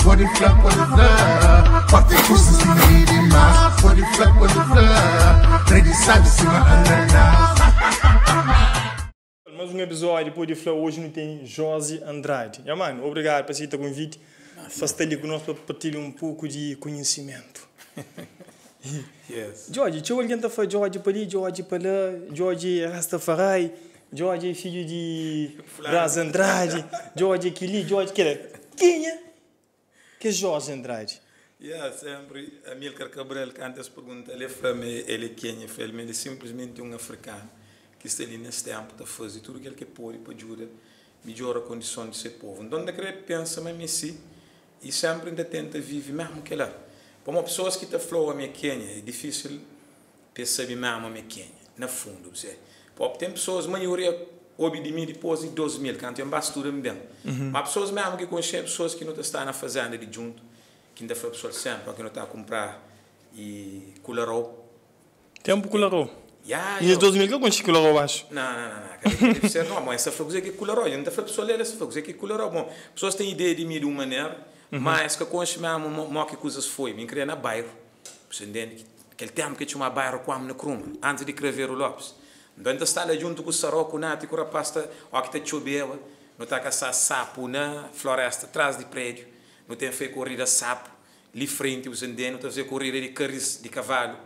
Body flap, body flap. Party pusses in the leading mass. Body flap, body flap. Ready, sabe, se Mais um episódio depois de Flow. Hoje não tem Josi Andrade. Mano, obrigado por aceitar o convite. Fazer ali conosco para partilhar um pouco de conhecimento. Yes. Jorge, deixa eu alguém tá falando Jorge para ali, Jorge para lá, Jorge Rastafari, Jorge filho de Raz Andrade, Jorge Kili, Jorge quem é? Que é Josi Andrade? Sempre Amílcar Cabral, que antes pergunta, ele é quem é? Ele é simplesmente um africano que está ali nesse tempo para fazer tudo aquilo que pode para ajudar melhorar a condição de ser povo. Então, eu penso mesmo assim, e sempre ainda tenta viver mesmo que lá. Para uma pessoa que está falando a minha Quênia, é difícil perceber mesmo a minha Quênia, no fundo. Porque tem pessoas, a maioria, ouve de mim depois de 2000, quando eu bastura me dentro. Mas pessoas mesmo que conhecem, pessoas que não estão na fazenda de junto, que ainda foi pessoas sempre, que não estão a comprar e colarou. Tempo colarou. E em 2000 que eu conheci colarou, acho. Não, mas essa foi que colarou. Eu não estou falando pessoa ler essa foi que colarou. Bom, pessoas têm ideia de mim de uma maneira, mas que conhecem mesmo que coisas foi. Me criei na bairro. Você entende? Aquele tempo que tinha uma bairro com a minha cruma, antes de escrever o Lopes. Então, está lá junto com o Saroco, com o rapaz, que está chovendo, não está caçar sapo na floresta, atrás de prédio, não tem feito corrida sapo, ali frente, os indígenas, não está fazendo corrida de carris, de cavalo,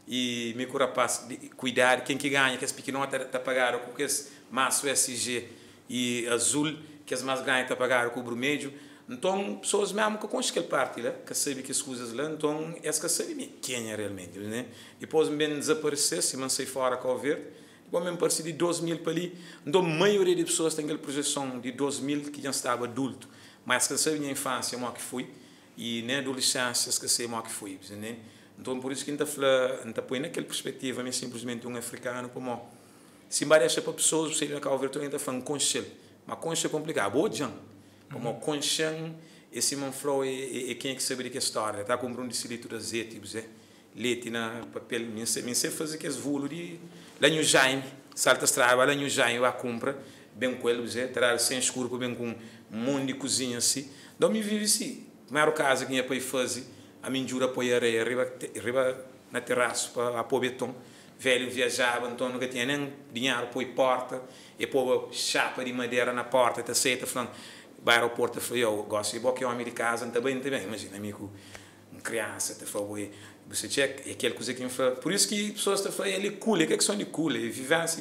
e me rapaz, cuidar, quem que ganha, que as pequenotas está pagando com esse maço SG e azul, que as mais ganham está pagando com o vermelho. Então, pessoas mesmo que conhecem aquela parte lá, que sabem que as coisas lá, então, essa que sabem quem é realmente, né? Depois, me desaparecer, se me sair fora com o verde, depois me parece de 2000 para ali, então, a maioria das pessoas tem aquela projeção de 2000 que já estava adulto, mas que sabem a infância, como que fui, e na adolescência, que sei como que fui, né? Então, por isso que a gente põe naquela perspectiva, mas simplesmente um africano, como se parece para pessoas, você vê que o verde, a gente fala conchel, mas conchel é complicado, boa, como conchão, esse manflow é quem é que sabe de que história. Está comprando esse litro de azeite, leite na papel. Me sei fazer que esse volo de lá no Jaime, salta estrada, lá no Jaime, vai compra, bem com ele, traz sem escuro, bem com um monte de cozinha assim. Então, me vive assim. Primeiro caso que ia para fazer, a minha jura põe areia, arriba na terraço, para pôr beton. Velho viajava, então nunca tinha nem dinheiro, põe porta, e pôr chapa de madeira na porta, está aceita, falando. Vai ao aeroporto, eu gosto de ir ao homem de casa, também, imagina, amigo, uma criança, você checa, é aquela coisa que me fala, por isso que as pessoas estão falando, ele é cool, é que são de cool, é vivência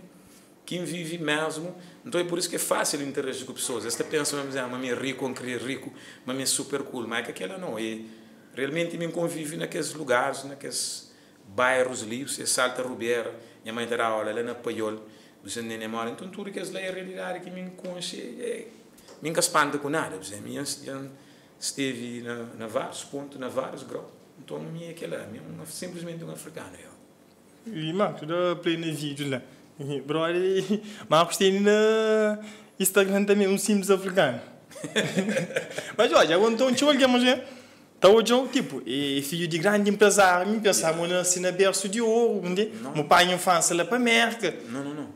que vive mesmo, então é por isso que é fácil interagir com pessoas, você pensa, mas é rico, não queria rico, mas é super cool, mas é que aquela não, é realmente me convive naqueles lugares, naqueles bairros ali, você salta a Rubeira, minha mãe terá aula, lá na Paiol, você nem mora, então tudo que é a realidade que me conhece, nunca espanta com nada, eu esteve na vários pontos, na vários graus, então é aquela, simplesmente um africano. E Marcos, dá play no vídeo lá. Brother, Marcos tem no Instagram também um simples africano. Mas olha, então deixa eu olhar, mas tá hoje tipo, é filho de grande empresário, me pensava assim na berço de ouro, onde meu pai em infância lá para a América. Não.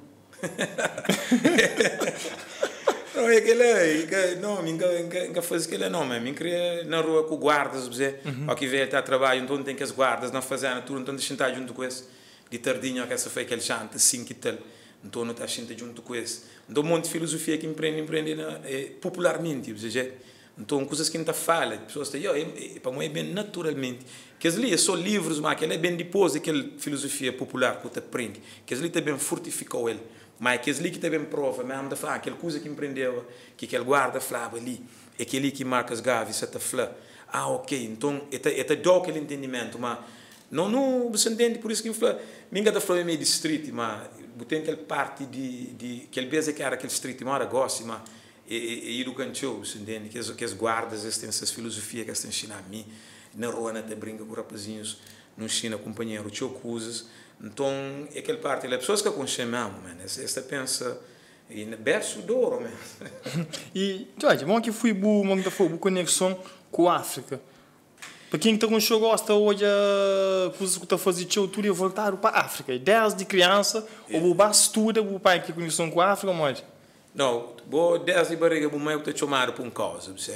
Não, é aquele, não, nunca faz aquele não, mas me queria na rua com guardas, aqui velho está a trabalho, então tem que as guardas na fazenda, tudo, então deixa estar junto com esse, de tardinho, que essa foi aquele chante, 5 e tal, então não está junto com esse. Então, um monte de filosofia que empreende popularmente, então, coisas que não está fala, pessoas estão, para mim é bem naturalmente, que as li só livros, mas aquele é bem depois daquela filosofia popular que você aprende, que as li também fortificou ele. Mas que ali que também prova, mesmo da falar, aquela coisa que empreendeu, que aquele guarda falava ali, é aquele que marca as gaves, você está falando, ok, então, é dá aquele entendimento, mas não, você entende, por isso que eu falo, ninguém está falando meio de street, mas tem aquela parte de aquele beijo que era aquele street, mas agora gosta, mas é educante, você entende, que as guardas, eles têm essas filosofias que eles têm ensinado a mim, na rua, até brinca com rapazinhos, não ensina companheiro, tio coisas. Então, é aquela parte, as pessoas que conhecem mesmo, você pensa, e no berço de ouro mesmo. E, Jorge, bom que fui boa conexão com a África. Para quem está com o gosta hoje, coisas que está fazendo, tudo é voltar para a África. Desde criança, ou o estuda, o pai que conexão com a África, mas... Não, desde barriga, o meu está chamado por um causa, você.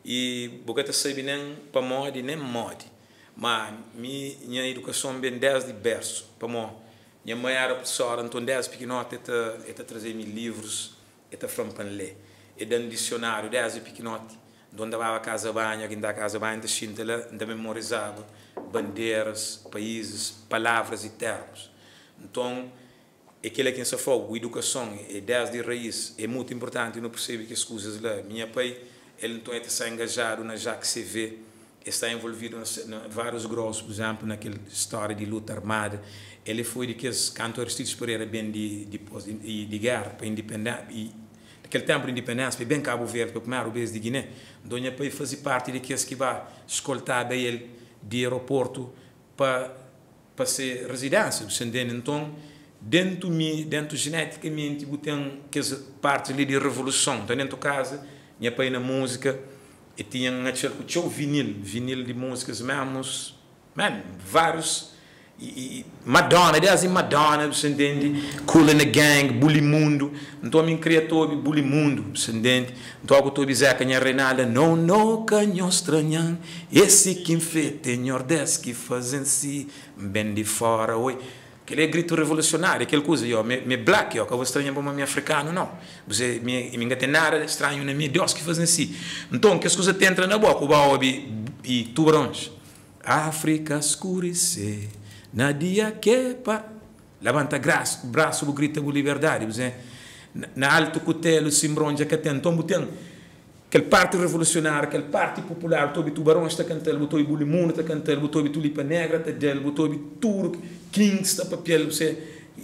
e porque te sabe nem para mode nem mode, mas minha educação bem desde berço, para mim, minha mãe era professora, então desde pequenote eta trazer me livros, eta from ler, e dan dicionário desde pequenote, onde vai a casa banho, aqui da casa banho, ainda memorizava bandeiras, países, palavras e termos. Então, aquilo que se fala, a educação é desde a raiz, é muito importante, não percebe que as coisas lá. Minha pai, ele então está engajado na Jacques CV, está envolvido em vários grossos, por exemplo, naquela história de luta armada. Ele foi de que os cantores Aristides Pereira bem de guerra, para independência, e naquele tempo de independência, foi bem Cabo Verde, para o primeiro vez de Guiné. Então, minha pai fazia parte de que vai escoltar ele de aeroporto para ser residência, então, dentro geneticamente, tem que parte ali de revolução. Então, dentro de casa, minha pai na música, e tinha um vinil de músicas mesmo, vários, e Madonna, desde Madonna, você entende? Cool in the Gang, Bully Mundo, então eu queria todo Bully Mundo, você entende? Então eu estou dizendo que a Renada, não, canhão estranhão, esse que fez, tem nordeste que fazem si, bem de fora, oi. Aquele grito revolucionário, aquela coisa, me black, que eu vou estranhar para mim africano, não. Você me engata nada estranho na minha Deus que fazem assim. Então, que as coisas te entram na boca, o baú e tubarões. África escurecer, na dia que para levanta braço, o grito de liberdade, você na alto cutelo, simbronja que tem, então tem aquele parte revolucionário, aquele parte popular, o tubarões está cantando, o Bulimundo está cantando, o Tulipa Negra está dele, o Turco, Kings está papel, você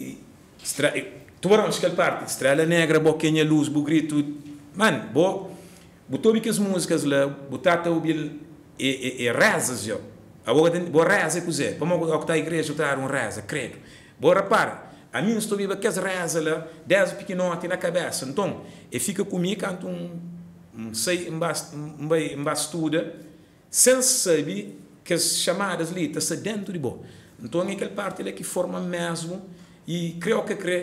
tubarões, aquela parte, Estrela Negra, Boquinha Luz, o grito, mano, botou que as músicas lá, botata o bil e rezas, eu, agora reza que usei, para que está a igreja está reza, credo, bora para, a mim estou viva que as rezas lá, 10 pequenotes na cabeça, então, e fica comigo canto sei estuda sem saber que as chamadas ali estão dentro de boa. Então, aquela parte é que forma mesmo e creio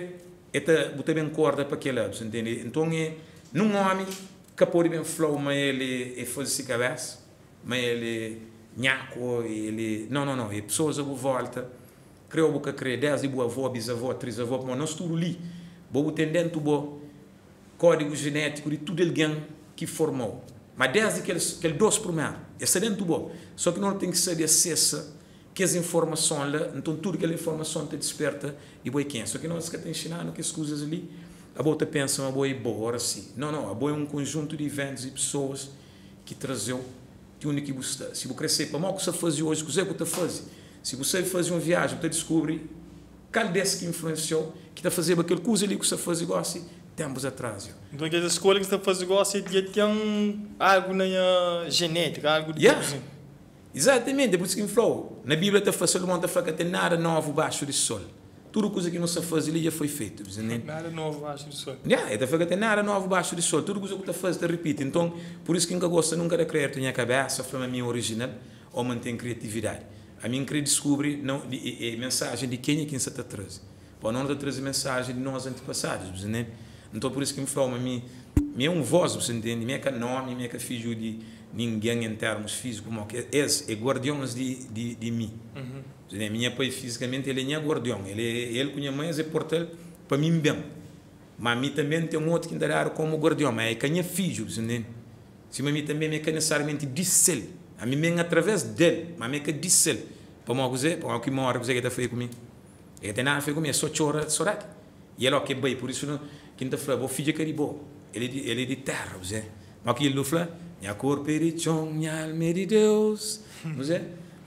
é botar bem corda para aquele lado, entende? Então, num homem que pode bem flow, mas ele é fazer cabeça, mas ele nhaco, ele... Não, é pessoas à volta, creio que creio 10 de boa avó, bisavó, 3 avó, mas não estudo ali, vou ter dentro do código genético de tudo alguém que formou. Mas desde aquele doce primeiro, esse é dentro do bom. Só que não tem que saber acessar que as informações lá, então tudo aquela informação te desperta e boa quem. Só que não se está ensinando que as coisas ali, a boa te pensa, a boa é boa, assim. Não, a boa é um conjunto de eventos e pessoas que trazeu de onde que você está. Se você crescer, para mal que você faz hoje, o que você faz? Se você faz uma viagem, você descobre qual desse que influenciou, que está fazendo aquele coisa ali que você faz igual assim, tempos atrás. Então, que as escolhas que você faz igual assim, tem algo na genética, algo de coisa. Exatamente, é por isso que me falou. Na Bíblia está fazendo Salomão está falando que tem nada novo baixo do sol. Tudo coisa que não se faz ali já foi feito. Nada novo baixo do sol. Está falando que tem nada novo baixo do sol. Tudo coisa que está fazendo repite. Então, por isso que nunca gosta nunca de criar minha cabeça, falar a minha original, ou manter criatividade. A minha querer descobrir a mensagem de quem é quem se está trazendo. Para não está trazendo mensagem de nós antepassados. Então, por isso que me fala, minha voz, você entende? Minha nome, minha filho de ninguém em termos físicos, é guardiões de mim. Minha pai fisicamente ele é guardião, ele com minha mãe é portal para mim bem. Mas a mim também tem um outro que dá como guardião, mas é que minha filho, você entende? Se a mim também é que necessariamente disse a mim é através dele, mas é que disse para mim dizer, para que mora, você que está feio comigo, ele tem nada a fazer comigo, só chora, e ele que bem, por isso não quinta fala, vou filho que é bom, ele é de terra, você, mas que ele fala, minha corpo é de chão, minha alma é de Deus, você.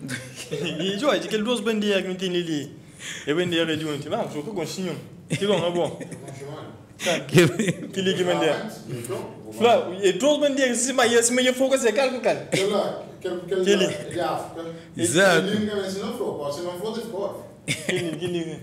E Jorge, aquele duas bandeiras que não tem ali, é bandeira de ontem, não, só que gostinho, que bom, é bom. Que liga bandeira. Flá, e duas bandeiras, se mais fogo é calco, cara. Que liga de África. Exato. Que liga, se não for de fora. Que liga.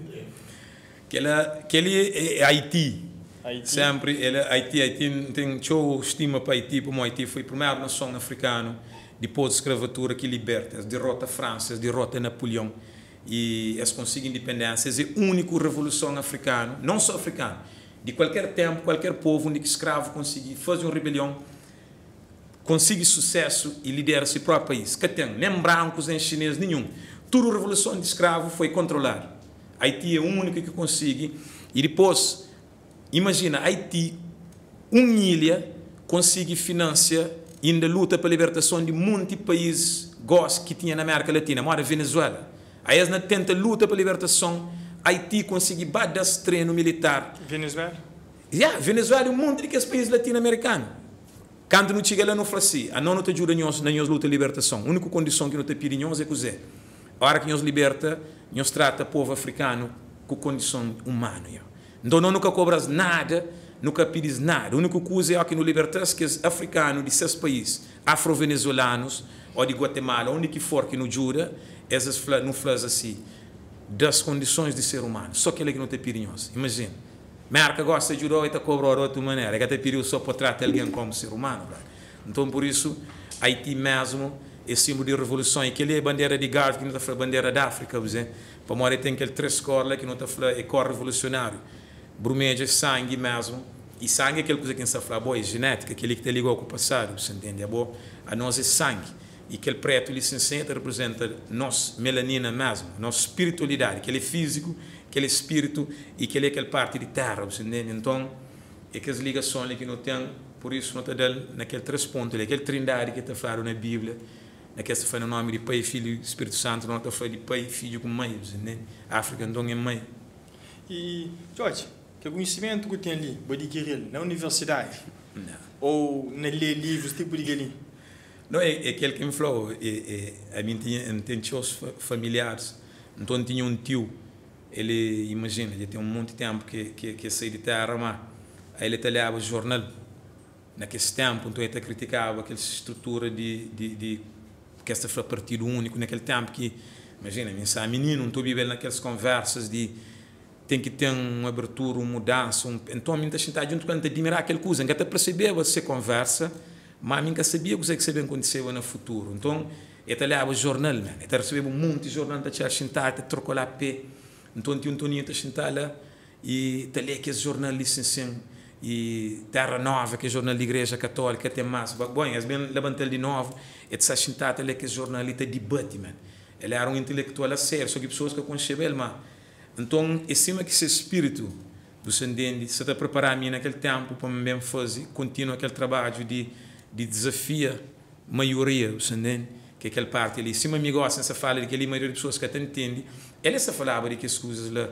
Que ele é Haiti. Sempre, Haiti tem estima para Haiti, como Haiti foi a primeira nação africana, depois da escravatura que liberta, derrota a França, derrota Napoleão, e eles conseguem independência, é a única revolução africana, não só africana, de qualquer tempo, qualquer povo onde escravo conseguir fazer uma rebelião, consegue sucesso e lidera seu próprio país. Que tem nem brancos, nem chineses, nenhum. Toda a revolução de escravo foi controlada. Haiti é o único que consegue. E depois, imagina, Haiti, uma ilha, consegue financiar ainda luta pela libertação de muitos países que tinha na América Latina, mora Venezuela. Aí eles tenta luta pela libertação, Haiti consegue bater treino militar. Venezuela? Venezuela é um monte de países latino-americanos. Quando não chega lá, não fala assim, a não te ajuda na nossa luta de libertação. A única condição que não te pede nós é que a hora que nos liberta, nos trata o povo africano com condição humana. Então, nunca cobras nada, nunca pedes nada. A única coisa é que nos libertas que os africanos de 6 países, afro-venezuelanos, ou de Guatemala, onde que for que nos ajuda, essas não falam assim, das condições de ser humano. Só que ele que não te pede nós. Imagina. Merca gosta de ajudar e te cobra de outra maneira. É que te pediu só para tratar alguém como ser humano. Então, por isso, Haiti mesmo é símbolo de revolução. E que ele é bandeira de Gales, que não está falando bandeira da África. Para morrer tem aquele 3 cores que não está falando é cor revolucionário. Brumeja é sangue mesmo. E sangue é aquela coisa que não está falando, é genética, aquele que te ligou com o passado, você entende? A nós é sangue. E aquele preto licenciado representa nossa melanina mesmo, nossa espiritualidade, aquele físico, aquele espírito e aquele parte de terra, você entende? Então, é que as ligações que não tem, por isso não está dando naquele 3 pontos, aquele trindade que está falando na Bíblia, naquele está falando o nome de Pai, Filho e Espírito Santo, não está falando de Pai, Filho com Mãe, você entende? A África então é Mãe. E, Jorge, que conhecimento que tem ali, pode adquirir na universidade? Não. Ou na ler livros, tipo de ali? Não, é aquele que me falou, a mim tem tios familiares, então tinha um tio, ele, imagina, ele tem um monte de tempo que saiu de terra, mas aí ele trabalhava jornal, naquele tempo, então ele criticava aquela estrutura de que esta foi partido único, naquele tempo que, imagina, a menino, não estou vivendo naquelas conversas de tem que ter uma abertura, uma mudança, então a mim está sentado junto com ele, admirar aquela coisa, que até perceber você conversa, mas eu nunca sabia o que sabia acontecer no futuro. Então, eu trabalhava jornal, eu recebia um monte de jornal, eu tinha sentado, eu trocou lá a pé. Então, tinha um Toninho que sentado lá e eu li aquele jornal licenciado, e Terra Nova, que é jornal da Igreja Católica, tem mais. Bom, eu bem levantei de novo, eu tinha sentado, eu li aquele jornal de debate, ele era um intelectual a sério, só que pessoas que conheciam ele, mas então, em cima que esse espírito, você entende, se está preparar a mim naquele tempo para me fazer, continua aquele trabalho de desafio a maioria, você entende? Que aquela parte ali, se me gosta, se fala de aquela maioria de pessoas que até entendem, ele se falava de que as coisas lá,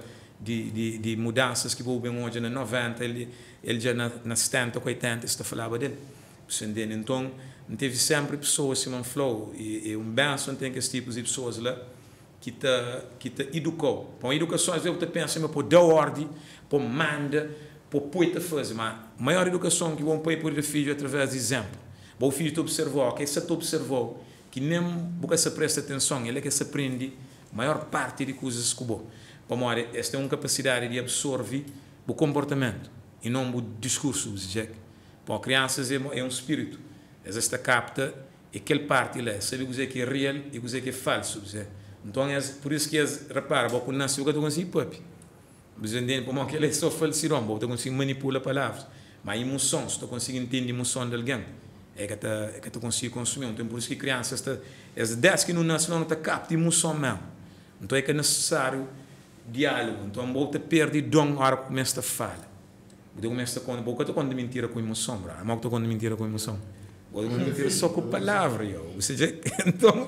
de mudanças que vão bem hoje na 90, ele já na 70, 80, se falava dele, você entende? Então, teve sempre pessoas que me falou, e um benção tem aqueles tipos de pessoas lá, que te educou. Para a educação, às vezes, você pensa, para dar ordem, para manda, para pôr-te a fazer, mas a maior educação que vão pôr para o filho é através de exemplo. O filho te observou, que você te observou, que nem porque se presta atenção, ele é que se aprende a maior parte de coisas que bom. Para esta é uma capacidade de absorver o comportamento e não o discurso. Para crianças é um espírito. Esta capta aquela parte lá, sabe o que é real e o que é falso. Então, por isso que repara, quando nasceu, eu consigo papi. Você entende? Porque ele é só falsidão, eu consigo manipular palavras. Mas a emoção, se eu consigo entender a emoção de alguém, é que eu consigo consumir. Então, por isso que crianças, as 10 que não nascem, não captam a emoção mesmo. Então, é que é necessário diálogo. Então, eu perdi dom na hora que começa a falar. Eu começo a contar mentira com emoção, bro. Eu estou contando mentira com emoção. Eu não mentira só com palavra, ou seja, então,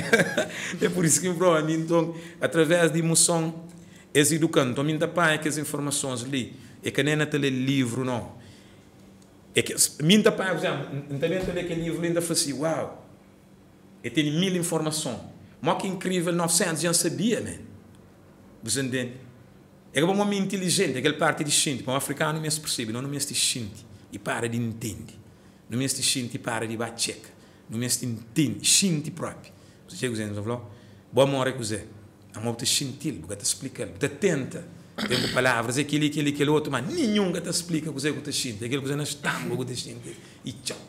é por isso que, bro, então, através de emoção, és educando. Então, minha pai que as informações ali, é que nem na tele livro, não. É que, minha pai, por exemplo, também tele aquele livro ainda fala assim, uau, eu tenho 1000 informações. Mas que incrível, 900 já sabia, né? Você entende? É que é uma inteligente, aquela parte de gente, para o africano não se percebe, não me se gente, e para de entender. Não me se gente para de bater, não me se entende, gente próprio. Você chega dizendo, falou? Boa memória que você. A mão te gentil, porque te explica, te tenta. Tem palavras, aquele outro, mas nenhum que te explica o que você sente. Aquele que você não está, o que te sente. E tchau.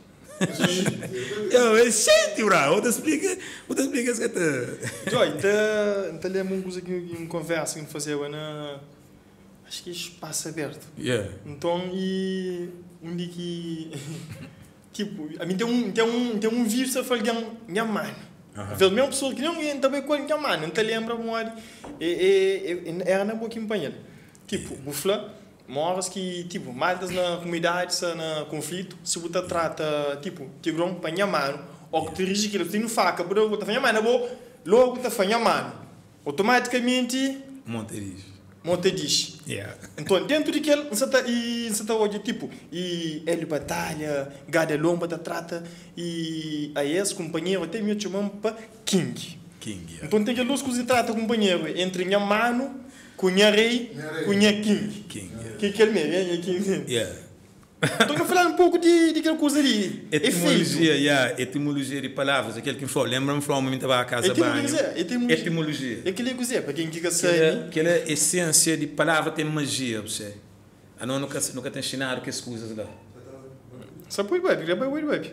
É gente, bro. Eu te explico isso que te... Joy, te lembro uma coisa que uma conversa que me fazia na... Acho que é espaço aberto. Yeah. Então, e onde que tipo, a mim tem um vírus a falar minha mano. Às mesmo pessoa que não também com minha mano, não te lembra, mano, era na boa companheira. Tipo, bufla, moras que, tipo, maltas na comunidade, na conflito, se você trata, tipo, tigrão para minha mano, ou que te rige que tem no faca, por eu te mano, logo te fanha mano. Automaticamente, Monte Yeah. Então, dentro daquele, você está hoje, tipo, e ele batalha, gada lomba da trata, e aí esse companheiro até me chamam para King. Yeah. Então, tem que duas coisas que trata companheiro, entre minha mano, com minha rei, com minha King. Yeah. Que ele mesmo, é King. Yeah. Então, eu vou falar um pouco de aquela coisa ali. Etimologia de palavras, aquele que falou, lembra-me falou, me estava a casa banho. Etimologia. É aquele que para quem quer saber. Aquela essência de palavra tem magia, você. A não nunca te ensinaram que as coisas lá. Só põe web, já põe web.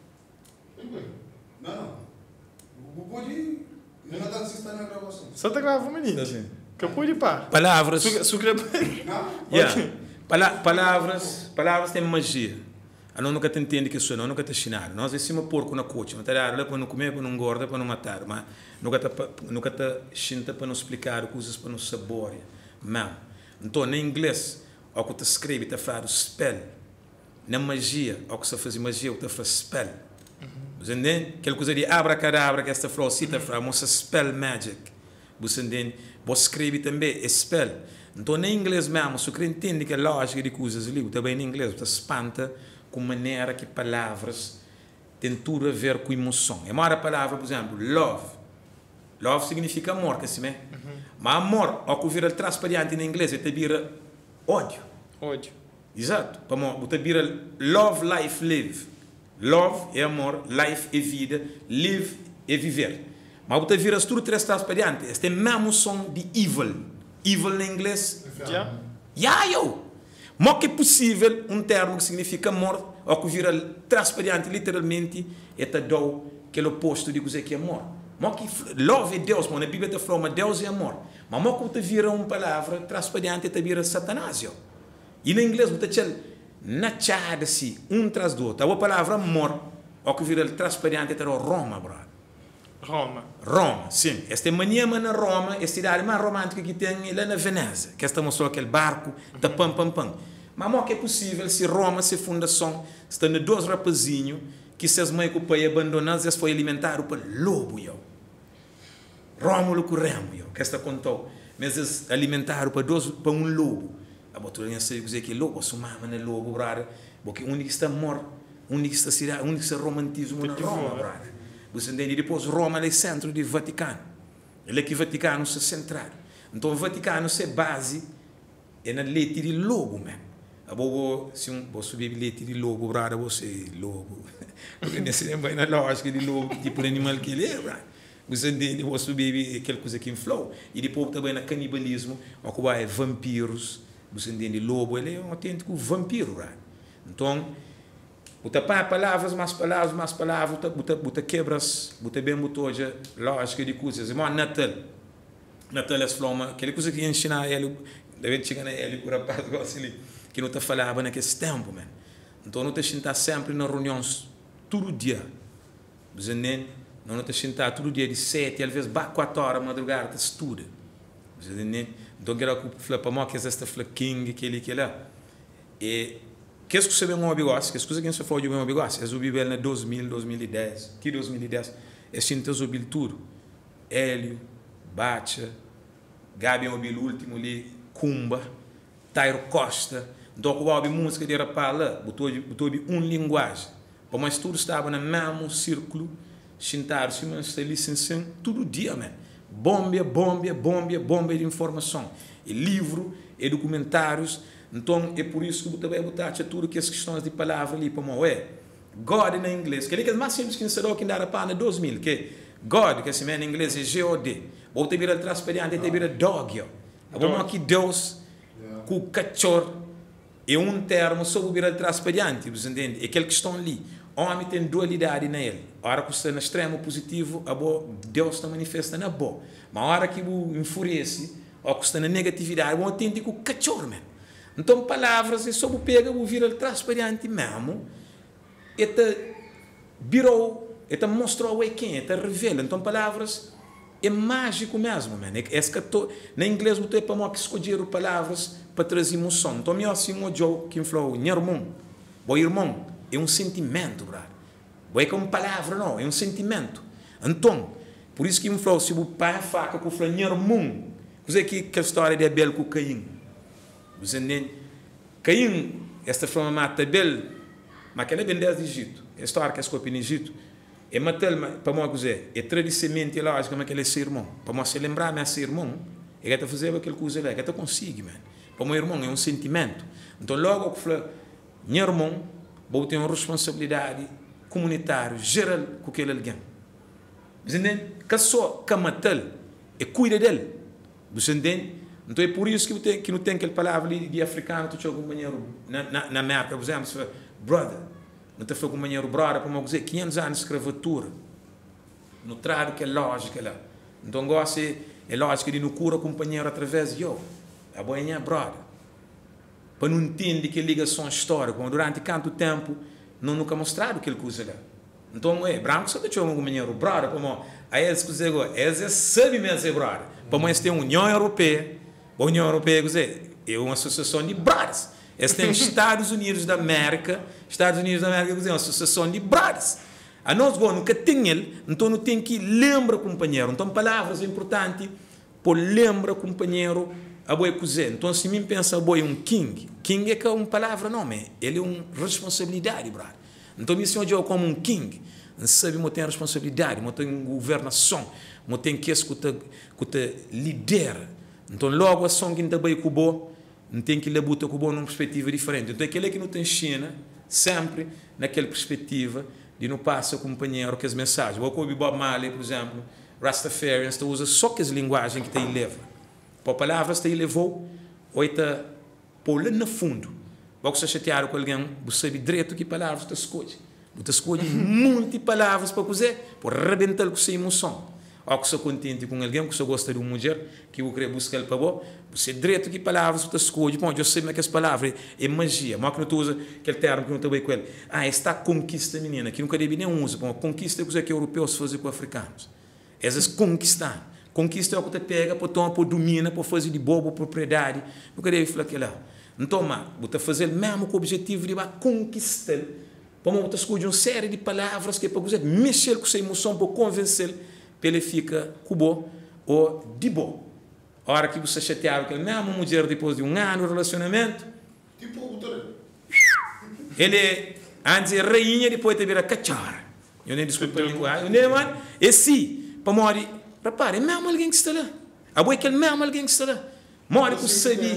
Não. O pode não está assistindo a gravação. Só está gravando, menino. Capô de pá. Palavras. Yeah. Palavras têm magia. A não nunca te entende que isso não nunca te ensinaram. Nós decimos porco na coche, mas para não comer, para não engordar, para não matar, mas nunca te xinta para não explicar coisas para não sabor. Não. Então, em inglês, ao que te escreve, te faz o spell. Na magia, ao que se faz magia, te faz spell. Você entende? Aquela coisa de abracadabra, que esta frase te faz, mostra spell magic. Você entende? Você escreve também spell. Então, em inglês mesmo, se você entende que a lógica de coisas ali, também em inglês, você espanta com maneira que palavras têm tudo a ver com emoção. É uma palavra, por exemplo, love. Love significa amor, que assim é. Mas amor, ao que vira transparente em inglês, é vira ódio. Ódio. Exato. Você vira love, life, live. Love é amor, life é vida, live é viver. Mas você vira tudo transparente. Este é mesmo som de evil. Evil em inglês. Mas que é possível um termo que significa amor, ou que vira transparente literalmente, é aquele oposto de coisa que é amor. Mas que love é Deus, mas na Bíblia está falando Deus é amor. Mas que vira uma palavra transparente, está vira Satanás. E no inglês você diz nachada assim, um tras do outro. A palavra amor, ou que vira transparente, está Roma, brother. Roma, sim. Esta mania na Roma, a cidade mais romântica que tem é lá na Veneza, que esta mostrou aquele barco, da pam. Mas que é possível se Roma, se fundação, está nos dois rapazinhos que se as mães que o pai abandonaram, eles foi alimentado para lobo, Rómulo com Remo, que esta contou. Mas eles alimentaram para um lobo. A botura não sei dizer que lobo, sumava no lobo, brother, porque onde está amor, onde está cidade, onde está romantismo na Roma, brother. Você entende? E depois Roma é o centro do Vaticano. Ele é que o Vaticano se central. Então o Vaticano se base na leite de lobo, man. Se você subir leite de lobo, brother, você é lobo. Porque nesse tempo na lógica de lobo, tipo de animal que ele é, brother. Você entende? Você subir aquela coisa que inflou. E depois também na canibalismo, ou é vampiros. Você entende? Lobo, ele é um autêntico vampiro, brother. Então, você pá palavras, mais palavras, você quebras, você bem botou hoje lógica de coisas. Irmão, Natal é floma, aquela coisa que ensina ele, deve chegar a ele, o rapaz que não te falava naquele tempo, man. Então, não te sentar sempre nas reuniões, todo dia. Você entende? Não te sentar todo dia de 7, às vezes 4 horas, madrugada, te estuda. Você entende? Então, quero que eu para mim, que é esta King, que lá. E qu'est-ce que você vê um bigode? Qu'est-ce que você pensa de um bigode? É o Bíblia em 2000, 2010. Que 2010? É sinta o Bíblia tudo. Hélio, Bacha, Gabi Mobile último ali, Kumba, Tairo Costa. Então, o álbum música de rapaz lá, botou linguagem. Mas tudo estava no mesmo círculo, sentaram-se, mas está licenciando todo dia, man. Bomba de informação. E livro, e documentários. Então, é por isso que eu também botar tudo que as questões de palavra ali para moer. God em inglês, que é mais simples que não será que ainda para 2000, que God, que assim em inglês é G-O-D. Ou te vira transparente, te vira dog. Agora aqui Deus, com cachorro, é um termo sobre virar transparente, você entende? É aquela questão ali. O homem tem dualidade nele. A hora que você está no extremo positivo, Deus está manifesta na boa. Mas a hora que você enfurece, ou que está na negatividade, é um autêntico cachorro, man. Então, palavras, é sobre pega, o vira transparente mesmo. virou, mostrou quem, revela. Então, palavras é mágico mesmo, man. Na inglês, você para mim que escolher palavras para trazer emoção. Então, eu assim, um jogo que falou, irmão, é um sentimento, brother. Não é como palavra, não, é um sentimento. Então, por isso que me falou, se o pai faca com o falou, irmão, você que a história de Abel com Caim. Você entende? Caim, esta forma mata Abel, mas que ele vem desde o Egito. A história que escolhe no Egito. É matar, para mim, é tradicionalmente lógico, mas que ele é seu irmão. Para mim, se lembrar, mas seu irmão, ele está fazendo aquela coisa lá, ele está conseguindo, man. Para meu irmão, é um sentimento. Então, logo que fala, meu irmão, vou ter uma responsabilidade comunitária, geral, com aquele alguém. Você entende? Que só que matar, é cuida dele. Você entende? Então, é por isso que não tem aquela palavra de africano, tu chega um companheiro na América, por exemplo, você fala, brother. Não te foi companheiro brother, como eu dizer, 500 anos de escravatura. Não traz que é lógica lá. Então, gosto é lógica de não cura companheiro através de eu. A boa é brother. Para não entender que ligação histórica, durante quanto tempo não nunca mostrado aquele coisa lá. Então, branco só te chama um companheiro brother, como aí eles coisas agora, eles sabem mesmo brother. Para nós tem a União Europeia, a União Europeia é uma associação de brothers. Eles têm Estados Unidos da América é uma associação de brothers. A nós nunca tem ele, então não tem que lembrar companheiro. Então palavras importantes, por lembra companheiro, a boa coisa. Então se me pensa, boa um king é que é uma palavra não, mas ele é uma responsabilidade, brother. Então me senhor eu como um king, não sabe que tem responsabilidade, que tem governação, que tem que escutar lidera. Então logo a som que ainda bem com boa. Não tem que levar o cubo numa perspectiva diferente. Então, aquele que não tem China, sempre naquela perspectiva de não passar companheiro que as mensagens. O Bob Marley, por exemplo, Rastafarians, usa só que as linguagens que tem leva. Para palavras que levou, ou está por lá no fundo. Você chatear com alguém, você sabe direito que palavras você escolhe. Você escolhe muitas palavras para fazer, para arrebentar com sua emoção. Ou que sou contente com alguém, que sou gosta de uma mulher, que eu queria buscar ele para você direito que palavras você escolhe. Bom, eu sei que as palavras é magia. Mas que não usa aquele termo que não está bem com ele. Esta conquista menina, que nunca deve nem usa. Bom, conquista é coisa que europeus fazem com africanos. Essas conquistar. Conquista é o que você pega, para tomar, para domina, para fazer de bobo, propriedade. Nunca deve falar aquilo lá. Então, você fazer mesmo com o objetivo de conquistar. Para você escolher uma série de palavras que é para você mexer com sua emoção, para convencer ele fica cubo ou de boa. A hora que você chateava com ele, mesmo mulher depois de um ano de relacionamento, Tipo o Butaré. ele antes é rainha, depois ele vira cachorra. Eu nem desculpa a linguagem. E sim, para morrer, repare, é mesmo alguém que está lá. A boa é que é mesmo alguém que está lá. Morre com sabe.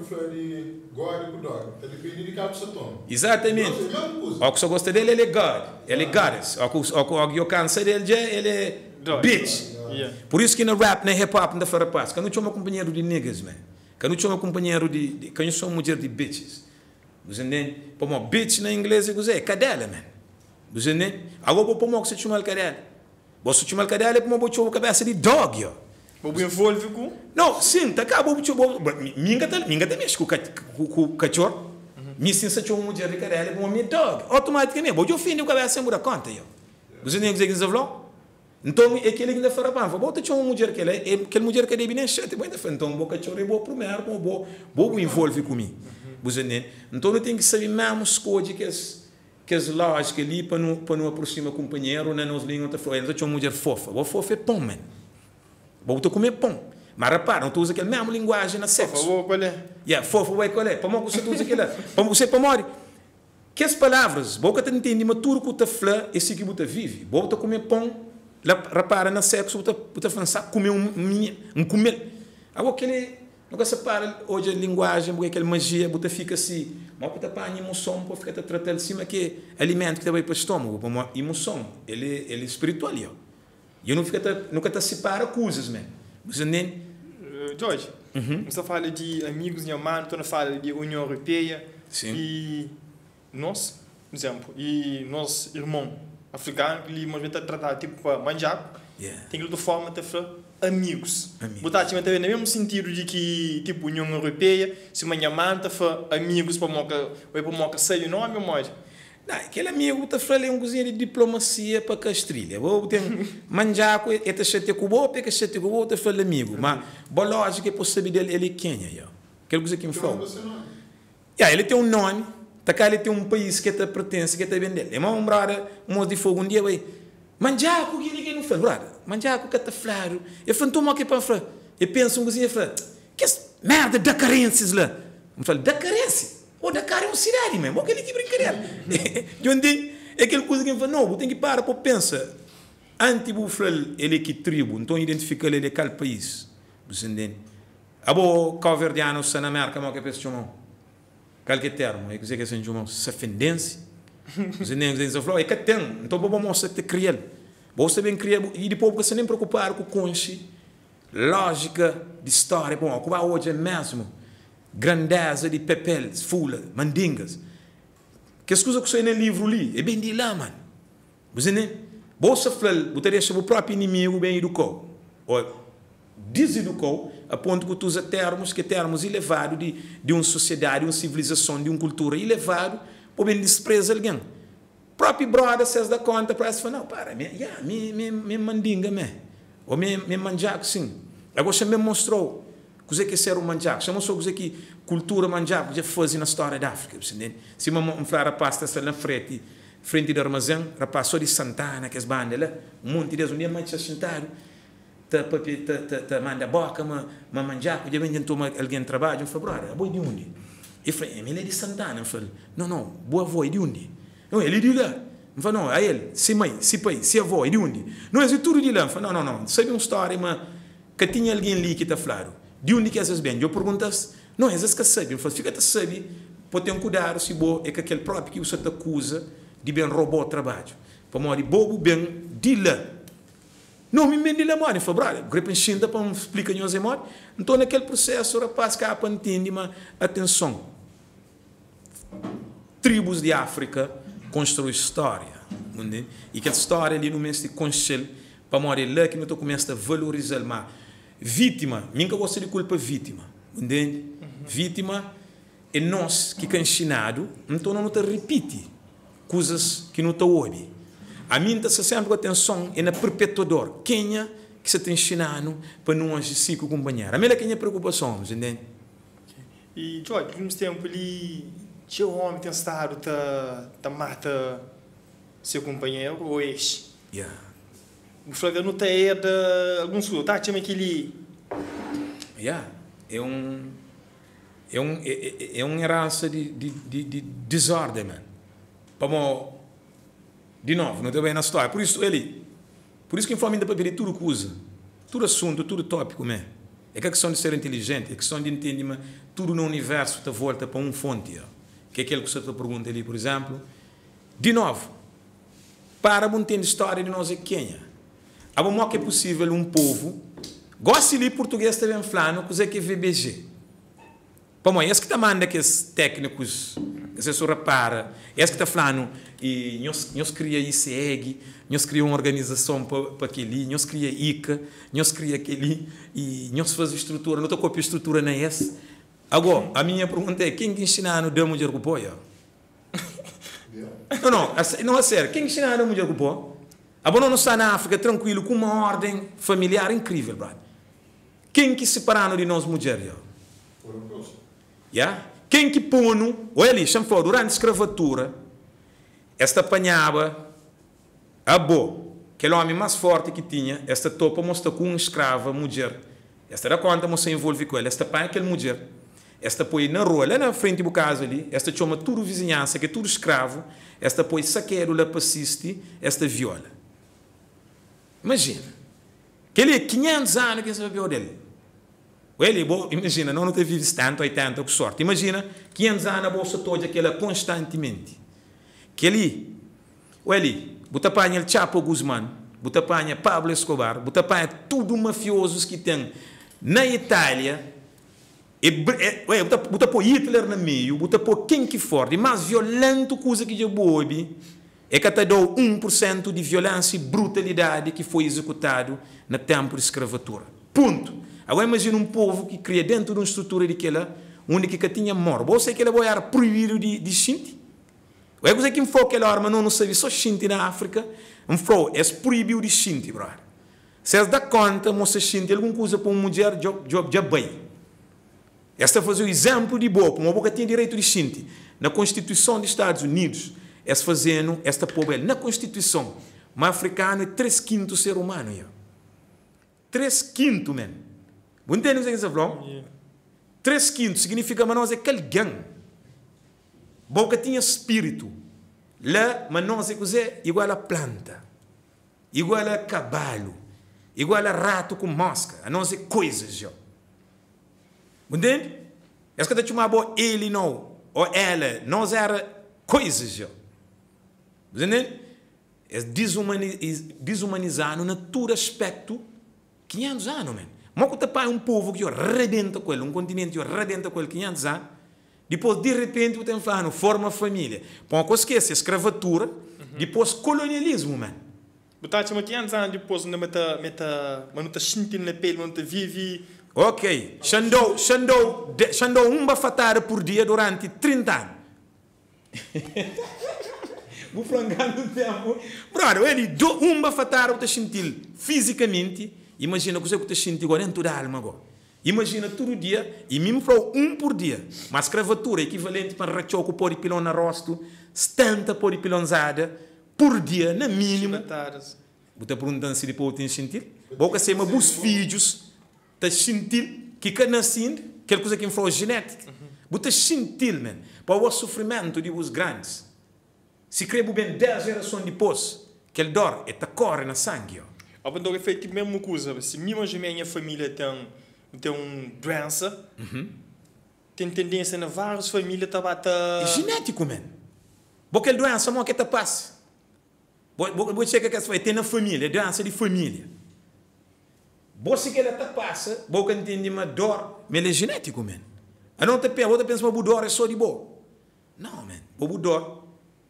Exatamente. O que só gosta dele, ele é God. Ele é goddess. O que eu canso dele, ele é bitch. Por isso que no rap, no hip hop, não faz paz. Quando eu chamo companheiro de niggas, man. Quando eu chamo companheiro de. Quando eu sou mulher de bitches. Você entende? Para mim, bitch na inglês é cadela, man. Você entende? Agora, para mim, você chama ele cadela. Você chama ele cadela, para mim, eu chamo a cabeça de dog, ó. Você envolve com? Não, sim, tá cá, minha mexe com o cachorro. Minha sensação é mulher de cadela, para mim, dog. Automaticamente, eu ofendo o cabeça sem mudar conta, ó. Você entende o que você falou? Então, é aquele que ainda fala para mim, vou ter uma mulher que é aquela mulher que deve nem chate, então, o cachorro é bom primeiro, vou envolver comigo. Você entende? Então, eu tenho que saber mesmo escolher que as lógicas ali para não aproximar companheiro, não nos ligam, eu tenho uma mulher fofa. O fofa é pão, man. Vou comer pão. Mas repara, não tu usa aquela mesma linguagem na sexo. Fofa, qual é? Fofa, qual é? Para você usa aquela. Para você, para morrer. Que as palavras, você entende, mas tudo que você fala, esse que você vive. Você comer pão. Repara, na sexo, você fala, comer um comer. Agora, aquele, não se para hoje a linguagem, porque aquela magia, você fica assim, mas você põe emoção, você fica tratando de cima que alimento que vai para o estômago, uma emoção, ele é espiritual, ó. E eu nunca te separa coisas, man. Você nem... Jorge, você fala de amigos, minha mãe, você fala de União Europeia. Sim. E nós, por exemplo, e nós, irmão africano, que nós vamos tratar tipo manjaco, tem outra forma de falar amigos. Botar também no mesmo sentido de que, tipo, União Europeia, se uma mãe está amigos para moca sair o nome ou mais? Aquele amigo está falando cozinha de diplomacia para Castrilha. Vou ter manjar com esta chete com o porque chete com o está falando amigo. Mas boa lógica é possível dele ele Quênia, eu. Aquele coisa que me fala. Ele tem um nome, tá cá ele tem um país que te pertence, que te vende. É uma brada, um de fogo um dia vai manjar com aquele que não fala, brada. Manjar com que te flaro. Eu falo toma aqui para falar. Eu penso cozinha fala. Que merda da carências lá. Eu falo da carência. Ou da cara é uma cidade mesmo, ou aquele que brincadeira. De onde é aquele coisa que eu falo, não, tem que parar para pensar. Antes de falar ele que tribo, então identifica ele de qual país. Você entende? Abo calverdiano, na América, mas que pensa chamam? Qualquer termo, é que você chamam safendense. Você entende? Você fala, é que tem, então vamos mostrar que te criar. Você bem criar, e depois você nem preocupar com conche, lógica de história, bom, como hoje é mesmo. Grandeza de pepeles, fula, mandingas. Que as coisas que são no livro ali, é bem de lá, mano. Você não? Você fala, você deixa o próprio inimigo bem educado. Ou deseducado, a ponto que tu usa termos, que termos elevados de uma sociedade, uma civilização, de uma cultura elevado, para bem desprezar alguém. O próprio brother se dá conta para essa, não, para, me mandinga, ou me manjaco, sim. Agora você me mostrou. Coisa que ser um manjaco, chama só coisa que cultura manjaco já faz na história da África, entende? Se uma falar rapaz está na frente do armazém, rapaz só de Santana, que as bandas lá, um monte de um dia mais sentado, tá manda boca, mas manjaco, já vem então alguém trabalha, eu falo, brother, boi de onde? Eu falei, ele é de Santana, eu falei, não, boa avó é de onde? Não, ele é de lá. Eu falei, não, a ele, se mãe, se pai, se avó, é de onde? Não, é tudo de lá. Eu falei, não, sabe uma história, mas que tinha alguém ali que está falando. De onde que essas bem? Eu perguntas, não, essas que sabem. Eu falo, fica a saber, pode ter um cuidado se bo é que aquele próprio que você te acusa de bem roubar o trabalho. Para morrer bobo bem de lá. Não me mende lá, mano. Eu falo, brother, grepe enxinda para me explicar nós mano. Então naquele processo, o rapaz que para entender, mas atenção. Tribos de África construem história. Entende? E aquela história ali no mês de conselho, para morrer lá que não estou começando a valorizar mais. Vítima, nunca gosto de culpa vítima, entende? Vítima é nós que é ensinado, então não te repite coisas que não te ouve. A mim está sempre com atenção é na perpetuador, quem é que se está ensinando para não agir assim com o companheiro. A minha é a preocupação, entende? E, Jorge, no mesmo tempo, ele tinha um homem que tem estado a matar seu companheiro ou ex. Yeah. O Flávio não tem de alguns lugares, tá? Tinha aquele. É uma herança de desordem, man. De novo, não estou bem na história. Por isso que informa para pedir tudo coisa, tudo assunto, tudo tópico, man. É questão de ser inteligente, é questão de entender, mas tudo no universo está volta para uma fonte, que é aquilo que você te pergunta ali, por exemplo. De novo, para entender a história de nós é quem. A bom que é possível um povo gosta de português também falando coisa que é VBG. Para mim, esse que está mandando aqueles técnicos, que se repara, esse que está falando e nós cria ICEG, nós cria uma organização para aquele, nós cria ICA, nós cria aquele e nós faz estrutura, não estou copiando estrutura na esse. Agora, a minha pergunta é quem ensina no demo de apoio? Não é sério, quem ensina no demo de apoio? A boa não está na África tranquilo, com uma ordem familiar incrível, brother. Quem que separando de nós mulheres? Quem que põe, olha ali, chamou, durante a escravatura, esta apanhava a boa, aquele homem mais forte que tinha, esta topa mostra com uma escrava mulher. Esta da conta, você envolve com ela, esta apanha aquela mulher. Esta põe na rua, lá na frente do caso ali, esta chama tudo vizinhança, que é tudo escravo, esta põe saqueiro lá para assistir, esta viola. Imagina. Que ele é 500 anos que você vai ver dele. Ele, imagina, não te vives tanto, 80, com sorte. Imagina, 500 anos a bolsa toda, aquela constantemente. Que ele, você apanha o Chapo Guzmán, você apanha Pablo Escobar, você apanha tudo mafiosos que tem na Itália, você põe Hitler no meio, você põe quem que for, e mais violento coisa que já bobe, é que até deu 1% de violência e brutalidade que foi executado no tempo de escravatura. Ponto. Agora imagina um povo que cria dentro de uma estrutura daquela, onde que tinha morte. Você que ele vai proibido de sentir? É coisa que me falou aquela hora, mas não sabia, só xinti na África, me falou, é proibido de xinti, brother. Se eles dão conta, moça xinti, alguma coisa para uma mulher, já bem. Esta fazer o exemplo de boa, como a boca tem direito de xinti. Na Constituição dos Estados Unidos, essa fazendo esta pobreza. Na Constituição, o africano é 3/5 ser humano. 3/5, man. Você entende o que você falou? 3/5 significa que nós é alguém. Boca tinha espírito. Lá, mas nós é igual a planta. Igual a cavalo. Igual a rato com mosca. A nós é coisas, já. Entende? É que eu te chamo ele não. Ou ela. Nós era coisas, já. Entende? É desumanizar no todo aspecto 500 anos, man. Mas quando pai um povo que arrebenta com ele, um continente que arrebenta com ele 500 anos, depois de repente você tem falando forma família. Põe que esquece escravatura, depois colonialismo, man. Botar chama 500 anos depois não meta sentindo na pele, não vive. Ok, Xandou uma fatada por dia durante 30 anos. Vou frangar no tempo. Brother, ele uma fatada você sentir fisicamente. Imagina que você está sentindo agora em toda a alma agora. Imagina todo dia, e mesmo falou por dia. Mas escravatura é equivalente para rachoco por pilão na rosto, 70 por pilãozada por dia, no mínimo. Você perguntando se depois tem sentir? Boca ser uma bus filhos. Está sentir que cada nascendo, aquela coisa que falou genética. Você sentir, man, para o sofrimento de os grandes. Se crebo bem 10 gerações depois, que ele dor, e corre na sangue. A então é feito a mesma coisa. Se mesmo a minha família tem doença, tem tendência na várias famílias a bater. É genético, man. Porque a doença não é que te passa. Você que vai ter na família, doença de família. Você que ela te passa, você entende uma dor, mas é genético, man. Eu não te penso que a dor é só de boa. Não, man. O dor,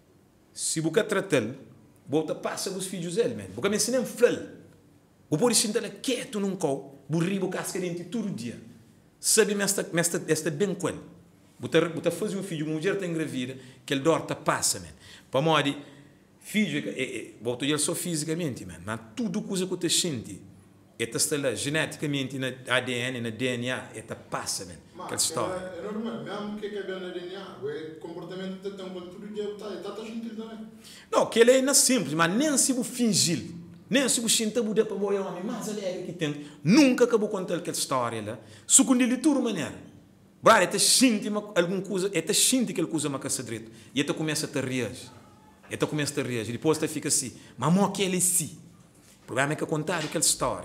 se você tratar, você passa os filhos dele, man. Porque me ensinam flel. O por isso ele quieto num cão, burribo casca dentro todo dia. Sabe esta bem com ele. Você faz um filho, uma mulher está engravida, que ele dor te passa, man. Para morrer, filho, volto ele só fisicamente, man. Mas tudo coisa que você sente, está lá geneticamente na ADN, na DNA, passa, man. Aquela história. É normal, mesmo que é bem na DNA, o comportamento está tão bom todo dia, está sentindo também. Não, que ele é simples, mas nem se você fingir. Nem se você sinta para o homem mais alegre que tem, nunca acabou contar aquela história lá. Sucundi de toda maneira. Brother, ele sente alguma coisa, ele sente aquela coisa mais direito. E ele começa a te reagir. Ele começa a reagir. Depois ele fica assim, mas não aquele é si. O problema é que contar aquela história.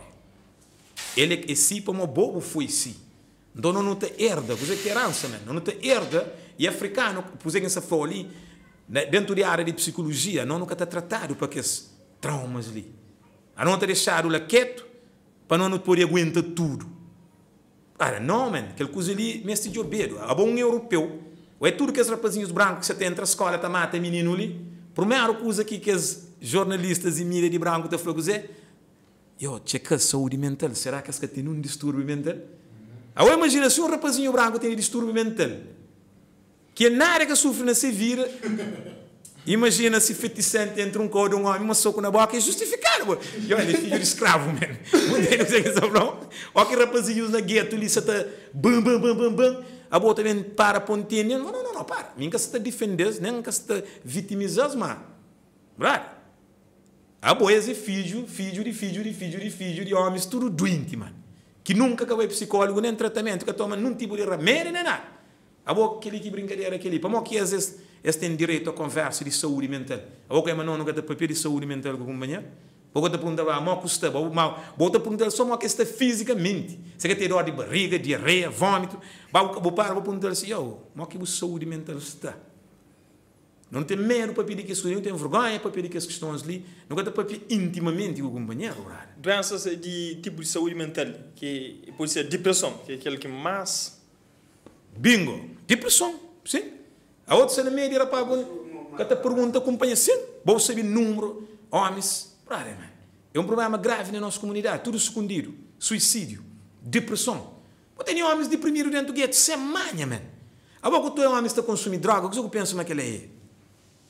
Ele é si, para o bobo foi si. Então não te herda, você é herança, não te herda. E africano, por exemplo, essa flor ali, dentro da área de psicologia, não nunca está tratado para aqueles traumas ali. A não te deixar o quieto para não poder aguentar tudo. Cara, não, man. Aquela coisa ali, mestre de obedo. A bom europeu, é tudo que os rapazinhos brancos que você tem entre a escola, tá mata menino ali. Primeira coisa que os jornalistas e mídia de branco estão falando é: checa a saúde mental. Será que você tem um distúrbio mental? Agora imagina se um rapazinho branco tem distúrbio mental. Que é nada que sofre na se vira. Imagina se feticente entre um cão e um homem, uma soco na boca, é justificado. E olha, ele é filho de escravo, mano. Não sei o que você falou. Olha que rapazinhos na gueto ali, você está bam. A boa também para pontinha. Não, para. Nunca se está defendendo, nem nunca se está vitimizando, mano. Brother. A boa é filho de homens, tudo doente, mano. Que nunca acabou psicólogo, nem tratamento, que toma nenhum tipo de remédio, nem nada. A boa aquele que brincadeira, aquele. Para que às vezes eles têm direito a conversa de saúde mental. A boa que é não tem papel de saúde mental com a companhia. Boa te perguntar, mal custa, boa te perguntar só uma questão fisicamente. Você quer ter dor de barriga, diarreia, vômito. Vou perguntar assim, mal que a saúde mental está. Não tem medo para pedir questões, não tem vergonha para pedir questões ali. Não tem papel intimamente com o companheiro. Doenças de tipo de saúde mental, que pode ser depressão, que é aquele que mais... Bingo! Depressão, sim. A outra cena média era para que te pergunta, companhia, sim. Vou saber número, homens. É um problema grave na nossa comunidade, tudo escondido. Suicídio, depressão. Tem homens deprimidos dentro do gueto, sem manha, man. A boca tu é homem que está consumindo droga, o que você pensa naquela é?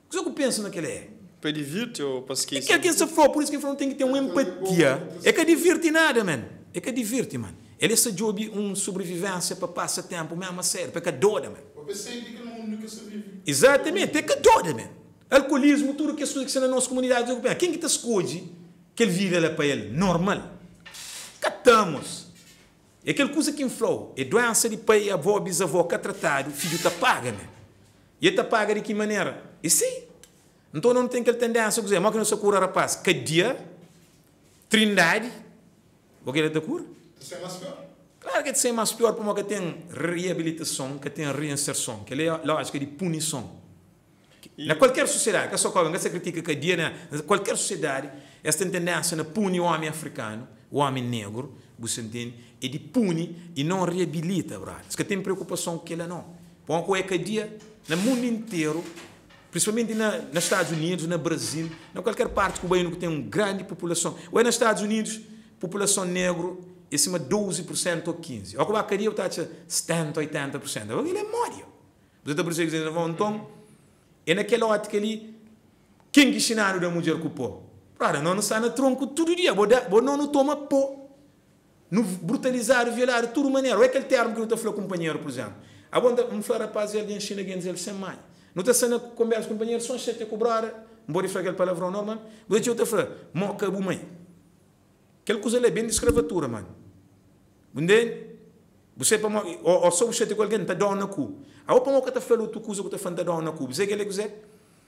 O que eu penso naquele é? Para divertir ou para É esquecer? que se for, por isso que não tem que ter uma empatia. É que diverte nada, mano. É que diverte, mano. Ele é esse job sobrevivência para passar tempo mesmo a sério, para que adora, mano. Eu pensei que no mundo que se vive. Exatamente, é que adora, mano. Alcoolismo, tudo que as coisas que são na nossa comunidade europeia. Quem que te escolhe que ele vira lá para ele? Normal. Catamos. É aquela coisa que inflou. É doença de pai, avó, bisavó, que é tratado, o filho te paga, mano. E ele te paga de que maneira? E sim. Então não tem aquela tendência a dizer, mas que não se cura rapaz. Que dia, trindade, o que ele te cura? Isso é mais pior. Claro que é mais pior porque tem reabilitação, que tem reinserção, que é lógica de punição. Na qualquer sociedade, que só que se critica que dia, na qualquer sociedade, esta tendência de punir o homem africano, o homem negro, você entende? E de punir e não reabilita, brother. Isso que tem preocupação com ele não. Porque é que dia, no mundo inteiro, principalmente nos Estados Unidos, no Brasil, em qualquer parte cubana que tem uma grande população. Ou nos Estados Unidos, população negra é acima de 12% ou 15%. Ou como a Caria está a 70%, 80%. Ele é mório. Você está percebendo? Então, é naquela ótica ali, quem que ensinaram da mulher com o pó? Para não está no tronco todo dia, não toma pó. No brutalizar, violar, tudo maneiro. É aquele termo que eu estou falando com o companheiro, por exemplo. Agora, um falar rapaz, ele ensina alguém a dizer sem mais. Não está sendo conversa com o companheiro, só a cobrar. Embora falar aquele palavrão normal. Você está falando, moca, mãe. Aquela coisa é bem de escravatura, mano. Entende? Você para ou só você tem alguém está dando na cu. A outra moca está falando outra coisa que está falando dando na cu. Você que ele quiser?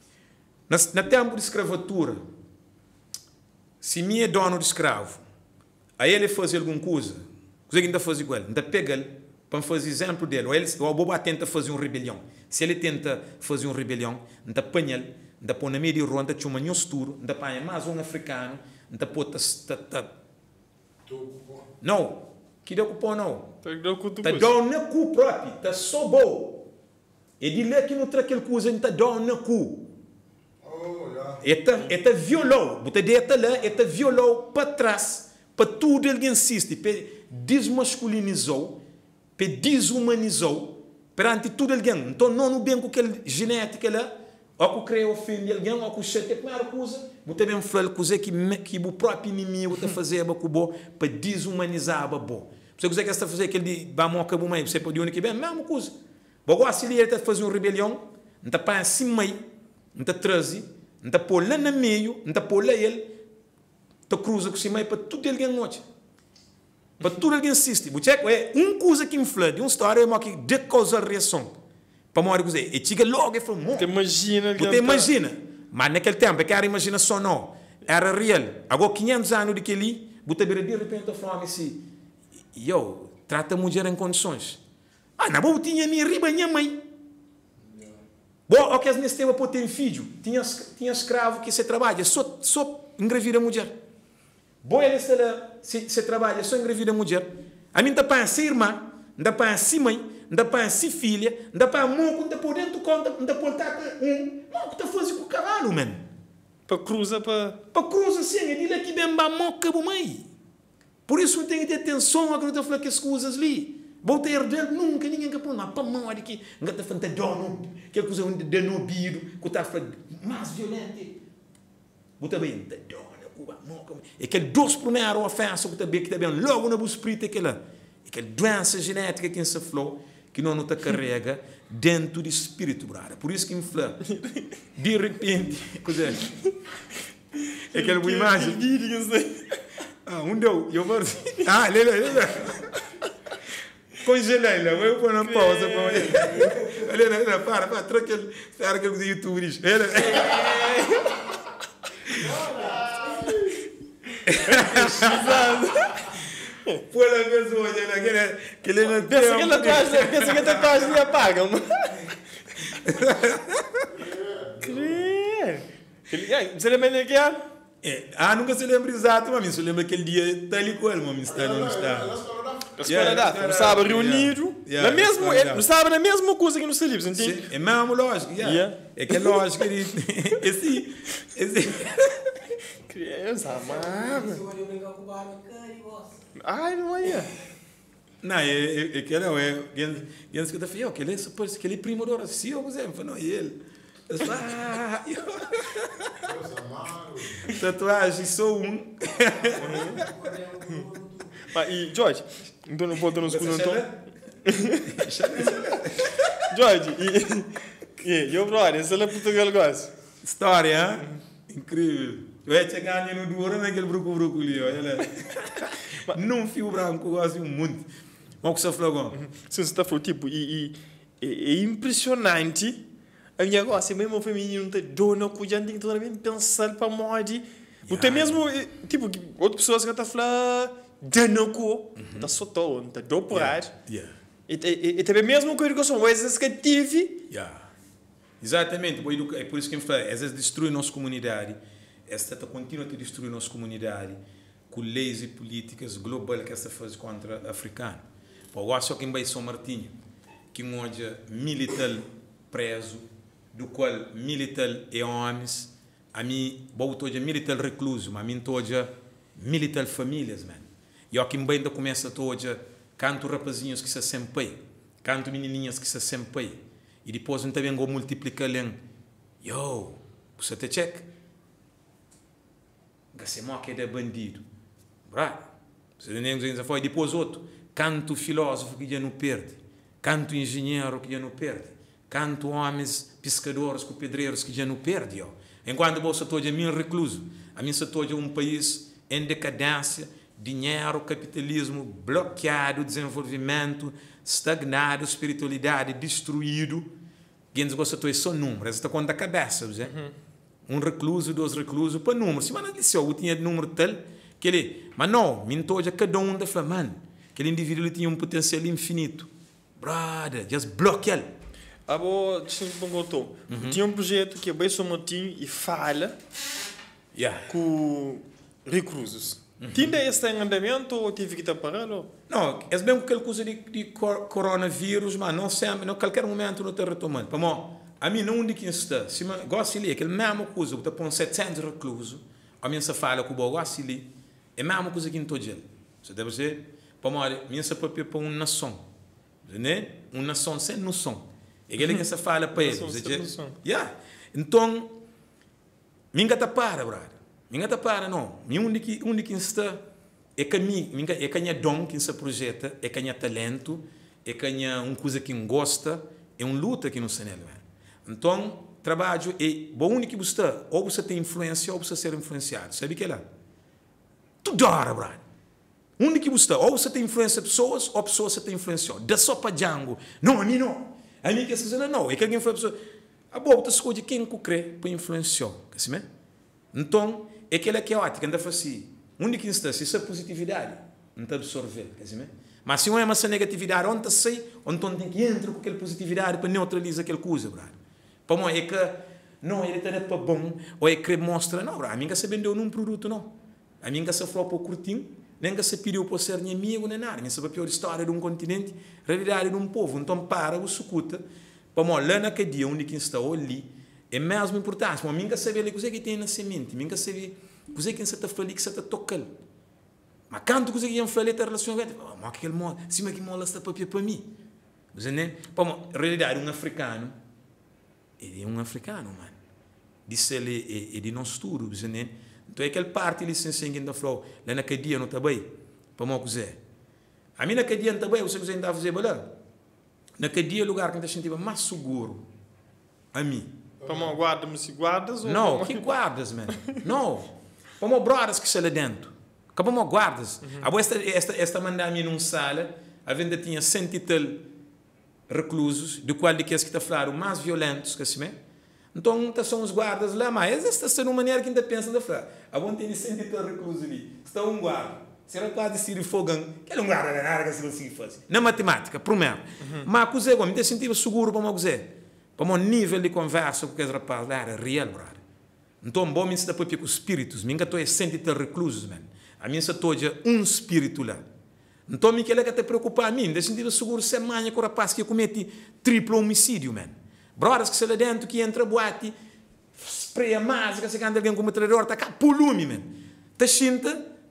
Na tempo de escravatura, se me é dono de escravo, aí ele faz alguma coisa, você que ainda faz igual, ainda pega ele para fazer exemplo dele, ou a boba tenta fazer uma rebelião. Se ele tenta fazer uma rebelião, ainda apanha ele, ainda põe na meio de rua, ainda tinha uma nhosturo, ainda apanha mais um africano, ainda pôr não, que deu cupom não. Está dando na cu próprio, está só bom. E de lá que não traz aquela coisa, está dando na cu. Está violou, você deita lá, está violou para trás, para tudo ele insiste, para desmasculinizou, para desumanizou, perante tudo ele ganha. Então não bem com aquela genética lá, ou que cria o filho de alguém, ou que o chefe, a primeira coisa, você também fala coisa que o próprio inimigo está fazendo para desumanizar a bom. Você consegue estar fazer aquele de bamoca bom, você pode unir que bem, mesma coisa. Agora se ele está fazendo uma rebelião, não está para cima aí, não está trazer, não está pôr lá no meio, não está pôr lá ele, está cruza com cima aí para tudo ele ganha noite. Para tudo ele insiste. Você é uma coisa que infla, de uma história que de causa reação. Para morrer coisa, e chega logo e fala, você imagina, você imagina. Mas naquele tempo, é que era imaginação não, era real. Agora 500 anos daquele, você de repente fala assim, eu trata a mulher em condições. Ah, na boa tinha minha riba, minha mãe. Bom, o que as nesse tempo para ter filho, tinha escravo que se trabalha, só engravida a mulher. Bom, ele se trabalha, só engravida a mulher. A mim dá para ser irmã, dá para ser mãe, dá para ser filha, dá para moco, dá para dentro conta, dá para estar não, que está fazendo com o cavalo, mano. Para cruza, para cruza, sim, ele é que bem moca, mãe. Por isso tem que ter atenção a que não está falando que as coisas ali. Vou ter herdado nunca, ninguém que põe uma mão aqui, não está falando dono, que é coisa de nobido, que está falando mais violento. Vou também, dono, é aquele doce primeiro ofensa que está bem, logo na busprita aquela doença genética que se falou, que não te carrega dentro do espírito, brother. Por isso que infla, de repente, coisa é aquela imagem. Deu, eu vou congelei lá, vou pôr uma pausa para olha, para, troca ele, espera que eu consiga YouTube isso. Pô, lá mesmo, olha, que ele não tem. Pensa que a tatuagem lhe apaga, mano. Você lembra de que ano? Nunca se lembra exato, mas se lembra aquele dia tal e qual, mas está onde está. No sábado reunido, no sábado é a mesma coisa que no Celibs, entende? É mesmo lógico, é que é lógico, esse criança, amada. Ai, não é. Não, é que não, é que ele está falando, que ele é primo do Rocio, por exemplo, não, ele. Tatuagem, sou um. E, George, então não pode nos escutar, então? George, e eu, brother, essa é Portugal gosta. História, hein? Incrível. Eu ia chegar no duro naquele bruco ali, olha lá. Não fio branco, gosto muito. Mas o que você falou agora? Você está falando, tipo, é impressionante. A minha gosta, mesmo feminino, não tem dona, cuidando, tem que toda vez pensar para morrer. Não tem mesmo, tipo, outras pessoas que estão falando, dona, está só todo, está do por aí. E também mesmo com a educação, às vezes que tive. Exatamente, é por isso que eu falo, às vezes destrói nossa comunidade, esta continua a destruir nossa comunidade com leis e políticas globais que esta faz contra o africano. Eu acho que em São Martinho, que hoje militar preso, do qual militar é homens, a mim, hoje militar recluso, mas a mim hoje militar famílias, man. E aqui em ainda começa hoje canto rapazinhos que se sempre, canto menininhas que se sempre. E depois não também vou multiplicar em você te check. Você mó que é bandido. Right? Você nem foi depois outro, canto filósofo que já não perde, canto engenheiro que já não perde, canto homens pescadores com pedreiros que já não perde. Enquanto você todo é meu recluso, a mim se todo é um país em decadência, dinheiro, capitalismo bloqueado, desenvolvimento estagnado, espiritualidade destruído. Quem gosta de só números, está conta a cabeça, um recluso, dois reclusos, para números. Se não disse eu tinha número tal, que ele, mas não, mintoja cada um da flamando, aquele indivíduo tinha um potencial infinito. Brother, just block ele. Abo, tinha um projeto que é bem somatinho e fala com reclusos. Tinha esse andamento ou tive que estar parado? Não, é bem aquela coisa de coronavírus, mas não sempre, não qualquer momento não está retomando. A mim não onde que está, se gosto de aquele mesmo coisa, que está com 700 reclusos, a mim se fala com o gosto de é a mesma coisa que não estou dizendo. Você deve dizer, para mim se pode para uma nação, né? Uma nação sem noção. É aquele que se fala para eles. Então, ninguém está para, brother. Ninguém está para, não. Onde que está é que é dom que se projeta, é que talento, é que uma coisa que gosta, é uma luta que não se nega. Então, trabalho é onde que você está, ou você tem influência ou você ser influenciado. Sabe o que é lá? Tudo hora, brother. Onde que você está, ou você tem influência de pessoas, ou pessoas você tem influência. Da só para Django. Não, a mim não. A mim que essa coisa não. É que alguém foi a pessoa. A boa, você escolhe quem que crê para influenciar. Então, é aquela que é ótima, anda assim. Onde que está? Se isso é positividade, não está absorver. Mas se não é uma negatividade, onde está onde tem que entrar com aquela positividade para neutralizar aquela coisa, brother. Para mim é que não ele está para bom, ou é que mostra, não, brother. A mim que se vendeu num produto, não. A mim que se foi para o curtinho, nem que se pediu para ser inimigo, nem nada. Nem se para a pior história de um continente, realidade de um povo. Então, para o sucuta, para mim, lá naquele dia, onde que está ali, é mesmo importante. Para mim que se vê ali, coisa que tem na semente, mim que se vê, coisa que se está falando, que se está tocando. Mas quando coisa que falar a relação com ele, mas aquele modo, se que mola está para mim. Você né? Para realidade um africano, ele é um africano, mano. Disse ele é de nosso tudo, você né? Então é aquele parte ele se ensina da flow, lá naquele dia não está bem, para mim coisa. A mim naquele dia não está bem, você coisa ainda a fazer balão. Naquele dia lugar que a gente sentia mais seguro, a mim. Para mim guarda-me se guardas ou não? Que guardas, mano? Não. Para mim brothers que se lá dentro. Para mim guardas. Esta mandar a mim numa sala, a venda tinha 100 e tal reclusos, do qual de que está falando mais violentos, que assim, então são os guardas lá, mas esta é uma maneira que ainda pensa da falar. A bom tem 100 e tal reclusos ali, está um guarda. Se ela quase se fogão, que ele não guarda nada que se consiga fazer. Na matemática, primeiro. Mas a coisa é como, me sentia seguro para o nível de conversa com aqueles rapazes era real, brother. Então, bom, me se dá para com os espíritos, me engatou 100 e tal reclusos, man. A mim se toja um espírito lá. Então, me quer que te preocupar a mim, de sentir seguro semana com o rapaz que comete triplo homicídio, man. Brothers que se lá dentro, que entra boate, espreia mais, que se canta alguém como traidor, tá cá, pulume, man. Tá xinta,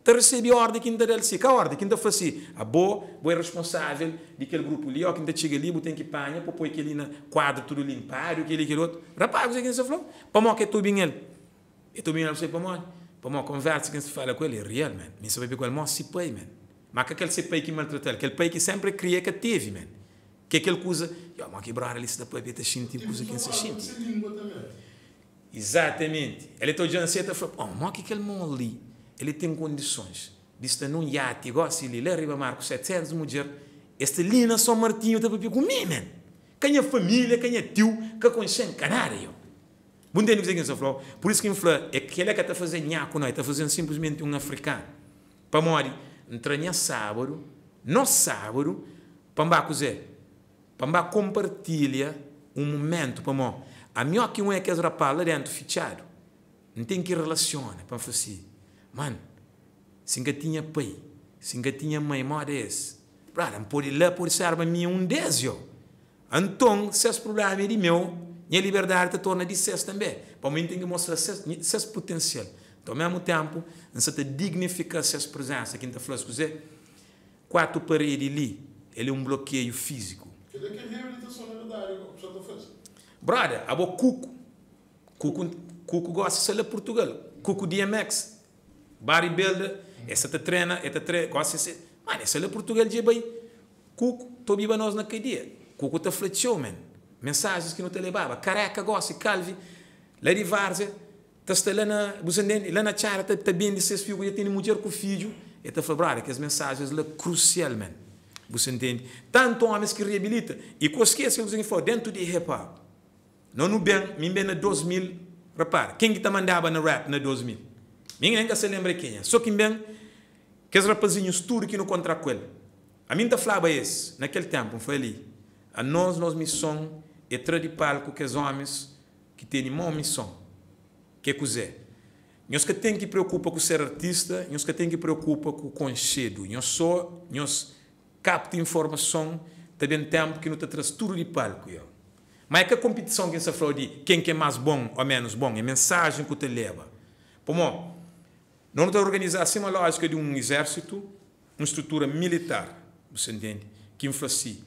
te recebe a ordem que ainda dele se, que a ordem que ainda faz assim, a boa é responsável daquele grupo ali, ó, que ainda chega ali, tem que panha, para pôr aquele na quadro tudo limpado, aquele outro. Rapaz, você que você falou? Para mim que é tudo bem ele. E tu bem ele para mim conversa que se fala com ele, é real, man. Me sabe com ele, mas se pai, man. Mas que aquele se pai que maltrata ele, aquele pai que sempre cria que teve, man. Que aquele coisa, mas quebrar ali se dá para ver, tem coisa que se sente. Exatamente. Ele está dizendo assim, mas que aquele mão ali, ele tem condições. Diz-te num iate, igual se ele arriba marco 700 mulheres, este ali na São Martinho está para comigo, man. Quem é família, quem é tio, que conhece canário. Bom dia, por isso que infla é que ele é que está fazendo nhaco, não está fazendo simplesmente um africano. Para morrer, entranha sábado, no sábado, para compartilha um momento para morrer. A minha que é que as rapaz lá dentro fichado, não tem que relaciona para fazer. Mano, se ainda tinha pai, se ainda tinha mãe, moda esse, para pode lá por ser a minha um desio. Então, se os problemas é de meu, minha liberdade te torna de ser também. Para mim tem que mostrar seu potencial. Então, ao mesmo tempo, você te dignifica sua presença. Quem está falando com você, 4 paredes ali, ele é um bloqueio físico. Ele é que é reabilitação na verdade, o pessoal está fazendo. Brother, a boa Cuco gosta de ser de Portugal. Cuco DMX, bodybuilder, essa te treina, gosta de ser. Mano, essa é de Portugal de bem. Cuco, tô viva nós naquele dia. Cuco te flechou, man. Mensagens que não te levava. Careca, gosta, calvi. Lá de Várzea, está lá na Chara, está bem de 6 filhos, já tem mulher com filho. E está falando, que as mensagens são cruciais, man. Você entende? Tanto homens que reabilitam. E com que você for dentro de hip-hop. Não bem na 2000, repara, quem que te mandava na rap na 2000? Ninguém se lembra quem é. Só que bem, que os rapazinhos tudo que não contra com ele. A mim te falava isso, naquele tempo, foi ali. A nós missão é trazer palco que os homens que têm uma missão. Que é cozer. Nós que tem que preocupar com ser artista, nós que tem que preocupar com o conceito. Nós capta informação, também tempo que não te traz tudo de palco. Mas é que a competição que se fala de quem que é mais bom ou menos bom, é a mensagem que te leva. Por não está organizar assim uma lógica de um exército, uma estrutura militar, você entende? Que influencia.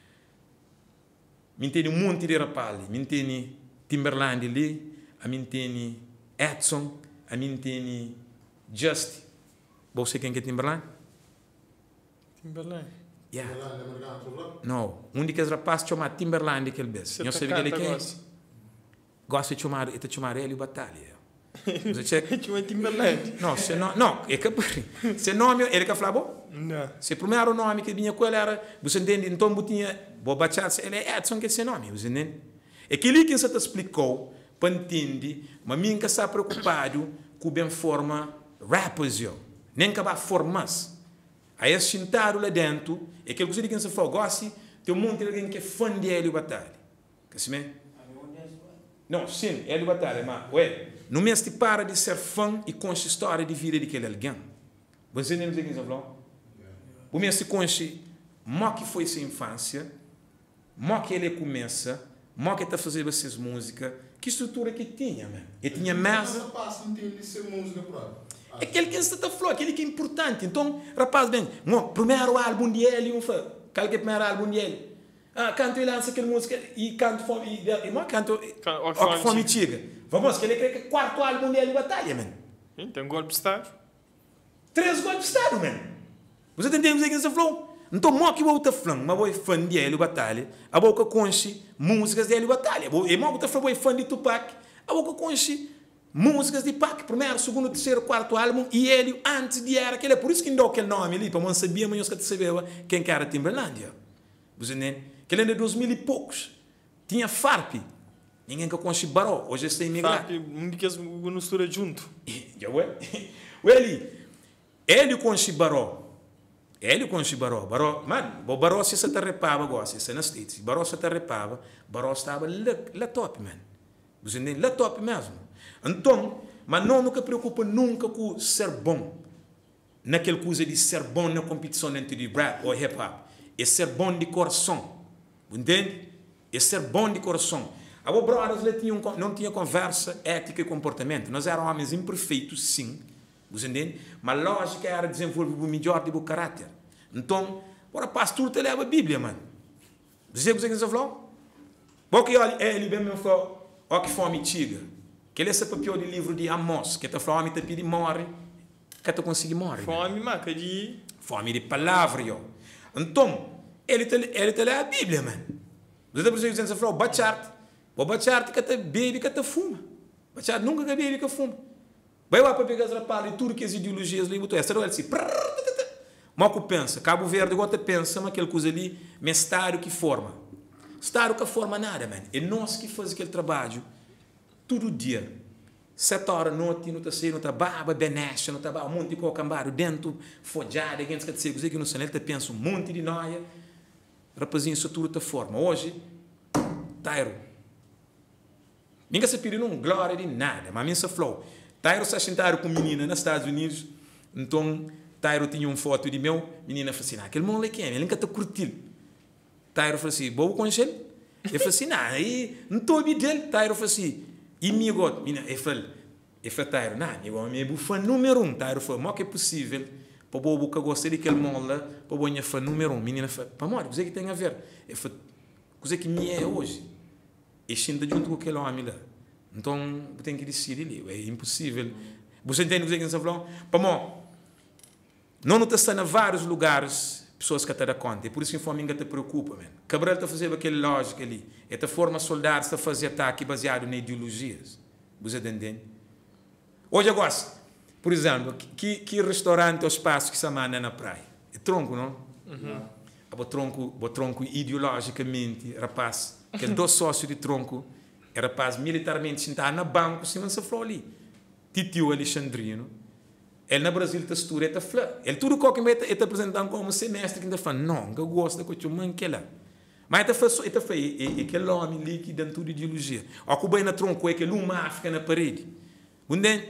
Me tem um monte de rapazes, me tem Timberland ali, a mim tem Edson, a mim tem Just. Você quem que é Timberland? Timberland. Yeah. Não, um daqueles rapazes chama Timberland aquele beijo. Não sei ele quem. Gosta de chamar ele batalha. Você chama Timberland. Não, é que se nome ele que falava bom? Não. Se primeiro nome que vinha com ele era, você entende? Então botinha, vou baixar, ele é Edson que é esse nome, você entende? É que ele que se te explicou, para entender, mas mim que está preocupado com bem forma rappers eu, nem que vai formar. Aí é sentado lá dentro, é aquele coisa que você fala, gosta, tem um monte de alguém que é fã de Hélio Batalha. Que se me? Não, sim, Hélio Batalha, mas, ué, não me este para de ser fã e conhecer a história de vida daquele alguém. Você nem me diz que você falou? O me este conhece, mó que foi sua infância, mó que ele começa, mó que está fazendo essas músicas, que estrutura que tinha, man? Ele tinha mesa. É aquele que você está falando, aquele que é importante. Então, rapaz, bem, o primeiro álbum de ele, qual que é o primeiro álbum de ele? Canto ele lança aquela música e canto fome, e canto fome tiga. Vamos, que ele crê que é o quarto álbum dele batalha, man. Tem golpe de Estado. 3 golpes de Estado, man. Você entende o que você falou? Então, mo que vou estar falando, mas vou fã de ele batalha, a boca conche músicas de ele batalha. E mo que vou fã de Tupac, a boca conche músicas de Pac, primeiro, segundo, terceiro, quarto álbum, e ele antes de era aquele, por isso que não deu aquele nome ali, para não sabia, mas eu sabia quem que era Timberlândia. Você entende? Que ele era de 2000 e poucos. Tinha Farp. Ninguém que conhece Baró. Hoje está imigrado. Farp, um de que as mistura junto. Ele conhece Baró. Ele conhece Baró. Mano, o Baró se te repava, gosta, se na States. Baró se te repava, Baró estava lá top, man. Você entende? Lá top mesmo. Então, mas não nunca preocupa nunca com ser bom. Naquela coisa de ser bom na competição entre de rap ou hip hop. É ser bom de coração. Entende? É ser bom de coração. A brothers não tinha conversa, ética e comportamento. Nós éramos homens imperfeitos, sim. Você entende? Mas a lógica era desenvolver o melhor do caráter. Então, para pastor te leva a Bíblia, mano. Você o que você falou? Porque ele bem me falou, ó que fome tiga. Que ele é esse papel do livro de Amós, que a fome te pede morre, que tu consegue morrer. Fome, marca de... Fome de palavra, yo. Então, ele te leva a Bíblia, mano. Você está dizendo, você falou, bacharte. Vou bacharte que te bebe, que te fuma. Bacharte nunca que bebe, que fuma. Vai lá para pegar as rapazes de tudo que as ideologias ali, botou essa, ele se... Mas que pensa, Cabo Verde, agora pensa, mas aquela coisa ali, mas Estado que forma. Estado que forma nada, mano. É nós que fazemos aquele trabalho todo dia. 7 horas da noite, não está saindo, não está baba, benecha, não está baba, um monte de cocambario dentro, fojada, alguém que está que não sei, ele pensa um monte de noia. Rapazinho, isso tudo está forma. Hoje, Tairo. Ninguém se pediu não glória de nada, mas a minha se falou. Tairo se assentaram com menina nos Estados Unidos, então Tairo tinha uma foto de meu, menina falou assim, aquele moleque é, ele nunca está curtindo. Tairo falou assim, boa com ele? Ele falou assim, não estou ouvindo dele. Tairo falou assim, e me gosto, menina, ele falou, Tairo, não, meu fã número 1. Tairo falou, mas que é possível, para boa que gosta daquele mola, para boa fã número 1. Menina falou, para amor, o que tem a ver? Ele falou, o que me é hoje? E sinta junto com aquele homem lá. Então, tem que decidir ali, é impossível. Você entende o que você falou? Para amor, não está em vários lugares, pessoas que te dão conta. E por isso que a fome te preocupa, man. Cabral está fazendo aquela lógica ali. Esta forma soldados está fazendo ataque baseado em ideologias. Você entende? Hoje eu gosto. Por exemplo, que restaurante ou espaço que se manda na praia? É tronco, não? O tronco ideologicamente, rapaz, que é 2 sócios de tronco, é rapaz militarmente sentado na banco, se não se falou ali. Titio Alexandrino. Ele na Brasil está estuda, está flá. Ele tudo que ele está apresentando como semestre que ele fala, não, eu gosto da coisa humana que é lá. Mas ele faz aquele homem ali que dá tudo ideologia. O que bem na tronco é aquele uma África na parede. Onde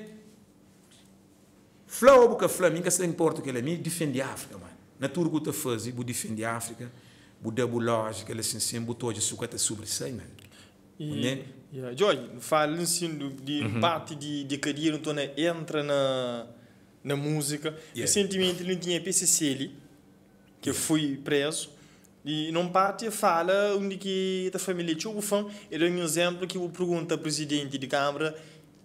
flá ou boca flá, ninguém se importa que ele me defende a África, mano. Na tudo que ele faz, ele defende a África, ele dá lógica, ele se ensina, ele toda a sucata sobre isso, mano. E, Jorge, fala de parte de carreira, então entra na música. Recentemente ele tinha PCC ali, que foi preso, e não parte fala onde que a família tinha o fã, ele é um exemplo que eu pergunto ao presidente de Câmara,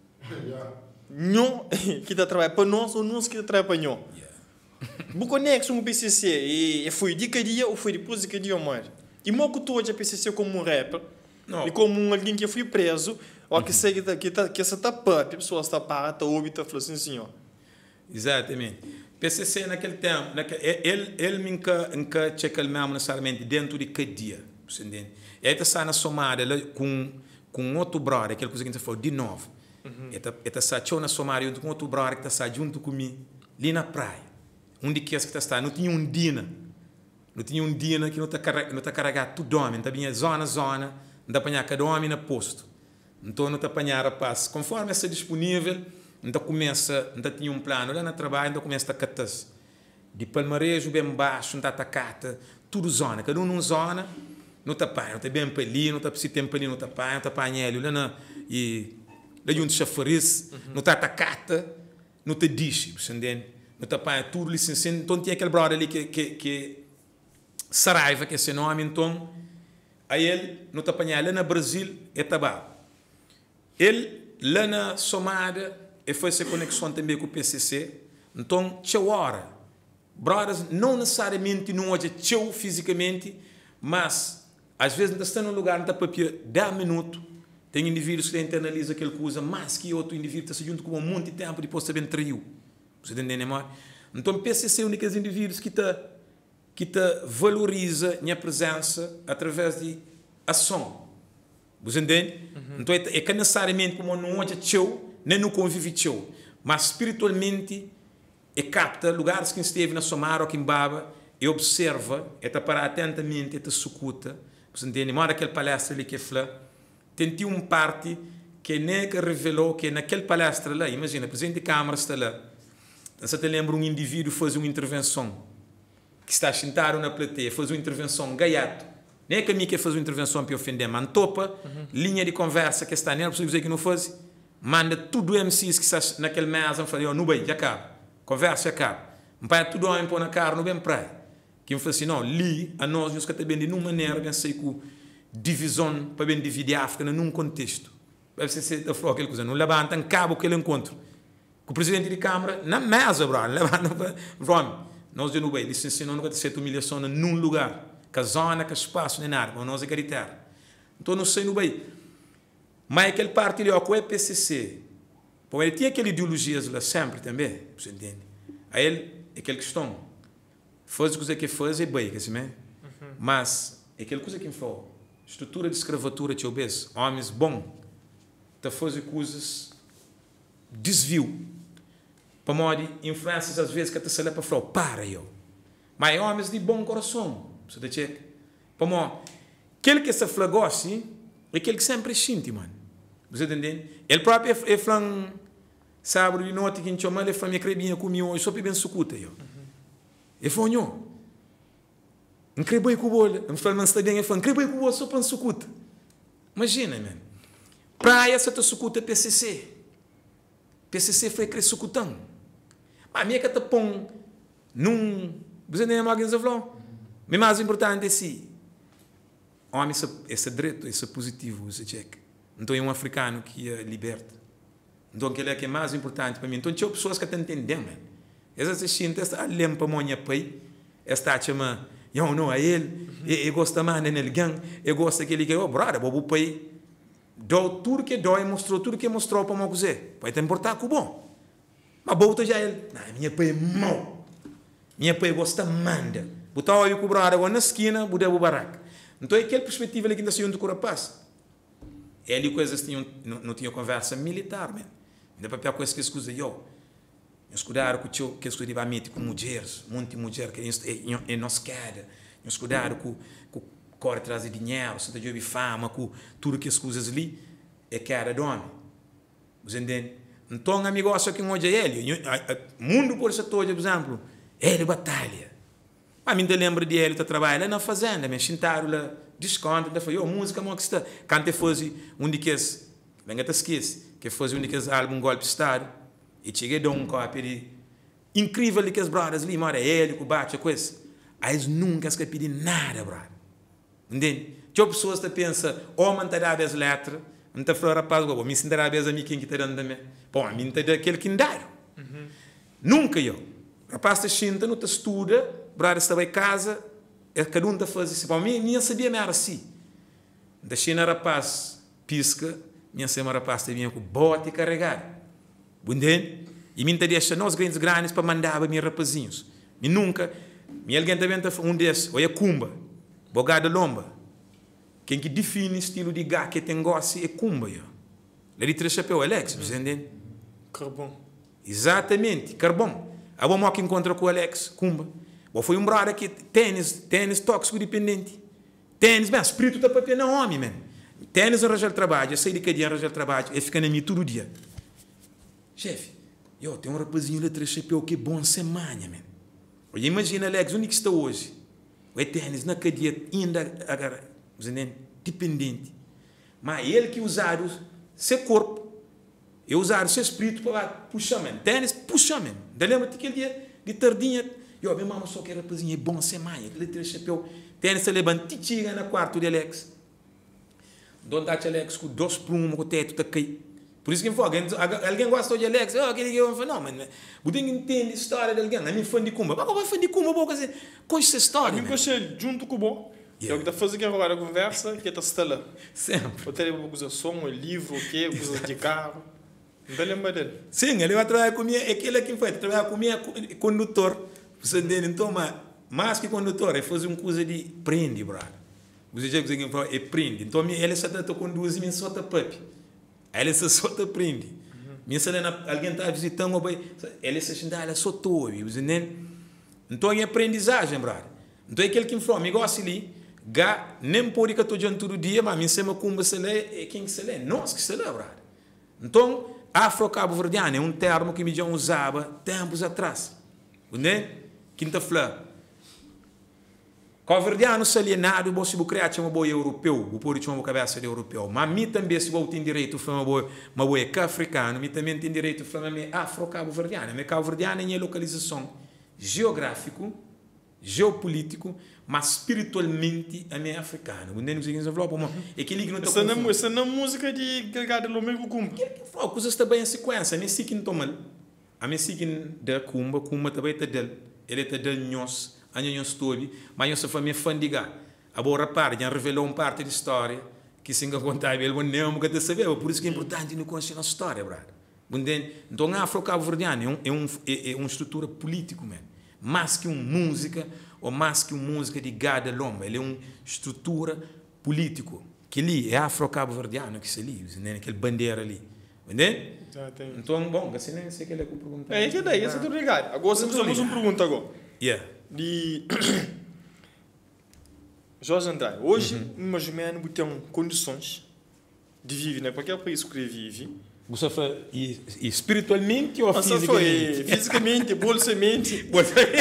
não, que está trabalhando para nós ou nós que está trabalhando para nós. O conexo com o PCC, e foi de cadeia ou foi depois de cadeia ou mais? E mal que todo a PCC como um rapper, e como alguém que foi preso, ou que essa tapa, a pessoa está parada, ouve, está falando assim, senhor. Exatamente. PCC naquele tempo, ele nunca checa mesmo necessariamente dentro de cadeia. Ele está na Somália com outro brother, aquele coisa que a gente falou, de novo. Ele está na Somália com outro brother que está junto comigo, ali na praia. Onde que está? Não tinha um dina. Não tinha um dina que não está carregado tudo homem. Não tinha zona, não está apanhar cada homem no posto. Então não está apanhar a paz. Conforme essa disponível, então começa, então tinha um plano, lá no trabalho, então começa a catar de palmarejo bem baixo, não está atacada, tudo zona, cada um numa zona, não está apanha, não está bem para ali, não está preciso tempo ali, não está apanha, não está apanha ele, lá e lá junto chafariz, não está atacada, não está dixe, entende? Não está apanha tudo licenciado, então tinha aquele brother ali que Saraiva, que é esse nome, então aí ele não está apanha lá no Brasil, é tabaco. Ele lá na Somália e foi essa conexão também com o PCC. Então, tinha hora. Brothers, não necessariamente não hoje tchau fisicamente, mas às vezes não está num lugar, não está para 10 minutos. Tem indivíduos que internalizam aquele que usa mais que outro indivíduo, está junto com um monte de tempo, depois também traiu. Você entende, amor? Então, o PCC é um dos indivíduos que valoriza a minha presença através de ação. Você entende? Então, é que necessariamente como não hoje tchau, nem no convívio teu, mas espiritualmente capta lugares que esteve na Somara ou que em Baba e observa, para atentamente, escuta, você entende? Mora aquele palestra ali que fala, tem uma parte que nem que revelou que naquele palestra lá, imagina, o presidente de Câmara está lá, você te lembra um indivíduo faz uma intervenção, que está sentado na plateia, faz uma intervenção gaiato, nem é que a mim que faz uma intervenção para ofender, mas topa, linha de conversa que está nela, para dizer que não faz. manda tudo MCs que está naquele mês e fala, não bem, já acaba, conversa acaba. Pai tudo homem pôr na cara, não bem praia. Que me fala assim, não, li a nós, nós que também de uma maneira, bem sei que divisão para bem dividir a África num contexto. Deve ser aquela coisa, não levanta em cabo aquele encontro. Com o presidente de Câmara, na mesa, bro, levanta para nós de Nubei, licenciamos nunca ter humilhação num lugar, que a zona, que espaço, nem nada, mas nós é caritário. Então, não sei Nubei. Mas aquele partido com o PCC, porque ele tinha aquela ideologia lá sempre também, você entende? Aí ele, aquela questão, faz coisa que faz é bem, mas aquela coisa que me falou, estrutura de escravatura, te obese, homens bons, te fazem coisas desvio, para modo influências às vezes que te sale para falar, para eu, mas homens de bom coração, você te checa, para modo, aquele que se flagou assim, é aquele que sempre sente, mano. Você entende? Ele próprio é flan, sábado de noite que a gente chama, ele flan, me crebinha comigo, eu só bem sucuta, eu. Ele falou, não, não crebei com o bolo, eu falei, mas está bem, ele falou, não crebei com o bolo, só para sucuta. Imagina, mano. Praia, essa tua sucuta PCC. PCC foi crescer sucutão. Mas a minha que te põe num, você nem é alguém que falou. O mais importante é assim, homem, esse direito, esse positivo, você checa. Então é um africano que é liberta. Então aquele é que é mais importante para mim. Então tinha pessoas que estão entendendo. Essas assistindo, esta lempa monha pai, esta chama, eu não a ele, eu gosto mais nele gang, eu gosto daquele que eu, brother, bobo pai, dou tudo que dói, mostrou tudo que mostrou para me fazer. Vai te importar com o bom. Mas volta já ele, não, minha pai é mau. Minha pai gosta manda. Botar eu com o brother na esquina, bude o baraca. Então é aquela perspectiva ali que ainda se junta com o rapaz. Ele e coisas não tinha conversa militar, man. Ainda para coisas que escusa eu. Escudaram com o que escudava com mulheres, monte de mulher que é nossa queda. Escudaram com o corre atrás de dinheiro, se de fama, com tudo que escusas ali, é queda de homem. Você entende? Então, amigo, só que hoje é ele. O mundo por isso todo, por exemplo, ele batalha. A mim te lembra de ele, está trabalhando na fazenda, me sentaram lá, desconto, da foi, música, mas que está, canta fosse um de que venga te esquece, que fosse um de que álbum golpe de estado, e cheguei a dar um cópia de incrível de que as brothers ali, mora ele, que bate a coisa, aí eles nunca se pedir nada, brother, entende? Tinha pessoas que pensam, homem está dando as letras, não está falando rapaz, me sentará a vez a mim quem está dando também, bom, a mim está dando aquele que dá, nunca eu, rapaz está senta, não está estuda, brother estava em casa, cada um está fazendo isso. Para mim, nem sabia mais assim. Da China, rapaz, pisca, minha semana rapaz, vinha com bote carregado. Entende? E me deixa nós grandes para mandar para meus rapazinhos. E nunca, alguém também está um desses, olha Kumba, bogada lomba. Quem que define o estilo de gá que tem gosto é Kumba. Ele traz chapéu, Alex, você entende? Carbon. Exatamente, Carbon. A bom que encontra com o Alex, Kumba. Ou foi brother que tênis tóxico dependente. Tênis, mas espírito está para não homem, man. Tênis arranjar trabalho, eu sei de que dia arranjar trabalho, ele fica na minha todo dia. Chefe, eu tenho um rapazinho de 3 chapéu que é bom semana, man. Olha, imagina, Alex, onde que está hoje? O tênis na cadeia ainda agora, dependente. Mas ele que usaram seu corpo, eu usaram seu espírito para puxar, man. Tênis, puxa, man. Lembra-te aquele dia de tardinha. Eu, minha mamãe só que rapazinho é bom semana, aquele 3 chapéu, tênis se levanta, titiga no quarto de Alex. Donde está Alex com 2 plumas, com o teto está caído. Por isso que alguém gosta de Alex, aquele que eu falo, não, mas você entende a história de alguém, a minha fã de Kumba, mas como é fã de Kumba, vou fazer com essa história. A mim gostei junto com o bom. É o que está fazendo agora a conversa, que está se lá. Sempre. O telefone usa som, um livro, o quê, usa de carro. Não lembra dele? Sim, ele vai trabalhar comigo, aquele que foi, trabalhar comigo condutor. Você entende? Então, mais que condutor, ele faz uma coisa de prende, brother. Você já consegue falar, é prende. Então, ele só está conduzindo, ele só está papi. Ele só está prende. Alguém está visitando, ele se senta, ele só está, você entende? Então, é aprendizagem, brother. Então, é aquele que me fala, amigo, assim, nem pode que eu estou dizendo todo dia, mas me chama como se lê, é quem se lê, nós que se lê, brother. Então, afro-cabo-verdiano é um termo que me já usava tempos atrás. Entende? Quinta-feira, Cabo-verdiano se alienado, você vai criar uma boa europeu, o pode uma cabeça de europeu. Mas mim também se vou ter direito a falar uma boa africano, mim também tem direito a falar afro-cabo-verdiano. Mas cabo-verdiano é localização geográfico, geopolítico, mas espiritualmente a minha africano. Não sei o que falar, é que liga no teu corpo. Essa não é música de Delgado Lomego Kumba. Coisas também em sequência, a minha siquim toma, a minha siquim da Kumba também está dele, ele está dele nós. A minha história, mas eu sou família fã de gá. A boa parte, já revelou uma parte da história que se enga contar, ele não nunca te saber, por isso que é importante não conhecer a história, brother. Então, a Afro-Cabo-Verdiano é uma estrutura política, man. Mais que uma música, ou mais que uma música de gada lomba, ele é uma estrutura política, que ali é Afro-Cabo-Verdiano que se ali, aquele bandeira ali. Entende? Então, bom, assim não sei que ele é com pergunta. É que daí, essa é tudo ligado. Agora, temos uma pergunta agora. Yeah. De Jorge Andrade, hoje, mais ou menos, tem condições de viver em qualquer país que ele vive. Você foi espiritualmente ou fisicamente? Fisicamente, bolsamente.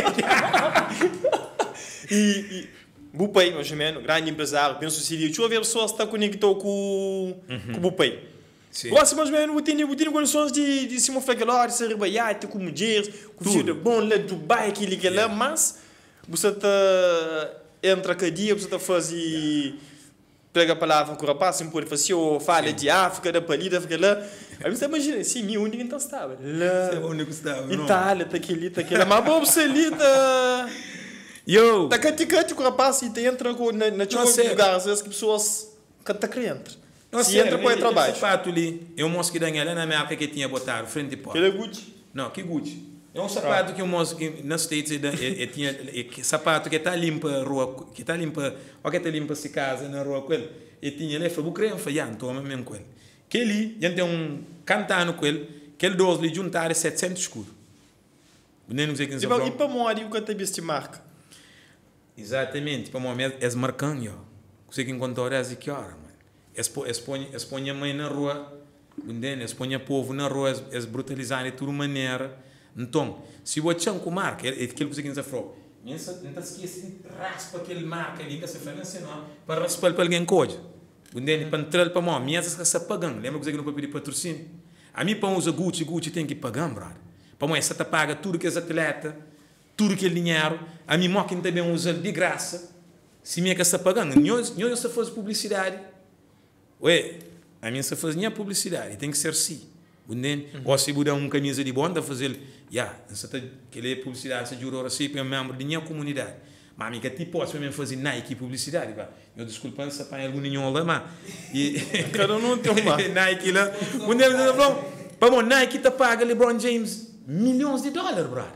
E o país, mais ou menos, grande empresário, penso que deixa eu ver pessoas que estão conectadas com o país. Gosto mais ou menos, tem condições de se mostrar aquela hora, de ser rebaiado, com mulheres, com vida bom, lá de Dubai, aquilo lá, mas você entra cada dia, você está fazer, pega a palavra com o rapaz, você pode fazer, ou fala de África, da palida, fica lá. Aí você imagina, sim, meu único então estava. Lá, Itália, tá aquele, mas bom, você ali, tá... Yo! Tá canticante com o rapaz e entra na lugar, às vezes que pessoas cantam crentes. Não, se entra para ir trabalho. Esse sapato ali, eu mostro que Daniela na minha época que tinha botado frente de porta. Ele é Gucci? Não, que Gucci. É um sapato que eu mostro que nas States tinha sapato que está limpa a rua, que está limpa, ou que está limpa se casa na rua com ele. E tinha ele falou, "Bucreia, falhando, toma mesmo com ele." Que ele, já tem um cantando com ele, que ele dois lhe juntar 700 escudos. Nem sei quem se fala. E para morrer o que tem este marca? Exatamente, para morrer é marcando, você que encontrou é que hora, mano. Expõe a mãe na rua, expõe o povo na rua, brutalizar de toda maneira. Então, se o acham com marca, é aquilo que você quer falar. Não esquece de raspa aquele marca ali, que você faz assim, não, para raspar para alguém coisa. Para entrar para mim, minhas que você pagando. Lembra que você não pode pedir patrocínio? A mim, para usar Gucci tem que pagar, brother. Para mim, você paga tudo que é atleta, tudo que é dinheiro. A mim, quem também usa de graça. Se minha que você pagando, não se faz publicidade. Ué, a minha se faz nem a publicidade, tem que ser assim. Ou se mudar uma camisa de bonda, fazer, aquela publicidade, se jurou assim, para um membro de minha comunidade. Mas a minha que tipo, posso mesmo fazer Nike publicidade, eu desculpa, se apanha algum nenhum lá, mas... Cada um tem uma. Nike lá. Para mim, Nike te paga LeBron James milhões de dólares, brother.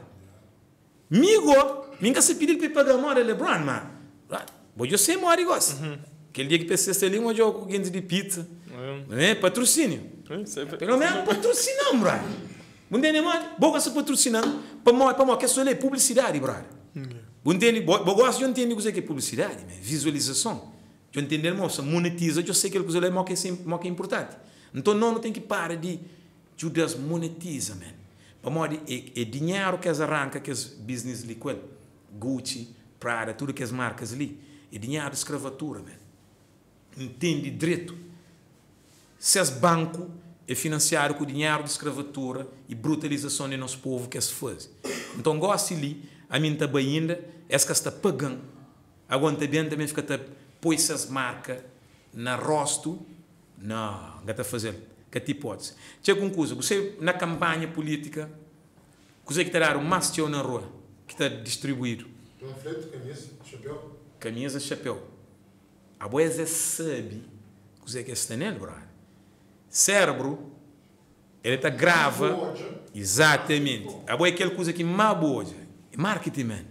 Minha se pedir para pagar more LeBron, mas... Eu sei more, gosto. Aquele dia que pensei ali, um jogo com de pizza. Patrocínio. Pelo menos patrocinamos, brother. Não tem nem mais. Boa se patrocinando. Para mim, que é só publicidade, brother. Não tem nem. Eu gosto de entender o que é publicidade, visualização. De entender, moça, monetiza. Eu sei que ele é importante. Então, não tem que parar de Judas monetiza, man. Para mim, é dinheiro que eles arrancam, que as business ali, Gucci, Prada, tudo que as marcas ali. É dinheiro de escravatura, man. Entende direito. Se as bancos é financiado com dinheiro de escravatura e brutalização do nosso povo que se faz. Então, gosto ali, a mim também ainda, é que está pagando. Aguenta bem também fica a pôr essas marcas na rosto. Não, não está fazendo. Que tipo pode ser. Chega uma coisa, você na campanha política, você que está o mais teu na rua, que está distribuído. Panfleto, camisa, chapéu. Camisa, chapéu. A boa sabe o que é que está nele, brother. Cérebro, ele está grava. Exatamente. A boa é aquela coisa que mais boa. É marketing, man.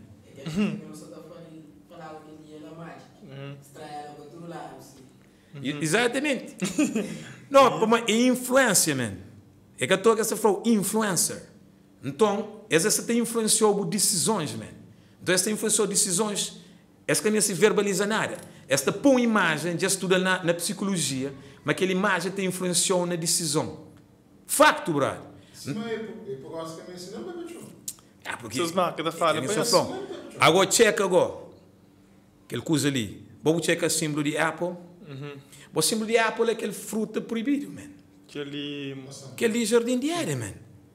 Exatamente. Não, mas é influência, man. É que a tua que você falou, influencer. Então, essa te influenciou decisões, man. Então, essa influenciou decisões. Essa que não se verbaliza nada. Esta põe imagem, já estuda na psicologia, mas aquela imagem te influenciou na decisão. Facto, brother. Se não é por causa que me ensinam, mas não. Porque as marcas da falha, agora, checa agora. aquele coisa ali. Vou checar o símbolo de Apple. O símbolo de Apple é aquele fruta proibido, man. Aquele jardim de Éden, man.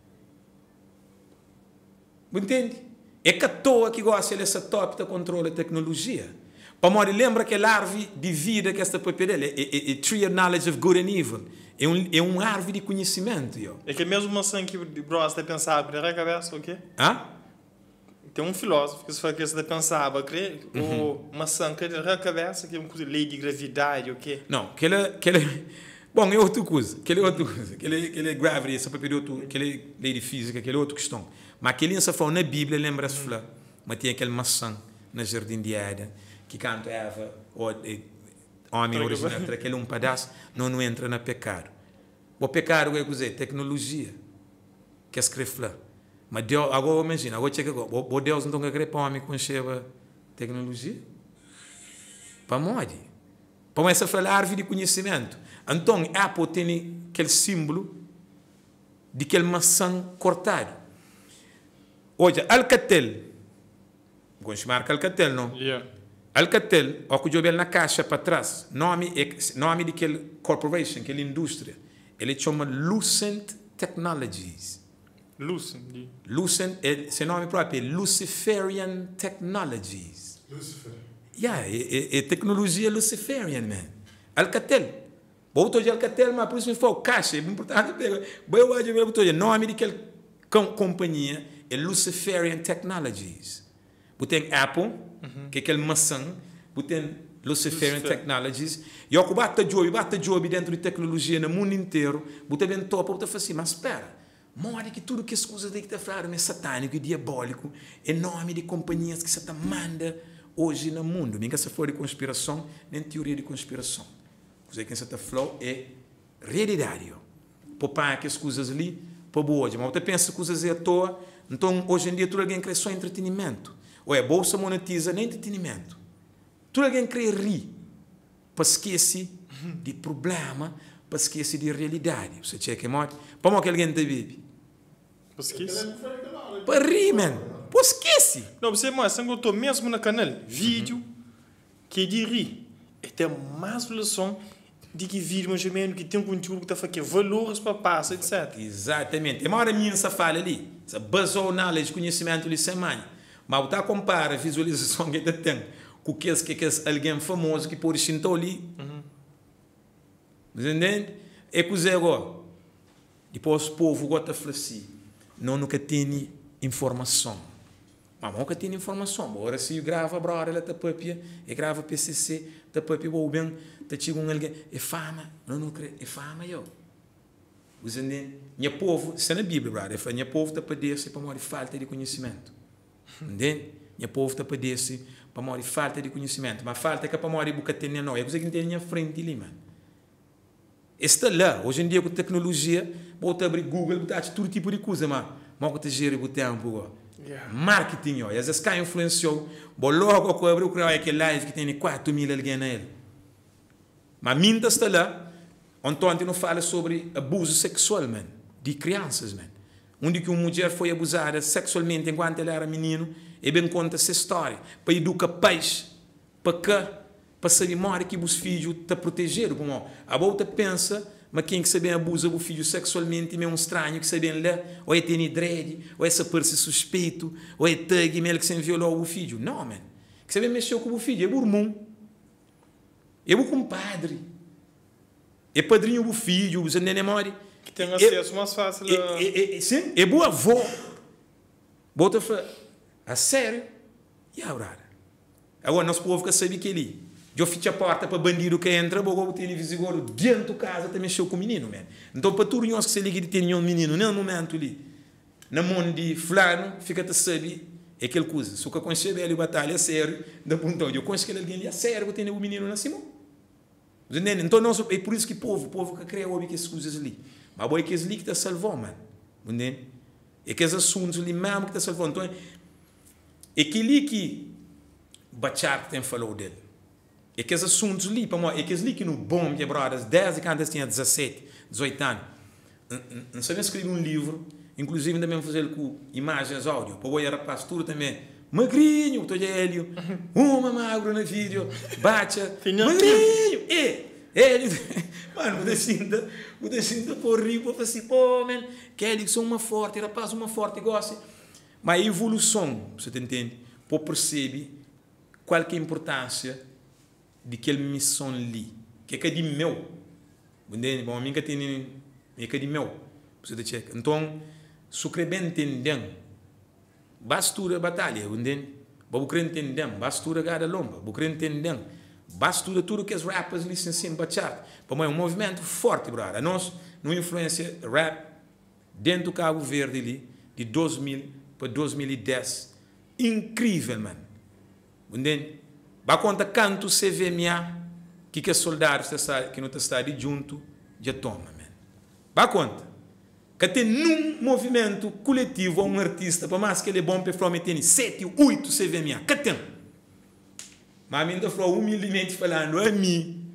Entende? É que à toa que gosta dessa top da controle da tecnologia. Para morrer, lembra que a árvore de vida que esta papel é Tree of Knowledge of Good and Evil. É um árvore de conhecimento. Yo. É que mesmo uma maçã que bro, você pensava, na cabeça, o quê? Hã? Tem um filósofo que você pensava, ou maçã que na cabeça, que é uma coisa lei de gravidade, o quê? Não, bom, é outra coisa. Aquele é gravity, essa papel aquele lei de física, aquele é outra questão. Mas aquele se fala na Bíblia, lembra-se, mas tem aquele maçã no jardim de Éden, que quando Eva, homem original, aquele pedaço, não entra no pecado. O pecado é dizer, tecnologia, que escreve lá. Mas Deus, agora imagina, agora Deus não está a querer para o homem que conhece tecnologia? Para morrer. Para começar a falar árvore de conhecimento. Então, Apple tem aquele símbolo de aquele maçã cortado. Olha, Alcatel. Vamos chamar Alcatel, não? Yeah. Alcatel, o que eu na caixa para trás, nome de aquele corporation, aquela indústria, ele chama Lucent Technologies. Lucent, seu nome próprio é Luciferian Technologies. Lucifer. Yeah, é tecnologia Luciferian, man. Alcatel. Botou de Alcatel, mas por isso me foi caixa, é importante pegar. O nome daquela companhia é Luciferian Technologies. Tem Apple, que é aquele maçã, tem Luciferian Technologies. E o que bate job dentro de tecnologia no mundo inteiro, você bem topa, você fala assim, mas espera, mora que tudo que as coisas que está falando é satânico e diabólico, é nome de companhias que você manda hoje no mundo. Nem que se for de conspiração, nem teoria de conspiração. O que você está falando é realidade. Para que as coisas ali, para boa, mas você pensa que coisas é à toa, então hoje em dia tudo alguém quer só entretenimento. Ou é bolsa monetiza nem entretenimento. Tudo alguém quer rir para esquecer de problema, para esquecer de realidade. Você checa morte, para morrer alguém te bebe. Para rir, man. Para esquecer. Não, você mais, eu estou mesmo no canal, vídeo, que é de rir. E tem mais relação de que vídeo, mais ou menos, que tem um conteúdo que está fazendo valores para passar, etc. Exatamente. É uma hora minha essa fala ali. Essa basou knowledge, conhecimento ali semana. Mas você compara a visualização que tem com que é alguém famoso que pode sentar ali. Entende? É que o agora. Depois o povo gosta de falar assim. Nunca tem informação. Mas nunca tem informação. Agora se grava, brother, ela está papia, e grava PCC, está papia, ou bem, está chegando alguém. É fama. Não creio. É fama, eu. Você entende? Minha povo, isso é na Bíblia, brother. Minha povo está padecendo para morrer falta de conhecimento. Entende? Minha povo está padecendo para morrer falta de conhecimento. Mas falta que para morrer boca tem não. É coisa que não tem na frente ali, mano. Está lá. Hoje em dia com tecnologia, bota abrir Google, bota todo tipo de coisa, mas mal que gera o tempo. Marketing, ó. E às vezes cá influenciou, bom logo que abriu aquele live que tem 4.000 alguém nele. Mas minta está lá. Ontem não fala sobre abuso sexual, man, de crianças, man. Onde que uma mulher foi abusada sexualmente enquanto ela era menino, e bem conta essa história. Para educar pais, para saber mais que os filhos te protegeram. A volta pensa, mas quem que sabe abusa o filho sexualmente é um estranho que sabe lá, ou é ter dread, ou é saber-se suspeito, ou é tag, ele que se violou o filho. Não, man. Que sabe mexer com o filho, é o irmão, é o compadre, é padrinho do filho, os memória. Que tem acesso mais fácil sim, é boa avó. Bota a sério. E agora? Agora, nosso povo que sabe que ele eu fecha a porta para bandido que entra, vou ter visível dentro de casa, também mexeu com o menino, man. Então, para tudo que se liga de ter um menino, no momento ali, na mão de fulano, fica a saber, é aquela coisa. Se eu conhecer ele, batalha a sério, da ponto eu conheço que alguém ali a sério, vou ter o menino na cima. Então, é por isso que o povo que cria ouve que essas coisas ali. Mas é que as ali que está salvando, mano. Entende? É que esses assuntos ali mesmo que está salvando. Então, é que ali que Bachar tem falado dele. É que esses assuntos ali, é que ali que no bom, que brothers, desde quando eles tinham 17, 18 anos, não sabia escrever um livro, inclusive também fazer com imagens, áudio, para o rapaz tudo também, magrinho, estou de Hélio, uma magro no vídeo, bate, Tinha magrinho, Hélio, mano, o da cinta por rico, eu assim, pô, man, que Hélio são uma forte, rapaz, uma forte, gosta. Mas a evolução, você entende? Para perceber qual que é a importância de aquela missão ali, que é de meu, entende? Bom, a mim que tem, é que de meu, você checa. Então, se o bem entendem, bastura batalha, entende? Vou querer entender, bastura gada lomba, vou querer entender, bastura tudo que os rappers licenciam para chat. Para mim é um movimento forte, brother. Nós, não influência rap dentro do Cabo Verde ali, de 2000 para 2010. Incrível, mano. Entende? Vai conta canto CVMA que é soldado que não está ali junto, já toma, mano. Vai conta. Que tem num movimento coletivo ou um artista, para mais que ele é bom, para falar, tem 7, 8 CVMA. Que tem? Mas a mim está falando humildemente falando, a mim,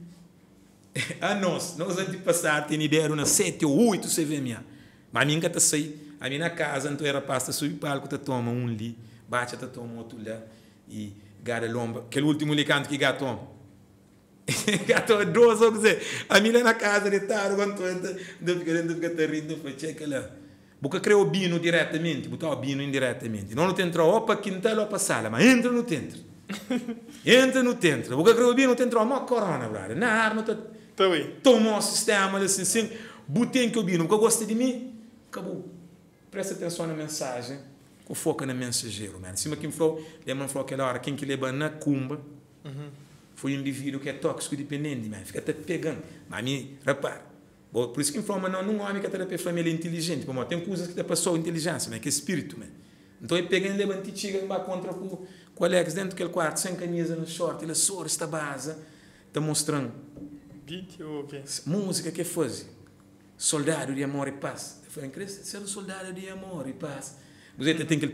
a nós antepassados, tem ideia de 7 ou 8 CVMA. Mas a mim que está sair, a mim na casa, então era pasta, subir palco, tá toma um ali, bate, tá toma outro lá, e gada lomba, aquele último licanto que gato toma. Gato dois ou dizer, a mim lá na casa de tarde, quando eu fico rindo, foi checa lá. Porque criou o bino diretamente, botar o bino indiretamente. Não te entrou ou para quintal ou para sala, mas entra no centro. Entra no centro. Porque criou o bino, te entrou uma corona, brother. Na arma, tomou o sistema, assim, botei que o bino, porque gosta de mim, acabou. Presta atenção na mensagem, com foco na mensageiro, mano. Cima quem falou, lembra falou aquela hora, quem que leva na cumba, foi um indivíduo que é tóxico dependente, mas fica até pegando. Mas a mim, repara, por isso que informa, não homem que está para família inteligente, porque tem coisas que passou inteligência, mas que é espírito, man. Então ele pega e leva a tiga e vai contra o Alex dentro daquele quarto, sem camisa no short, ele sora esta base, está mostrando. Música que faz? Soldado de amor e paz. Eu falei, ser um soldado de amor e paz. Você tem aquele...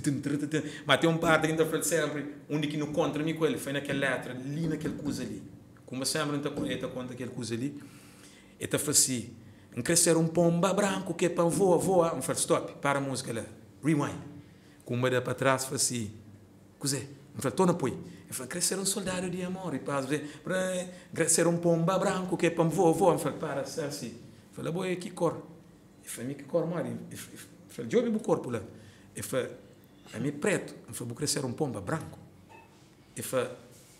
Mas tem parte ainda foi sempre, onde que não contra mim com ele, foi naquela letra, ali naquela coisa ali. Como sempre, ele conta aquela coisa ali. Ele fala assim, crescer um pomba branco que é para voar. Eu falo, stop, para a música lá, rewind. Como ele para trás, fala assim, coisa. Eu falo, estou no apoio. Eu falo, crescer um soldado de amor e paz. Crescer um pomba branco que é para voar. Eu falo, para, assim. Eu falo, boa, que cor? Eu falo, que cor, Mário? Eu falo, eu vi o corpo lá. Eu falei, a mim preto. Eu falei, vou crescer um pomba branco. Eu falei,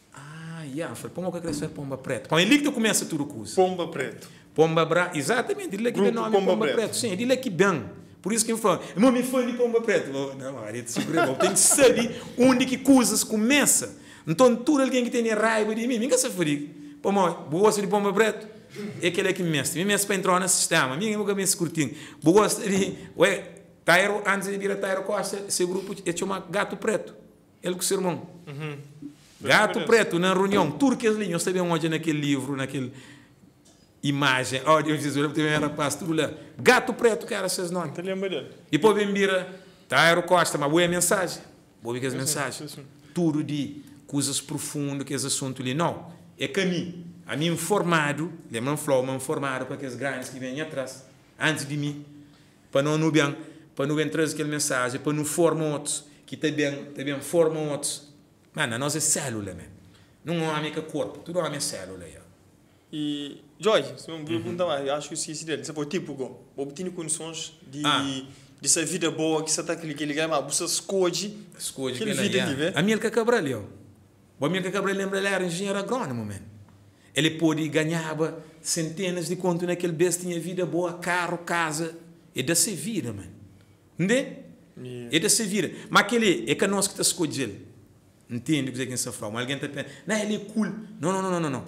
eu falei, como que crescer pomba preto? Quando ele que começa tudo coisa. Pomba preto. Pomba branco, exatamente, ele é que nome pomba preto. Sim, ele é que bem. Por isso que eu falo, eu me fã de pomba preto. Não, é de surpresa. Tem que saber onde que coisas começam. Então, tudo alguém que tem raiva de mim, nunca se furiga. Pô, gosto de pomba preto. É aquele que me mestre. Me mestre para entrar no sistema. Minha nunca me escurtinho. Gosto de... Tairo, antes de vir a Tairo Costa, esse grupo é chamado Gato Preto. Ele com o seu irmão. Gato Preto, na reunião. Tudo que as linhas, você vê onde naquele livro, naquele imagem, audiovisual, teve um rapaz, tudo lá. Gato Preto, cara, vocês não. Te lembra dele? E depois vem vira Tairo Costa, mas boa mensagem. Boa as mensagens. Tudo de coisas profundas, que esse assunto ali. Não, é caminho. A mim formado, lembra um flow, formado para aqueles grandes que vêm atrás, antes de mim, para não bem. Para não entrar aquela mensagem, para não formar outros, que também formam outros. Mano, a nossa célula, man. Não é homem que é corpo, tudo homem é célula. E, Jorge, se eu me perguntar mais, acho que eu esqueci dele. Você foi tipo, obtendo condições de essa vida boa, que você está aquele gama, você escolhe aquele vida ali, velho. A Milka Cabral, a Milka Cabral lembra, ele era engenheiro agrônomo, man. Ele pôde ganhar centenas de contos naquele besta, tinha vida boa, carro, casa, e dessa vida, man. Entende? É de se vira. Mas aquele é que nós que está escolhendo. Entende o que é que você fala? Mas alguém está pensando, não, ele é cool. Não.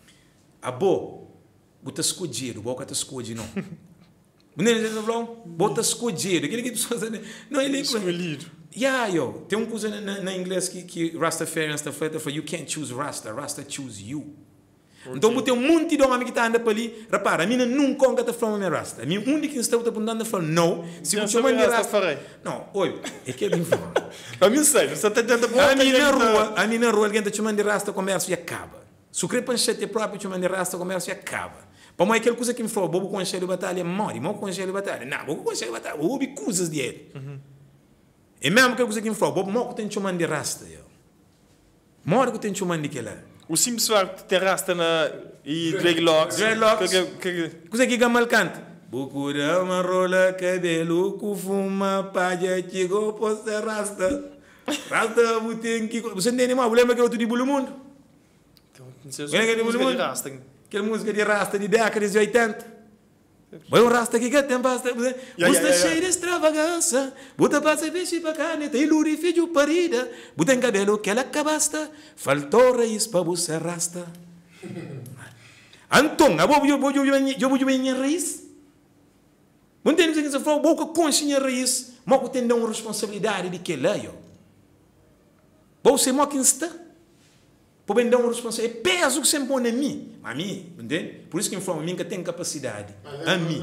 A boa, você está escolhendo, a boa está escolhendo, não. Entende o que falou? Você está escolhendo. Aquele que pessoas não, ele é escolhido. Tem uma coisa na inglês que Rastafarians está falando, you can't choose Rasta, Rasta choose you. Então, tem um monte de homem que está andando para ali. Repara, a minha nunca está falando de Rasta. A minha única que está apontando falando, não. Se você chama de Rasta. Não, oi, é que é bem falado. A minha sei, você está dentro da a minha na rua, alguém está chamando de Rasta, comércio e acaba. Se o creio panchete próprio chamando de Rasta, comércio e acaba. Para mim, aquela coisa que me falou, bobo conselho de batalha, morre, morre conselho de batalha. Não, bobo conselho de batalha, houve coisas dele. E mesmo que eu consegui falar, Bob, mo que tem chamando de rasta, eu. Moro que tem chamando de que lá. O simples facto de ter rasta e dreadlocks. Consegui gamal canta. Bucura uma rola cabelo que fuma palha chegou por ser rasta. Rasta tem que você entende mal, lembra que eu te bolo mundo? Aquela música de rasta de década de 80. Vai um rasta que tem basta. Você cheio de extravagância. Buta passa peixe para carne, tem luri filho parida. Buta em cabelo que ela cabasta. Faltou raiz para você rasta. Então, eu vou minha raiz. Não tem que falar, boca consciência raiz, mas que tem uma responsabilidade de que lá eu. Você é que está. Por bem dar uma responsabilidade, é peso que você põe em mim. A mim, entende? Por isso que eu falo, a mim que tem capacidade. A mim.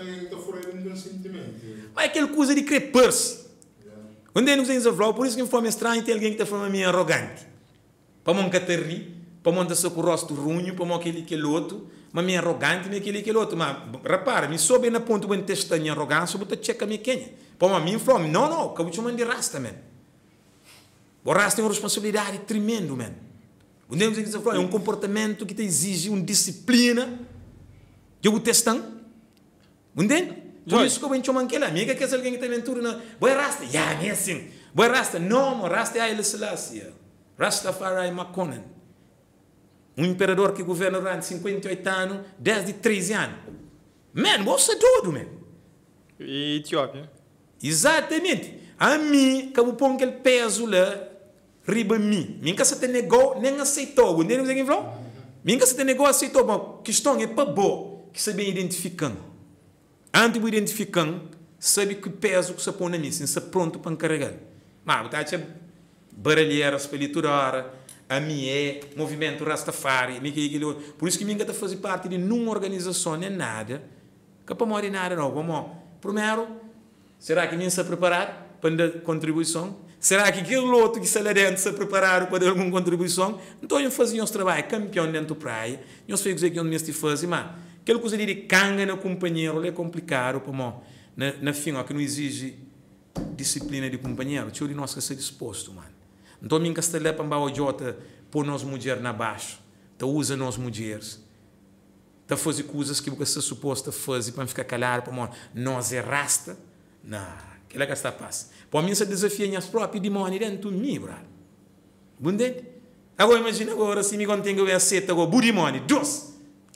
Mas é aquela coisa de crepar-se. Entende? Por isso que eu falo, estranho, tem alguém que está falando a mim arrogante. Para não te rir, para não te com o rosto ruim, para não aquele outro. Mas me arrogante, me aquele outro. Mas, repara, me soube na ponto de testar minha arrogância, eu vou checar minha quenha. Para mim, falo, não, que eu vou chamar de rasta, man. O rasta tem uma responsabilidade tremenda, man. É um comportamento que te exige uma disciplina. Eu vou testando. Entende? Por isso que eu vou chamar aquela amiga que é alguém que tem aventura na. Boa rasta, é assim. Boa rasta, não, rasta é Haile Selassie. Rastafari Makonnen. Um imperador que governa durante 58 anos, desde 13 anos. Man, você é tudo, man. E Etiópia? Exatamente. A mim, que eu ponho aquele peso lá, riba mim. Minha casa tem negócio, nem aceitou. Entendeu o que eu falo? Minha casa tem negócio, aceitou. Mas a questão é para boa, que você bem identificando. Antes de identificando, sabe que peso que você põe na mim, se você pronto para carregar. Mas, você está baralheiras para literar, a minha é movimento Rastafari, por isso que minha está fazendo parte de nenhuma organização, nem nada, que para morrer nada não. Vamos, primeiro, será que minha está preparado para dar contribuição? Será que aquele outro que está lá dentro está preparado para dar alguma contribuição? Então, eu fazia nosso trabalho campeão dentro da praia, nós fazíamos aqui onde nós fazemos, mas aquela coisa de canga no companheiro é complicado, na fim, que não exige disciplina de companheiro, tinha de nós que ser disposto, mano. Então, minha está lá para o Jota, pôr nós mulheres na baixo, tá usa nós mulheres, tá fazer coisas que você é suposto fazer para ficar calado, para nós é rasta, não, aquela que está passa. Para mim, você desafia as próprias demônios dentro de mim, brother. Entende? Agora, imagina agora, se me contém que eu aceito agora, o demônio, dois.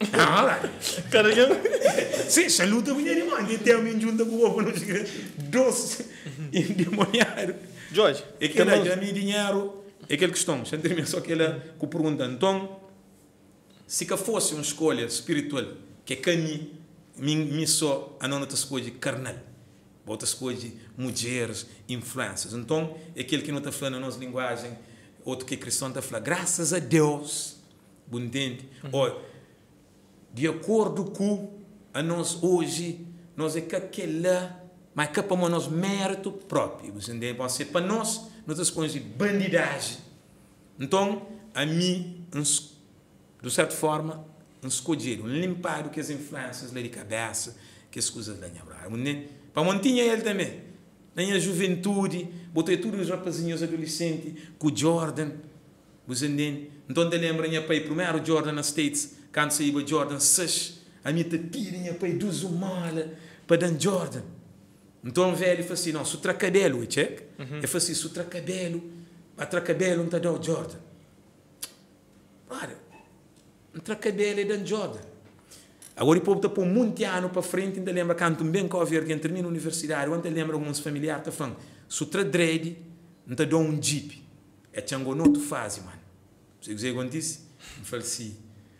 Sim, se luta com o demônio, tem alguém junto com o ovo, dois endemoniados. Jorge, é que ele já me dinheiro, é aquela questão, já termina só aquela que pergunta. Então, se que fosse uma escolha espiritual, que caminho, me só a não te escolhe carnal, outra escolhe mulheres, influências. Então, é aquele que não está falando na nossa linguagem, outro que cristão está falando, graças a Deus, entende? Ou, de acordo com a nós hoje, nós é que aquela. Mas que para nós mérito próprio, você entende? Para nós, nós escolhemos bandidagem. Então, a mim, de certa forma, escolher, limpar que as influências lá de cabeça, que as coisas lá de para mantinha ele também. Na minha juventude, botei todos os rapazinhos adolescentes com o Jordan, você entende? Então, te lembra minha pai, primeiro Jordan nas States, quando saiu o Jordan 6, a minha te tira minha pai 2 malas para dar Jordan. Então, velho, ele falou assim, não, se o tracabelo, check? Ele falou assim, se o tracabelo, a tracabelo não está dando Jordan. Olha, um tracabelo é dando Jordan. Agora, o povo está por muito ano para frente, ainda lembra quando também que eu que termina a universidade, onde lembra alguns familiares, está falando, se o tracabelo não está dando um jeep, é tchango não tu faz, mano. Você dizer quando disse? Eu falei assim,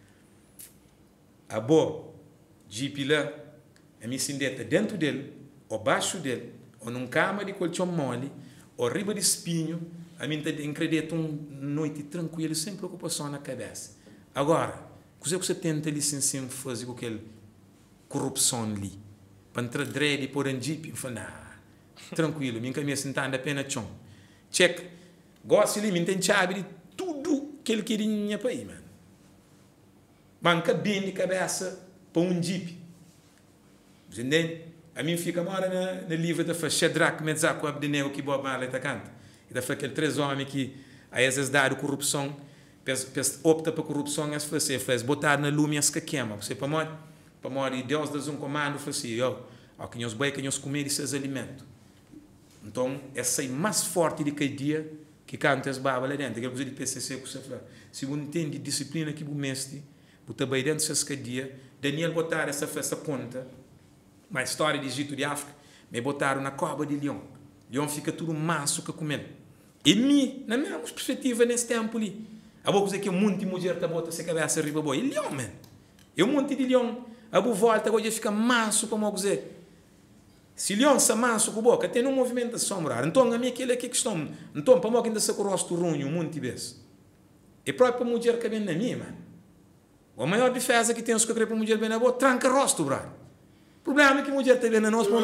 a boa, jeep lá, a minha sindeta dentro dele, ou baixo dele, ou num cama de colchão mole, ou riba de espinho, a mim acredita uma noite tranquila, sem preocupação na cabeça. Agora, o que você tenta licenciar fazer com aquela corrupção ali? Para entrar dread e pôr em jeep, eu falo, tranquilo, minha caminha sentada apenas chão. Check, gosto ali, me tem chave de tudo que ele queria para aí, mano. Banca bem de cabeça para um jeep. Você entende? A mim fica uma hora no livro da Shadrach, Mesaque, Abednego, que Bob Marley está canta. E da aquele 3 homens que a vezes dá corrupção, opta para corrupção, e você faz botar na lume as que queima. Você para morrer, e Deus dá um comando, assim, ao que nós bem que nós comer esses alimentos. Então, essa é mais forte do que o dia que canta as babas lá dentro. Aquela coisa de PCC que você fala. Se você entende disciplina que você mestre, você bem dentro dessa cadeia, Daniel botar essa conta, uma história de Egito de África, me botaram na cova de leão. Leão fica tudo maço que comendo. E mim, na minha perspectiva, nesse tempo ali, a boa coisa que um monte de mulher está botando essa cabeça arriba, boa. E leão, man. E um monte de leão, a boa volta, agora fica maço, como eu dizer. Se leão se manso com a boca, tem um movimento de sombrar. Então, a minha aquele é que questão. Então, para mim, ainda se rosto ruim, um monte de vezes. E próprio para mulher que vem na minha, mano. A maior defesa que temos que querer para mulher bem na boa, tranca rosto, brado. O problema é que a mulher está vendo a nós,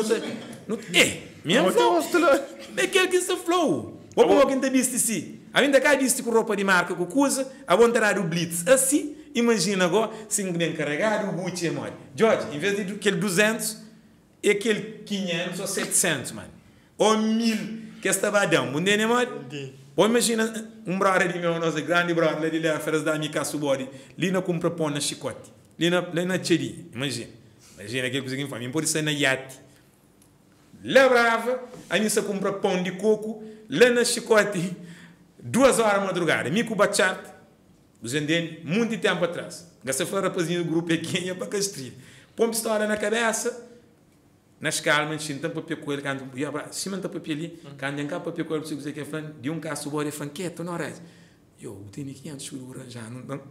minha flow. É aquele que se flow. Ou para alguém está visto assim. Ainda cá visto com roupa de marca, com coisa, a vontade do blitz. Assim, imagina agora, se ninguém carregar o Gucci é mole. George, em vez de aquele 200, é aquele 500 ou 700, mano. Ou 1000, que estava a dar. Não é, mano? Ou imagina um brother de meu, nosso grande brother, ele é a feira da minha casa, ali na compra pão na chicote. Ali na cheri, imagina. Imagina aquele coisa que me faz. Pode ser na iate. Lá brava, a gente compra pão de coco, lá na chicote, 2 horas da madrugada. Me com bachata, os entendem, muito tempo atrás. Gasta fora rapazinho do grupo aqui, para castrir. Põe pistola na cabeça, nas calmas, se não tem papel com ele, se não tem papel ali, quando tem papel com ele, você dizer que é fã, de um caso, o bode é franqueto, não é? Eu tenho 500 seguros já, não.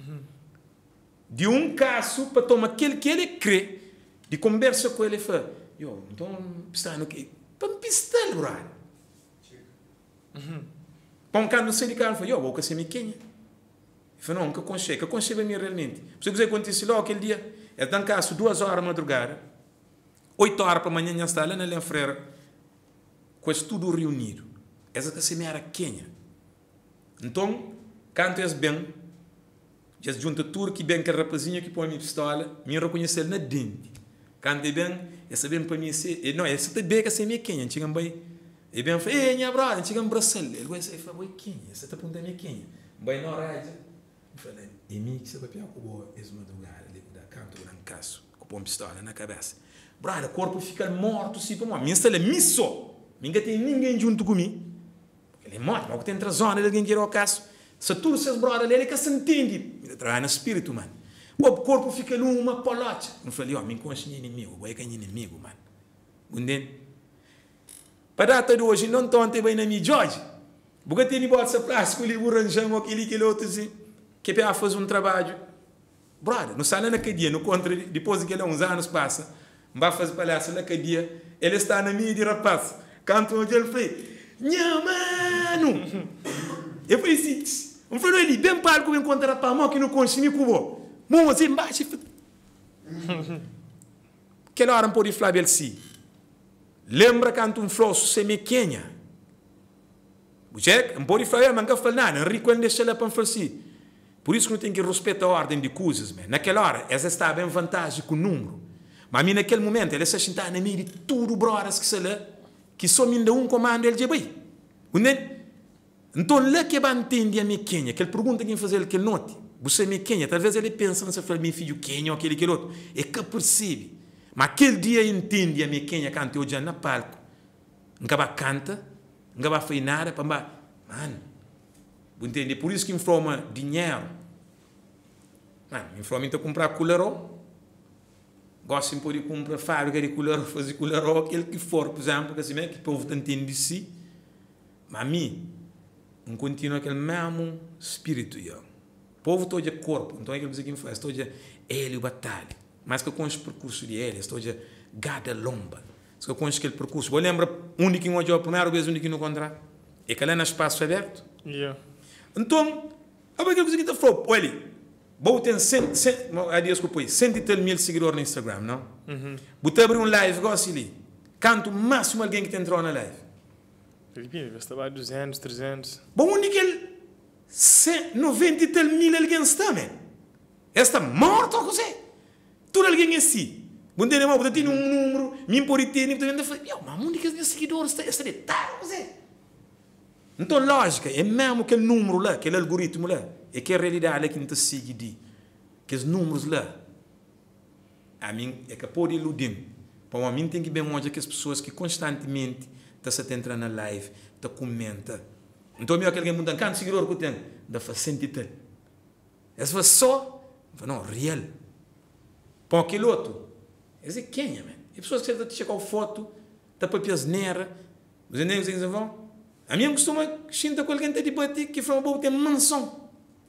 De um caso, para tomar aquele que ele crê, de conversa com ele, ele fala, então, pistando aqui, para um pistão, brother. Para um cara no sindicato, ele fala, vou que ser miquinha. Ele fala, não, que aconchega me realmente. Você quiser acontecer logo aquele dia, ele tem um caso, 2 horas da madrugada, 8 horas para amanhã, já está lá na Lenfreira, com isso tudo reunido. Essa que se me era Quênia. Então, quando és bem, já se junta tudo que bem que rapazinho que põe a minha pistola, me reconhecer na dente. Quando é bem, é sabendo para mim ser, não, é se bem que se me Quênia, chegam bem, e bem, ei, minha brother, chegam em Brasil, ele vai dizer, foi Quênia, você está apontando a minha Quênia. Bem, na hora, eu falei, e mim que você vai pegar com boa, esse madrugada, ele dá canto grande caso, com a pistola na cabeça. Brother, o corpo fica morto, assim, como a minha estrela é misso. Ninguém tem ninguém junto comigo. Ele é morto, mas tem outra zona, alguém quer o caso. Se tu seus brother, ele que se entende. Ele trabalha no espírito, mano. O corpo fica numa polote. Eu falei, me conheço inimigo, vai que é inimigo, mano. Entende? Para a data de hoje, não estou ante bem na minha Jorge. Porque tem bolsa plástico, ele arranjamos aquele outro, assim, que para fazer um trabalho. Brother, não sai naquele dia, no contra, depois que ele uns anos passa, vai fazer palhaço naquele dia, ele está na minha de rapaz. Canto onde ele foi, nhã, mano! Eu falei assim, eu falei, ele bem para que eu encontrar para mão que não consegui com o Mão assim, embaixo. Aquela hora não pode falar ele sim. Lembra quando um flosso se me quenha? Não pode falar, mas não fala nada. Rico ainda deixa lá para falar assim. Por isso que não tem que respeitar a ordem de coisas. Naquela hora, essa está bem vantagem com o número. Mas a mim, naquele momento, ele se sentar na meio de tudo, broras que se lá, que só me dá um comando, ele diz, bem, então, lá que vai entender a minha Quênia, que ele pergunta quem fazer aquele note, você é minha Quênia, talvez ele pense, não sei, meu filho Quênia ou aquele outro, é que percebe. Mas aquele dia entende a minha Quênia, quando eu já na palco, nunca vai canta, nunca vai fazer nada, mano, entende? Por isso que informa dinheiro. Mano, informa então comprar colarão. Gosto de poder comprar fábrica de colarão, fazer colarão, aquele que for, por exemplo, que o povo não entende de si. Mas a mim, não continua aquele mesmo espírito. O povo todo é corpo, então é aquilo que me faz, todo é ele o batalha. Mas que eu conheço o percurso de ele, todo é gada lomba. Se eu conheço aquele percurso, vou lembrar onde que eu a primeira vez onde que não encontrar. É que lá no espaço aberto. Então, aquilo que me falou, olha, vou ter 100 mil seguidores no Instagram, não? Vou abrir um live, gosto ali. Canto o máximo alguém que entrou na live. Filipino, você trabalha 200, 300. Bom, onde que ele 90 mil alguém está, man? Está morto, você? Tudo alguém é assim. Bom dia, irmão, tem número, me por ter, nem eu falei, mas onde que os seguidores estão de tal, você? Então, lógica, é mesmo aquele número lá, aquele algoritmo lá, é que a realidade é que não te segue de, que os números lá, a mim é que pode iludir. Para mim tem que bem mostrar que as pessoas que constantemente estão entrando na live, estão comentam. Então, meu aquele que muda quanto seguidor que eu tenho, dá para sentir. Essa foi só, não, real. Para aquele outro, esse é quem, man? E pessoas que estão checar a foto, está para pias nera, os negros vão. A minha costuma xintar com alguém de bater que foi uma boa ter mansão.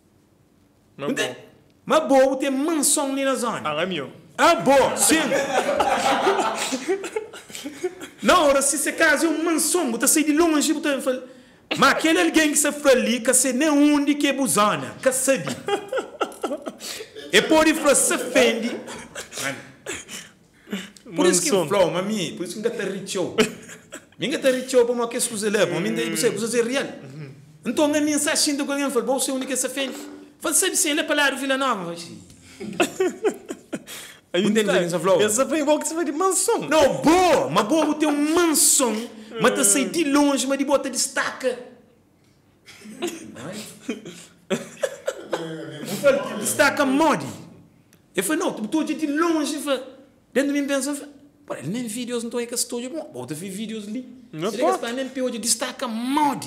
Mas boa ter mansão ali na zona. Ah, é meu. Ah, boa, sim. Na hora, se você casa, é um mansão, você sai de longe, você fala, mas aquele alguém que se foi ali, que você nem onde que é buzana, que sabe. E pode falar, se ofende. Por isso que flow, mami, por isso que está rico. Ninguém está rico para uma que se leva, você é real. Então, a mensagem de alguém fala, você é o único que se ofende. Fala, sabe se ele é para lá, Vila Nova. Essa foi igual que você vai de mansão. Não, boa, mas boa tem um mansão, mas tu sai de longe, mas de bota destaca. Destaca modi. Eu falei, não, tu de longe, dentro de mim pensa, ele nem vídeos não estou aí que estou de bom, bota ver vídeos ali. Não pode. Nem pior de destaca modi.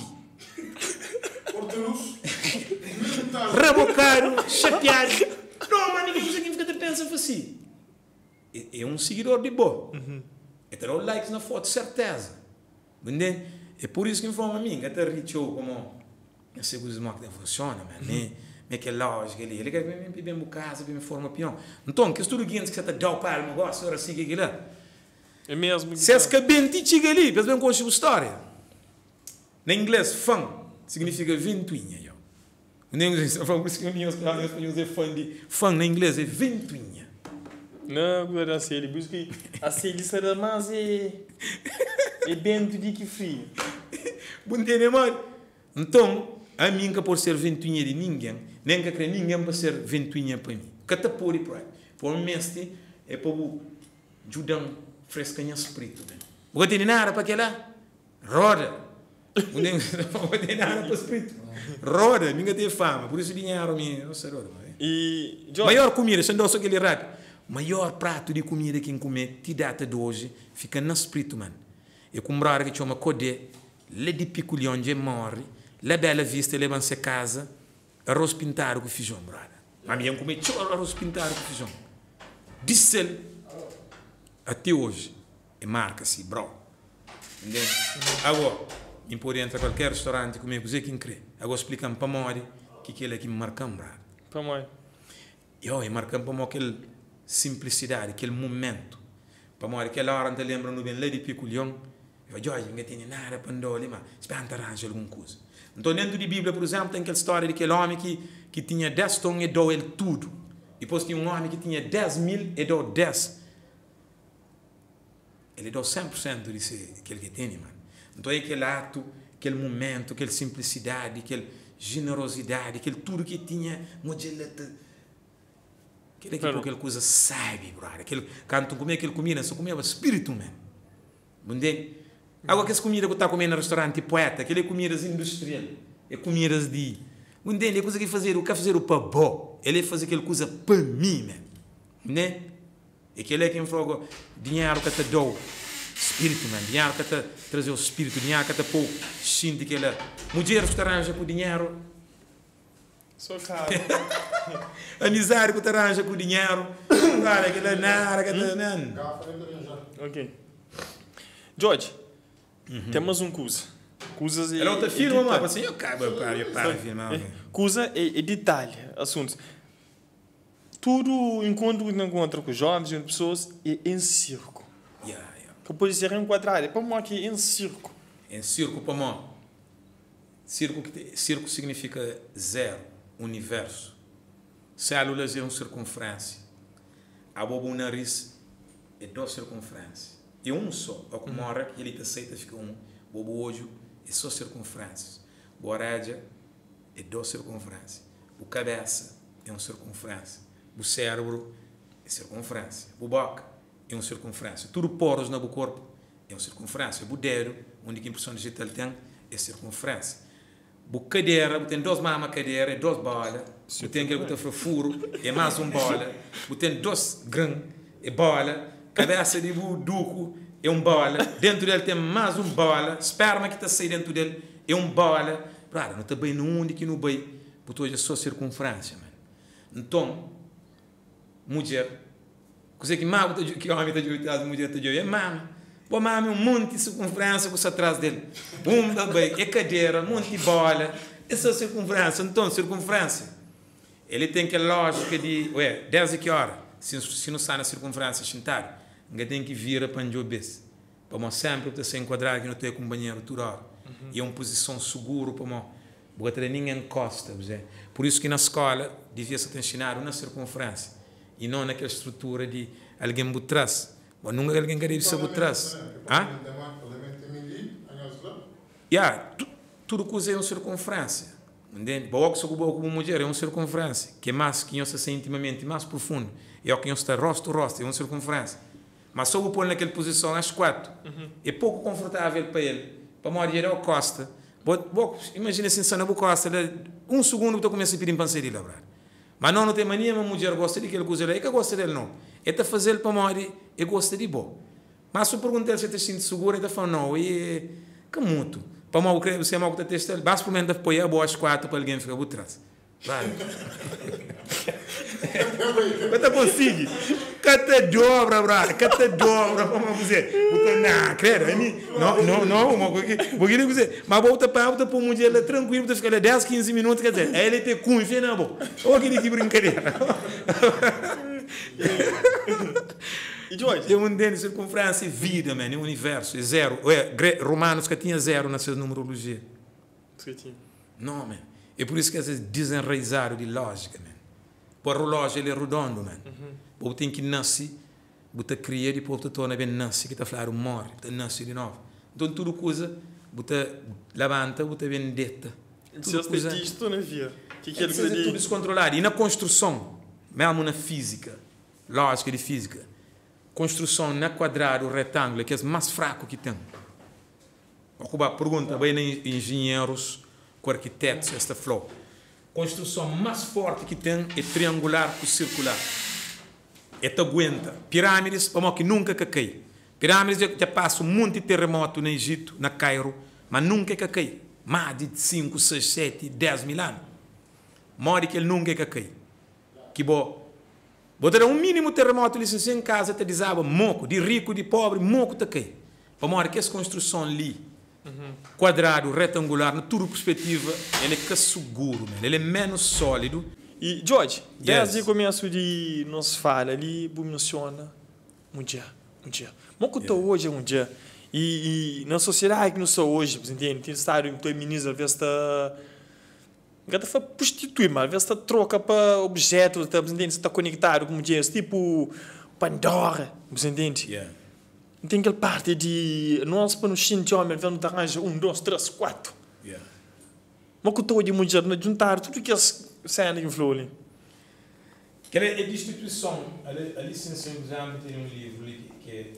Rebocado, chateado. Não, mas ninguém fica pensando assim. É um seguidor de boa. É ter likes na foto, certeza. Entende? É por isso que informa a mim, que até rico como a segurança que funciona, mas que é lógico ali. Ele quer me pedir em casa, me forma pior. Então, que estudo que você está dando para o negócio, agora siga aqui lá. É mesmo. Se é que bem te chega ali, pensa bem com a história. Na inglês, fã significa ventoinha. Em inglês, por isso que eu uso fã na inglês, é ventoinha. Não, agora assim, ele busca a série será mais é bem do que frio. Bom dia, mano. Então, a mim que por ser ventoinha de ninguém, nem que crê ninguém para ser ventoinha para mim. Que te pôr para por mestre é para o ajudar frescanha espírito. Porque tem nada para aquela roda. Não tem nada para espírito. Roda, ninguém tem fama, por isso dinheiro me não sei roda. E maior comida, sem doce aquele rato. Maior prato de comida que comer, te data de hoje, fica no espírito, mano. E comprar que chama codé, le de piculhão de morre, le bela vista, leva-se a casa, arroz pintado com feijão, brada. A minha comer arroz pintado com feijão. Disse-lhe, até hoje, é marca-se, bro. Entende? Agora, eu pode entrar em qualquer restaurante comer, você quem crê. Agora explica-me para mim que ele é que me marca, brada. Para mim. Eu marca para mim aquele simplicidade, aquele momento. Para mim, aquela hora não lembra no bem lá de piculhão. Eu digo, ninguém tem nada para andar, mas espera arranjar alguma coisa. Então, dentro da Bíblia, por exemplo, tem aquela história de aquele homem que tinha 10 tons e deu ele tudo. Depois tinha um homem que tinha 10.000 e deu 10. Ele deu 100% daquele que tem, mano. Então, é aquele ato, aquele momento, aquela simplicidade, aquela generosidade, aquele tudo que tinha, modelete. Aquela coisa sabe, brother. Aquele, quando tu comia aquele comida, só comia o espírito, mesmo. Entende? Agora, que comida que tu está comendo no restaurante poeta, aquele comidas industrial, é comidas de... Entende? É coisa que fazer, o que fazer o para bom. Ele é fazer aquela coisa para mim, mesmo. Entende? E aquele é quem falou, dinheiro que te dou, espírito, mesmo. Dinheiro que te trazer o espírito, dinheiro que te pôr, sinto aquela... Mulher que te arranja por dinheiro. Só caro. Amizade que te arranja por dinheiro. Cara, aquela nada que te... Ok. George, temos um coisa. Coisas é... Ela te filma, mas assim, eu paro de filmar. Coisa é detalhe, assuntos. Tudo enquanto encontra com jovens e pessoas é em circo. Que pode ser enquadrado. É para mim que é em circo. Em circo, para mim. Circo significa zero, universo. Células é uma circunferência. A bobo um nariz é 2 circunferências. É um só. É como hora que ele te aceita, fica um. Bobo olho é só circunferências. A orelha é 2 circunferências. O cabeça é uma circunferência. O cérebro é circunferência. O boca é uma circunferência. Tudo poros no corpo é uma circunferência. O dedo, onde a impressão digital tem, é circunferência. A cadeira, tem 2 mamas cadeira, é 2 bolas. Você tem aquele que furo, é mais bola. Você tem 2 grãos, é bola. Cabeça de duco é bola. Dentro dele tem mais bola. Esperma que está saindo dentro dele é bola. Não está bem no onde que não bem. Porque hoje é só circunferência, mano. Então, mulher, coisa que homem está de atrás, mulher está de olho, é mama. Pô, mama é um monte de circunferência que está atrás dele. Também, é cadeira, um monte de bola. Essa é circunferência. Então, circunferência. Ele tem que lógica de, 10 que hora. Se não está na circunferência sentar, ainda tem que vir para onde eu bes. Para mim sempre eu se enquadrar aqui no teu companheiro toda hora. E é uma posição segura para mim. Porque ninguém encosta. Por isso que na escola devia ser ensinado na circunferência. E não naquela estrutura de alguém por trás. Nunca alguém quer ir por trás. Tudo coisa é uma circunferência. Entende? O que como mulher é uma circunferência. Que é mais que se sente intimamente, mais profundo. E o que está rosto a rosto, é uma circunferência. Mas só vou pôr naquela posição às 4. É pouco confortável para ele. Para morrer ao costa. Imagina assim, se na costa, um segundo você começa a pedir para sair lá. Mas não tem mania, uma mulher gosta de aquele coisa lá. É que gosta dele não. É para fazer para morrer, e gosta de bom. Mas se eu perguntar se você se sente seguro, ele fala, não, é que muito. Para morrer, você é mal que está testando. Basicamente, apoiar às 4 para alguém ficar por trás. Vai. Você consegue? Cata dobra, brá. Cata dobra, como dizer. Não, credo. Não. Porque ele dizer, mas volta para a mulher lá tranquilo, você fica 10, 15 minutos, quer dizer, aí ele tem cunho, não é bom. Olha aquele que brincadeira. E George? Eu entendo circunferência, vida, man, é universo, é zero. Romanos que tinha zero nessa numerologia. Não, man. É por isso que às vezes desenraizaram de lógica, man. O relógio ele é redondo, man. Você tem que nascer, você cria e depois você torna bem nascer, que está falando morre, você nasce de novo. Então tudo coisa, você levanta, você vem deita. Você tem isto na vida. É tudo descontrolado. E na construção, mesmo na física, lógica de física, construção na quadrado, retângulo, que é o mais fraco que tem. A pergunta bem a engenheiros, com arquitetos, esta flor. Construção mais forte que tem é triangular ou circular. É aguenta. Pirâmides, como que nunca cai. Pirâmides já passa um monte de terremoto no Egito, na Cairo, mas nunca cai. Mais de 5, 6, 7, 10 mil anos. Mora que ele nunca cai. Que bom. Botar um mínimo terremoto ali em casa, te desaba moco, de rico, de pobre, moco te cai. Para mora que essa construção ali, quadrado, retangular, na tudo perspectiva, ele é seguro, ele é menos sólido. E, George, desde o começo de nos fala ali, menciona um dia. Mas que hoje é um dia. E na sociedade que nós somos hoje, você entende? Tem estado em feminismo, às vezes está... Gata foi prostituir, mas às vezes está troca para objetos, você entende? Você está conectado com mulheres, tipo Pandora, você entende? Tem aquela parte de nós para nos sentir homem, vamos arranjar 1, 2, 3, 4. Mas que estou de mulher, não juntar tudo que as cenas influem ali. Aquela é distribuição, a licença, por exemplo, tem um livro que é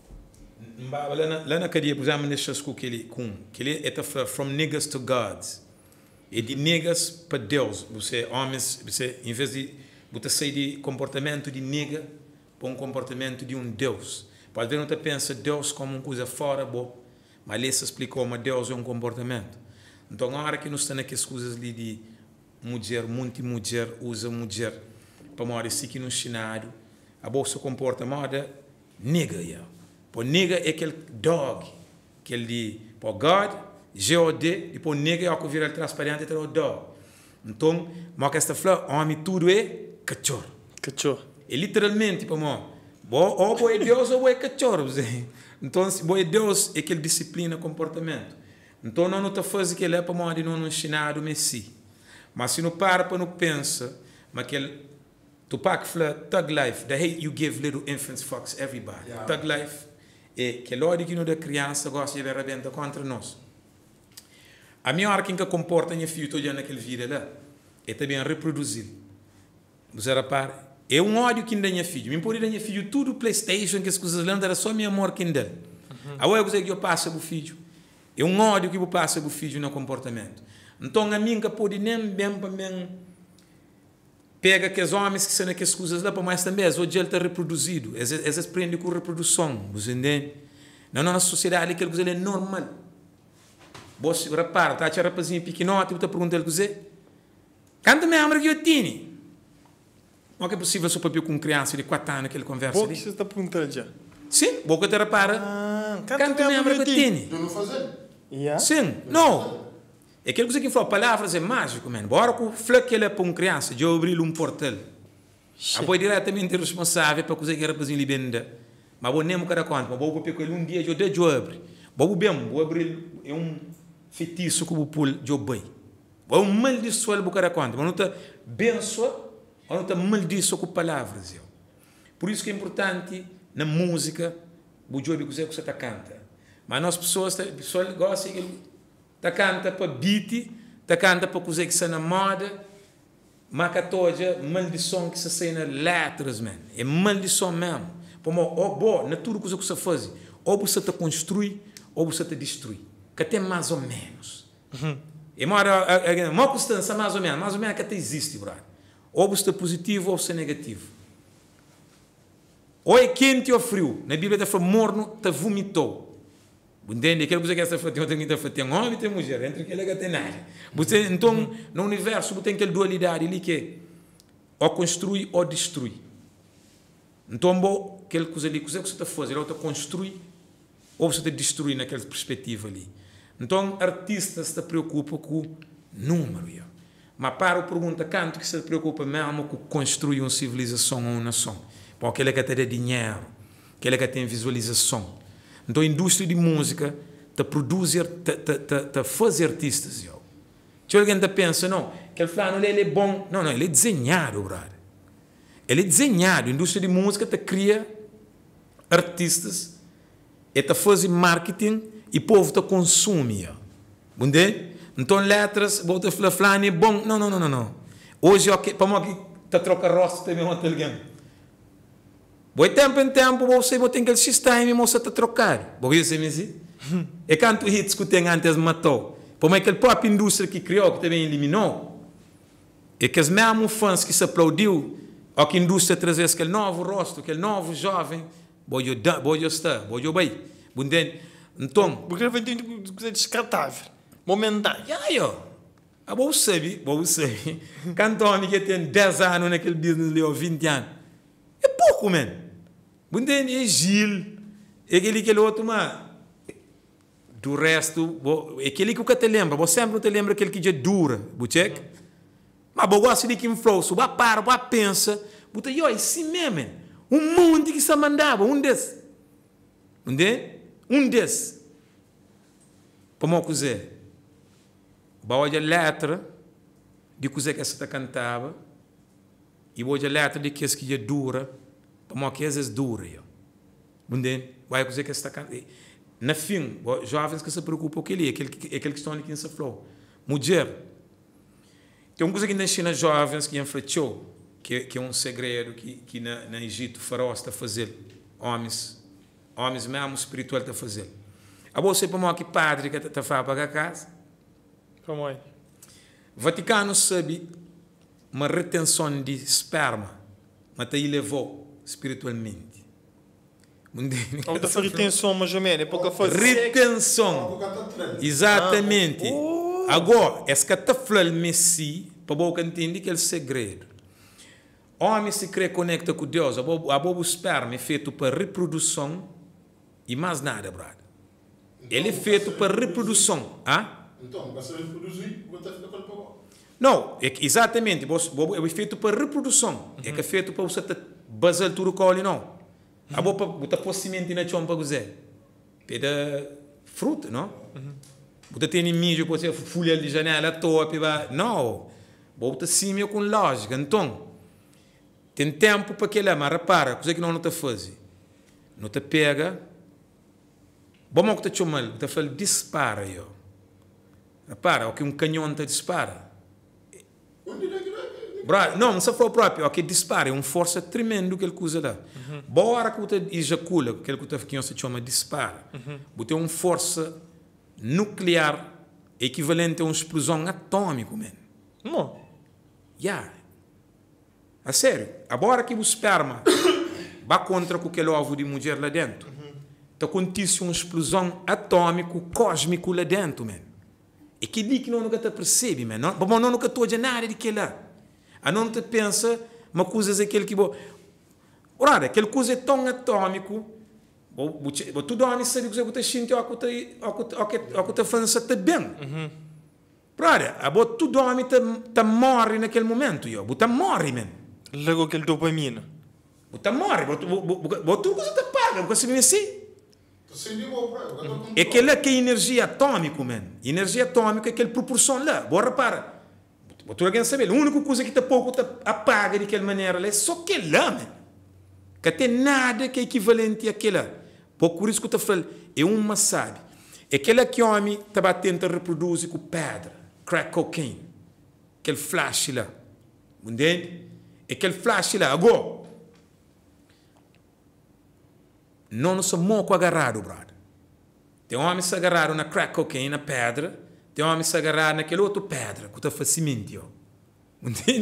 lá na cadeia, por exemplo, nesse que ele é From Niggas to Gods. É de negas para Deus. Você, homens, você, em vez de você sair de comportamento de nega para um comportamento de um Deus. Pode ver, não te pensa Deus como uma coisa fora, bom, mas ele se explicou, mas Deus é um comportamento. Então, na hora que nós estamos naquelas coisas ali de mulher, muita mulher, usa mulher, para morar assim que no cenário, a bolsa comporta moda nega, Por nega é aquele dog, aquele de, por God, G-O-D, depois nega é o que vira transparente, é o dog. Então, mas esta flor, homem, tudo é cachorro. É literalmente, para mim, ou é Deus ou é cachorro. Então, se é Deus, é aquele disciplina, comportamento. Então, não está fazendo aquele é para mim, não é ensinado, Messi. Mas se não para não pensa, mas aquele Tupac fala, Thug Life, the hate you give little infants fucks everybody. Thug Life é que a lógica que não da criança gosta de ver rebenta contra nós. A minha hora que comporta minha filha todo naquele vida lá é também reproduzir. Você repara, É um ódio que ainda é filho. Me pode dar filho tudo PlayStation, que as coisas lembram, era só minha amor que ainda. Agora eu sei que eu passo para o filho. É um ódio que eu passo para o filho no comportamento. Então a mim que pode nem bem para mim pega aqueles homens que são aquelas coisas lá, mas também hoje ele está reproduzido. Eles aprendem com reprodução, você entende? Na nossa sociedade aquilo que é normal. Você repara, está a rapazinho pequenote, você pergunta ele que quanto me lembra que eu tinha? Não é possível só para com criança de 4 anos que ele conversa Por que ali? você está perguntando já? Sim, boca te repara. Quanto me lembra que eu tinha? Tu não fazer? Yeah? Sim, não. É aquilo que falou, palavras é mágico, mano. Bora com o fleco que ele é para uma criança, de abrir um portal. Apoio diretamente responsável para conseguir a rapazinha libenda. Mas vou nem me dar conta, mas vou pegar ele um dia, eu deixo abrir. Vou abrir um feitiço que vou pôr de bem. Vou maldiçoar ele para conta, mas não está bençoa, ou não está maldiçoa com palavras. Por isso que é importante, na música, o jogo que você está canta. Mas nós pessoas gostam de tá canta para beat, tá canta para coisa que está na moda, mas que toda maldição que se sai nas letras, man. É maldição mesmo. Como na tudo que você faz, ou você te constrói, ou você te destrói. Que até mais ou menos. É uma constância mais ou menos que até existe, brother. Ou você é positivo, ou você é negativo. Ou é quente ou frio. Na Bíblia está morno, te vomitou. Entende? Aquela coisa que essa tem um homem e tem mulher, entre aquele que tem nada. Então, no universo, você tem aquela dualidade ali que é ou construir ou destruir. Então, aquela coisa ali, que você está fazendo, ou você construir ou você destruir naquela perspectiva ali. Então, artistas se preocupam com o número. Mas para a pergunta, canto que se preocupa mesmo com construir uma civilização ou uma nação. Porque aquele que tem dinheiro, aquele que tem visualização. Então a indústria de música te produz, te faz artistas. Se alguém pensa, não, aquele fulano ele é bom. Não, ele é desenhado, brother. Ele é desenhado. A indústria de música te cria artistas, e te faz marketing e o povo te consome. Entende? Então letras, você fala, fulano é bom. Não. Hoje, para mim, te troca rosto também ontem alguém. Boi tempo em tempo, você tem aquele sistema e você está trocar. Você dizer assim? E quanto hits que tem antes matou? Por aquele próprio indústria que criou, que também eliminou. E que os mesmos fãs que se aplaudiu, ou que a indústria traz aquele novo rosto, aquele novo jovem, vou estar, vou bem. Então, porque vai ter coisa descartável, momentânea. Você sabe, quanto homem que tem 10 anos naquele business, ou 20 anos, é pouco, man. É Gil, é aquele outro, mas do resto, é aquele que te lembra, você sempre não te lembra aquele que já dura, check? Mas eu gosto de que flow, você para, você pensa, você diz, assim mesmo, um mundo que se mandava, um desses. Um desses. Como coisa? Olha a letra de coisa que você cantava, e olha a letra de que já dura, como que às vezes dura. Vai dizer que está cantando. Na fim, jovens que se preocupam com ele, aquele que estão aqui nessa flor. Mulher. Tem uma coisa que ensina jovens que enfrentou, que é um segredo que na Egito, o faraó está a fazer. Homens mesmo espiritual está a fazer. A você, como que padre que está a fazer para a casa? Como é? Vaticano sabe uma retenção de esperma, mas ele levou espiritualmente. Ou da retenção, mais ou menos, é pouca fazer. Retenção. Exatamente. Agora, esse que está falando Messi, para você entender que é o segredo. O homem se crê conecta com Deus, a bobo esperma é feito para reprodução e mais nada, brother. Ele é feito para reprodução. Então, você reproduzir, você fica para o não, exatamente, é feito para reprodução. É que é feito para você basar tudo com ele, não. A boa pôr semente na chão para você. Peda fruta, não? Você tem mídia, você folha de janela, top, não. Bota cima com lógica. Então, tem tempo para que ele mas repara, coisa que não te faz. Não te pega. Bom, que te chama, te fala, dispara. Repara, o que um canhão te dispara. Brother, não se for próprio, ok, dispara, é uma força tremenda que ele usa lá. Bora que você ejacula, que ele se chama dispara. Você tem uma força nuclear equivalente a uma explosão atômica, man. Não. Yeah. A sério, agora que o esperma vai contra aquele ovo de mulher lá dentro, então acontece uma explosão atômica, cósmica lá dentro, man. E que diz que não nunca te percebe, man. Não nunca estou a nada daquilo lá. A não te pensa, mas coisas aquele que... Ora, aquele coisa é tão atômico, tu dorme e sabe que você sente o que te faz te bem. Ora, tu dorme e morre naquele momento, você morre, man. Logo aquele dopamina. Você morre, tu coisa te paga, você me assim. É aquela que é energia atômica, man. Energia atômica é aquela proporção lá. Bora para. Tu alguém sabe, a única coisa que te pouco te apaga daquela maneira é só aquele lá, man. Que tem nada que é equivalente àquela. Por isso que eu te falo, é uma sabe. É aquela que o homem estava tentando reproduzir com pedra, crack cocaine. Aquele flash lá. Entende? É aquele flash lá. Agora, não se moco agarrado, brother. Tem homem se agarrado na crack cocaine, na pedra. Tem homem se agarrado naquele outro pedra, que está fazendo cimento. Entende?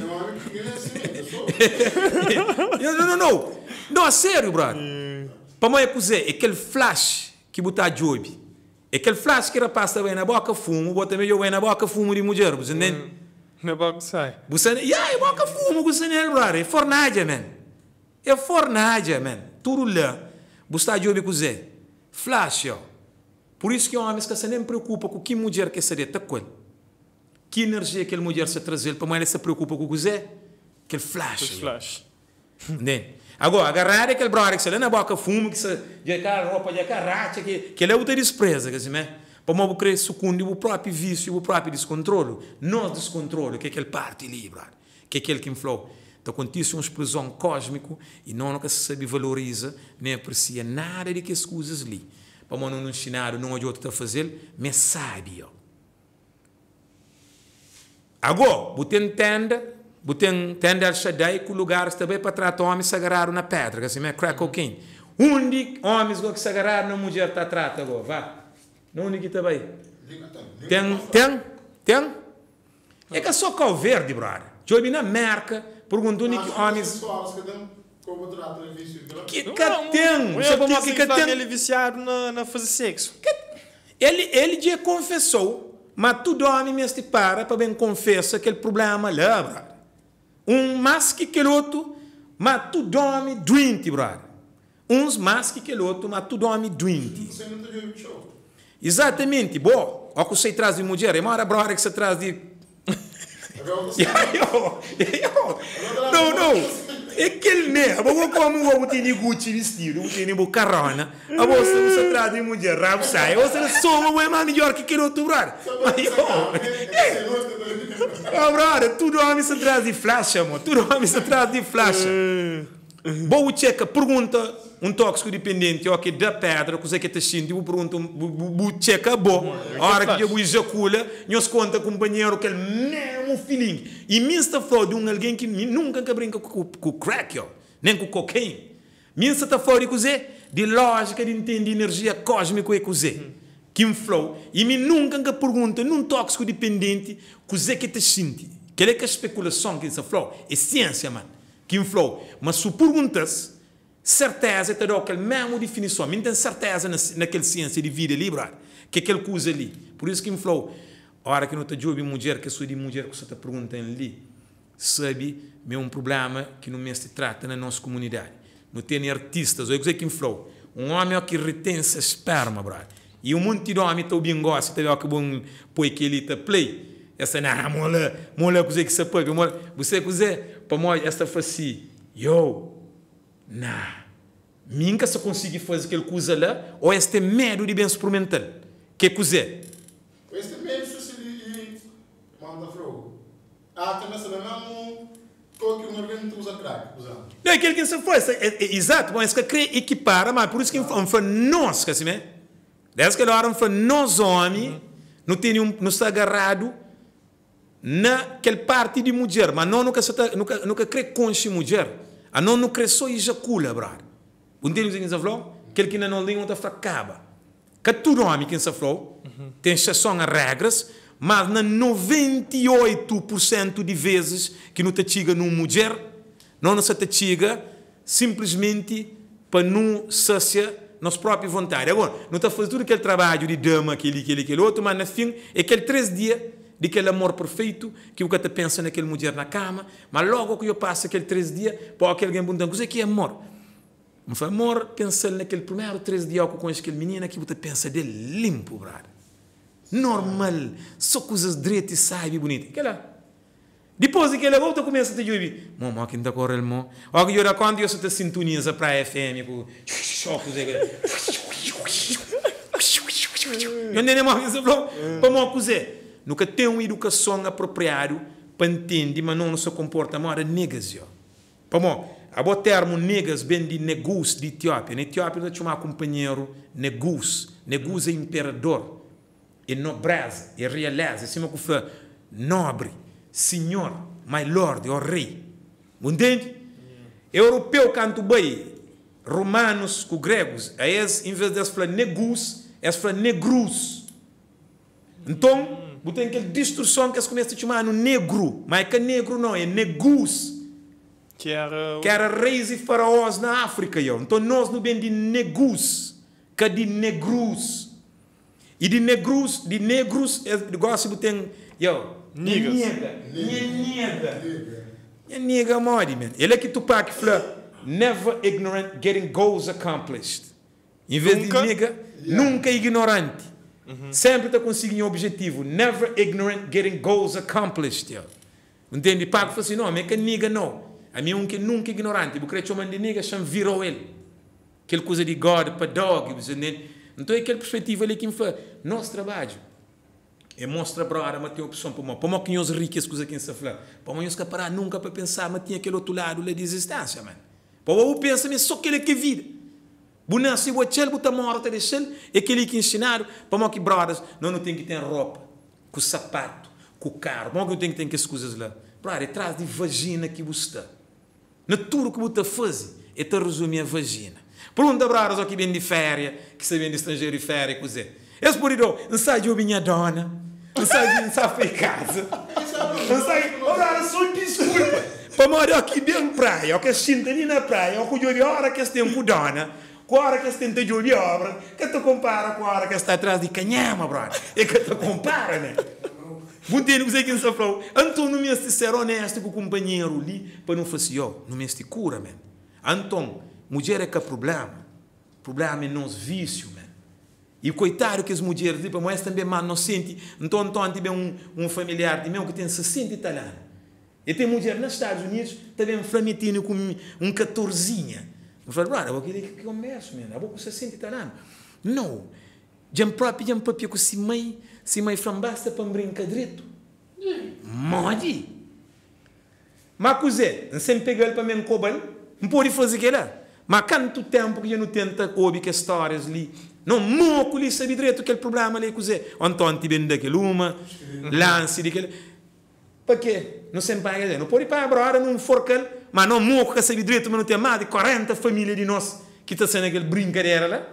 Não, é sério, brother. Para mim é coisa, é aquele flash que botar job. É aquele flash que rapaz está bem na boca fumo, bota meio bem na boca fumo de mulher, você entende? Na boca sai. Você, é boca fumo, você entende, brother? É fornalha, man. É fornalha, man. Tudo lá. Botar job coisa. Flash, ó. Por isso que o homem se nem preocupa com que mulher quer ser de com ele. Que energia aquela mulher se trazer, para mim ele se preocupa com o que é? Aquele flash. Flash. Agora, agarrar aquele brother que se lê na boca fumo, que se já roupa, já carracha, que ele é o que despreza, que assim, para mim crer sucundo o próprio vício, o próprio descontrole. Não descontrole, que é aquele parte ali, brother. Que é aquele que inflou. Então, acontece uma explosão cósmica e não que se sabe valoriza, nem aprecia nada de que as coisas ali. Para mim não ensinar, não é outro a fazer, mas sabe, ó. Agora, você entende al-Shaddai que o lugar está bem para tratar homens se agarraram na pedra, que assim é crack cocaine. Onde homens que se agarraram na mulher está trata agora, vá. Onde que está bem? Tem? É que é só cal verde, brother. Eu vi na merca, perguntando que homens... Que tem? Você como que tem? Ele viciado na fazer sexo. Ele já confessou, mas tu dorme mesmo para bem confessa aquele problema lá, brother. Mais que aquele outro, mas tu dorme doente, brother. Uns mais que aquele outro, mas tu dorme doente. Exatamente. Bom, o que você traz de mulher, é uma hora, brother, que você traz de... Não. É aquele né, como eu tenho Gucci vestido, eu tenho carona, a você traz de mulher, rabo sai, você soma o mais melhor que aquele outro, brother. Brother, tudo homem se traz de flash, amor, tudo homem se traz de flash. Boa checa, pergunta tóxico dependente, ó, que da pedra, coisa que te sente, eu pergunto, checa, bom, a hora que eu ejacula, nós conta companheiro que é mesmo feeling. E minsta fora de alguém que nunca brinca com crack, ó, nem com cocaine. Minsta está fora de coisa, de lógica, de entender energia cósmica e coisa. Que flow. E me nunca pergunta, num tóxico dependente, coisa que te sente. Que é que a especulação que se flow, é ciência, mano. Que inflou. Mas se perguntas, certeza te dá aquela mesma definição. Não tem certeza naquela ciência de vida ali, brother, que aquele coisa ali. Por isso que inflou. A hora que não te ouve mulher, que sou de mulher que você está perguntando ali, sabe, é um problema que não se trata na nossa comunidade. Não tem artistas, ou é que inflou. Um homem que retém esse esperma, brother. E um monte de homem está bem gosta, está que bom põe que ele está play. Essa não, mola, coisa que você pega, você coisa, para mim, esta foi assim, nunca se consegue fazer aquele coisa lá, ou este medo de bem experimental, que coisa? Este medo se manda flow. Também se não que um organismo usa crack, usando. Não, é aquele que se faz, exato, mas que crê equipara, mas por isso que nós, assim, né? Desde que hora nós homens, não está agarrado naquela parte de mulher, mas não nunca crê consci mulher. A não crê só ejacula, brother. Entende o que você falou? Aquele que não língua está fracaba. Que todo homem que se falou tem exceção a regras, mas na 98% de vezes que não te chega numa mulher, não se te chega simplesmente para não saciar nossa própria vontade. Agora, não está fazendo todo aquele trabalho de dama, aquele outro, mas no fim, é aquele 3 dias de aquele amor perfeito que o que te pensa naquela mulher na cama, mas logo que eu passo aquele 3 dias, para aquele alguém perguntar, o que é amor? Não foi amor, pensa naquele primeiro 3 dias que eu conheço aquele menino que você pensa dele limpo, brother. Normal, só coisas direitas e sabe bonito. Que lá? Depois que ele volta começa a te dizer, mamãe, que não está correndo, irmão. Olha que eu quando eu te sintoniza para a FM, com choques, eu nem mais isso falou, para mim cozer. Nunca tem uma educação apropriada para entender, mas não se comporta mais negas, para mim. A bom termo negas vem de Negus de Etiópia. Na Etiópia nós chamamos companheiro Negus. Negus é imperador, é nobreza, é realeza, é cima que foi nobre, senhor, my lord, é o rei. Entende? Europeu canto bem, romanos com gregos, aí em vez de falar Negus, eles falam Negrus. Então, tem aquela distorção que eles começam a chamar no negro, mas que negro não, é Negus. Que era reis e faraós na África. Então nós não vem de negus, que de negrus. E de negros, gosto de ter, nega, mori, man. Ele é que tu paga que fala, never ignorant, getting goals accomplished. Em vez de nega, nunca ignorante. Sempre está conseguindo um objetivo. Never ignorant, getting goals accomplished. Entende? Paga que fala assim, não, mas que nega não. A mim um que nunca ignorante, porque eu chamo de nega, chamo virou ele. Aquela coisa de God para dog, então é aquela perspectiva ali que me fala, nosso trabalho é mostrar para a mas tem opção para mim, que nós ricos coisas que se fala, para nós escapar nunca para pensar, mas tinha aquele outro lado da existência, man. Para eu penso, mas só aquele que é vida. Bonan se o chel botar morta de chel, é aquele que ensinaram, para que brothers, não tem que ter roupa, com sapato, com carro, para que tem que ter que as coisas lá. Brother, traz de vagina que você está. Na tudo que você faz, é te resumir a vagina. Pergunta para os que vêm de férias, que se vêm de estrangeiro de férias, coisa. Eles por isso, não sai de minha dona, não sai de para casa, não sai, olha, só desculpa. Para morar aqui dentro da praia, que sinta ali na praia, ou que eu hora que estou com dona, com a hora que estou de obra, que tu compara com a hora que está atrás de canhama, brother. É que tu compara, né? Você não sei quem se falou. Então, não me estou ser honesto com o companheiro ali, para não fazer eu, não me estou cura, man. Então, mulher é que é problema. Problema é nosso vício, man. E coitado que as mulheres, tipo, mas também mal não sente. Então, tem um familiar de meu que tem 60 italianos. E tem mulher nos Estados Unidos, também um flamentinho com um 14. Eu falo, brother, eu queria que comece, man. Eu vou com 60 italianos. Não. Já próprio com se mãe flambasta para brincar direito. Mode. Mas coisa, não sempre pegar ele para mim cobal, não pode fazer aquilo lá. Mas quanto tempo que eu não tenta ouvir que histórias ali, não moco ali sabe direito aquele problema ali, coisa. Então, te vende daquele uma, lance daquele. Para quê? Não sempre paga, não pode pagar agora num forcal, mas não moco que sabe direito, mas não tem mais de 40 famílias de nós que está sendo aquele brincadeira lá.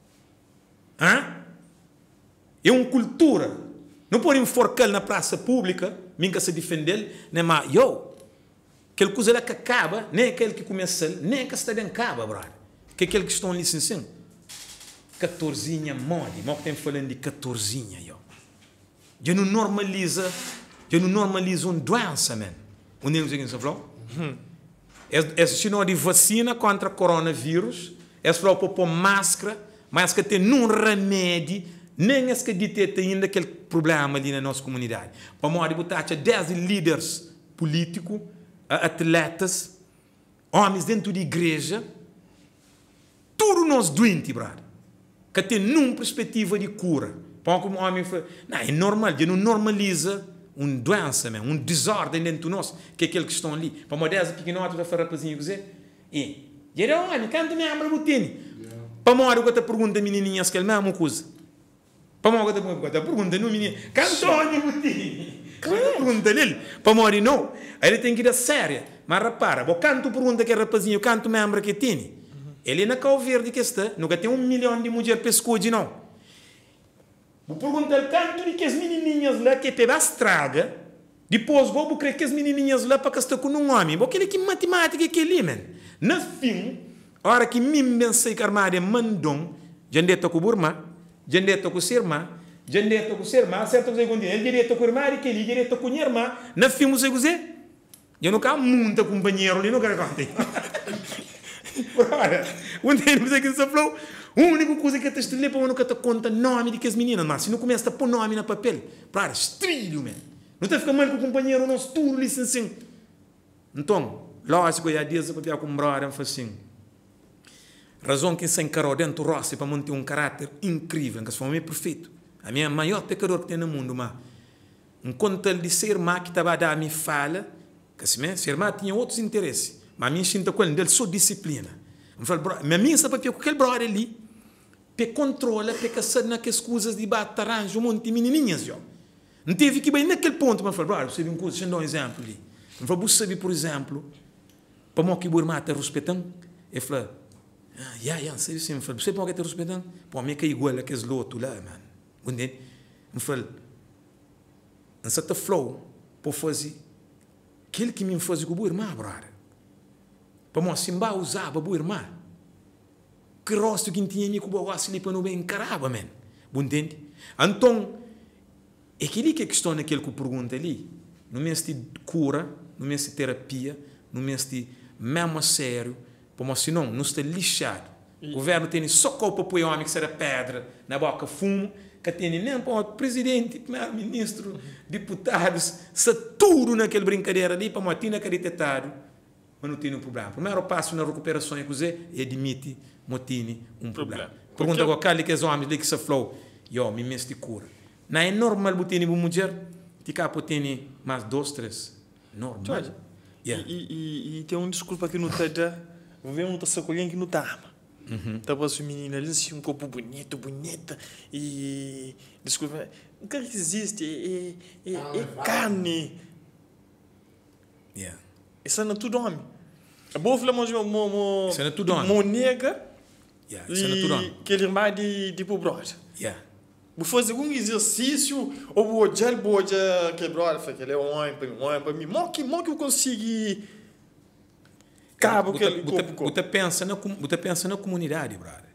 Hã? É uma cultura. Não pode enforcar na praça pública, minha se defender, nem mais. Aquela coisa lá que acaba, nem aquele que começa, nem que está bem acaba, brother. Que aquele que estão ali assim. 14 mode, mal que tem falando de 14, já não normaliza uma doença, man. O nem sei quem se falou? É sinal de vacina contra coronavírus, é só para pôr máscara, mas que tem um remédio. Nem é que detecta ainda aquele problema ali na nossa comunidade. Para morrer, botar 10 líderes políticos, atletas, homens dentro da igreja, tudo nós doentes, brother. Que tem nenhuma perspectiva de cura. Para como homem fala, não, é normal, ele não normaliza uma doença, um desordem dentro de nós, que é aquele que estão ali. Para morrer, 10 pequenotes, vai falar rapazinho, e era homem, canto me abra o botini. Para morrer, eu te pergunto a menininhas que é a mesma coisa. Para morrer, eu te pergunto, não menino, canto homem, botini. Pergunta dele. Para morrer, não. Aí ele tem que ir a séria. Mas repara, o canto pergunta que é rapazinho, o canto membro que tem. Ele na Cabo Verde que está, nunca tem 1 milhão de mulheres pescudas, não. Vou perguntar o canto de que as menininhas lá que pega a estraga, depois vou crer que as menininhas lá para que estão com um homem. Porque ele que matemática que ele, man. No fim, a hora que mim pensei que a armária mandou, já andei com o Burma, já andei com o Sirma, já andei com o Sirma, certo que você ele direito com o armário, que ele direito com o irmã, no fim você dizer, eu não quero muito companheiro, eu não quero contar. Ora, onde ele que se falou, a única coisa que te estrela para nunca te conta nome de que as meninas, mas se não começa a pôr nome na papel, para estrilho, man. Não te fica mal com o companheiro, não estudo, assim. Então, lógico, eu disse que eu com um brother, assim, razão que se encarou dentro do rosto para manter um caráter incrível, que se for perfeito. A minha maior pecador que tem no mundo, mas um conto de ser irmã que estava a dar a minha fala, que se irmã tinha outros interesses, mas a minha sinta com ele, só disciplina. Mas a minha sabe que aquele brother ali, para controla, para caçar naquelas coisas de bate arranjo, um monte de menininhas, já. Não teve que ir bem naquele ponto, mas falei, brother, você viu uma coisa, deixa eu dar um exemplo ali. Eu falei, você sabe, por exemplo, para mim que o irmão está respeitando, ele falou, sei sim, você pode estar respeitando? Para mim que é igual a aqueles lotos lá, mano. Entende? Eu falei, não se te flow, para fazer aquilo que me faz com o irmão, brother. Para mim, se me usava o irmão, que rosto que tinha me com o ali para não bem encarava, man. Entende? Então, aquilo que é questão naquele que eu pergunto ali, não me de cura, não me de terapia, não me de mesmo a sério, como senão não está lixado. O governo tem só copa para o homem que será pedra na boca fumo, que tem nem para o presidente, primeiro-ministro, deputados, se tudo naquela brincadeira ali, para motim acreditado, mas não tem um problema. O primeiro passo na recuperação é que admite motim um problema. Pergunta com aquele que é os homens que se falou, me de cura. Não é normal botar uma mulher, que capo tem mais 2, 3. Normal. E tem um desculpa que não está, vou ver um sacolhinho que não está. Estava as meninas ali, assim, um corpo bonita, e desculpa, o que existe é carne. Isso não é tudo homem. A boa filha isso não é tudo homem. Monega, isso não é tudo homem. Que ele irmã de pobreza. Vou fazer um exercício, ou vou já quebrar, que ele é homem para mim. Mó que eu consigo cabo que ele você pensa na comunidade, brother.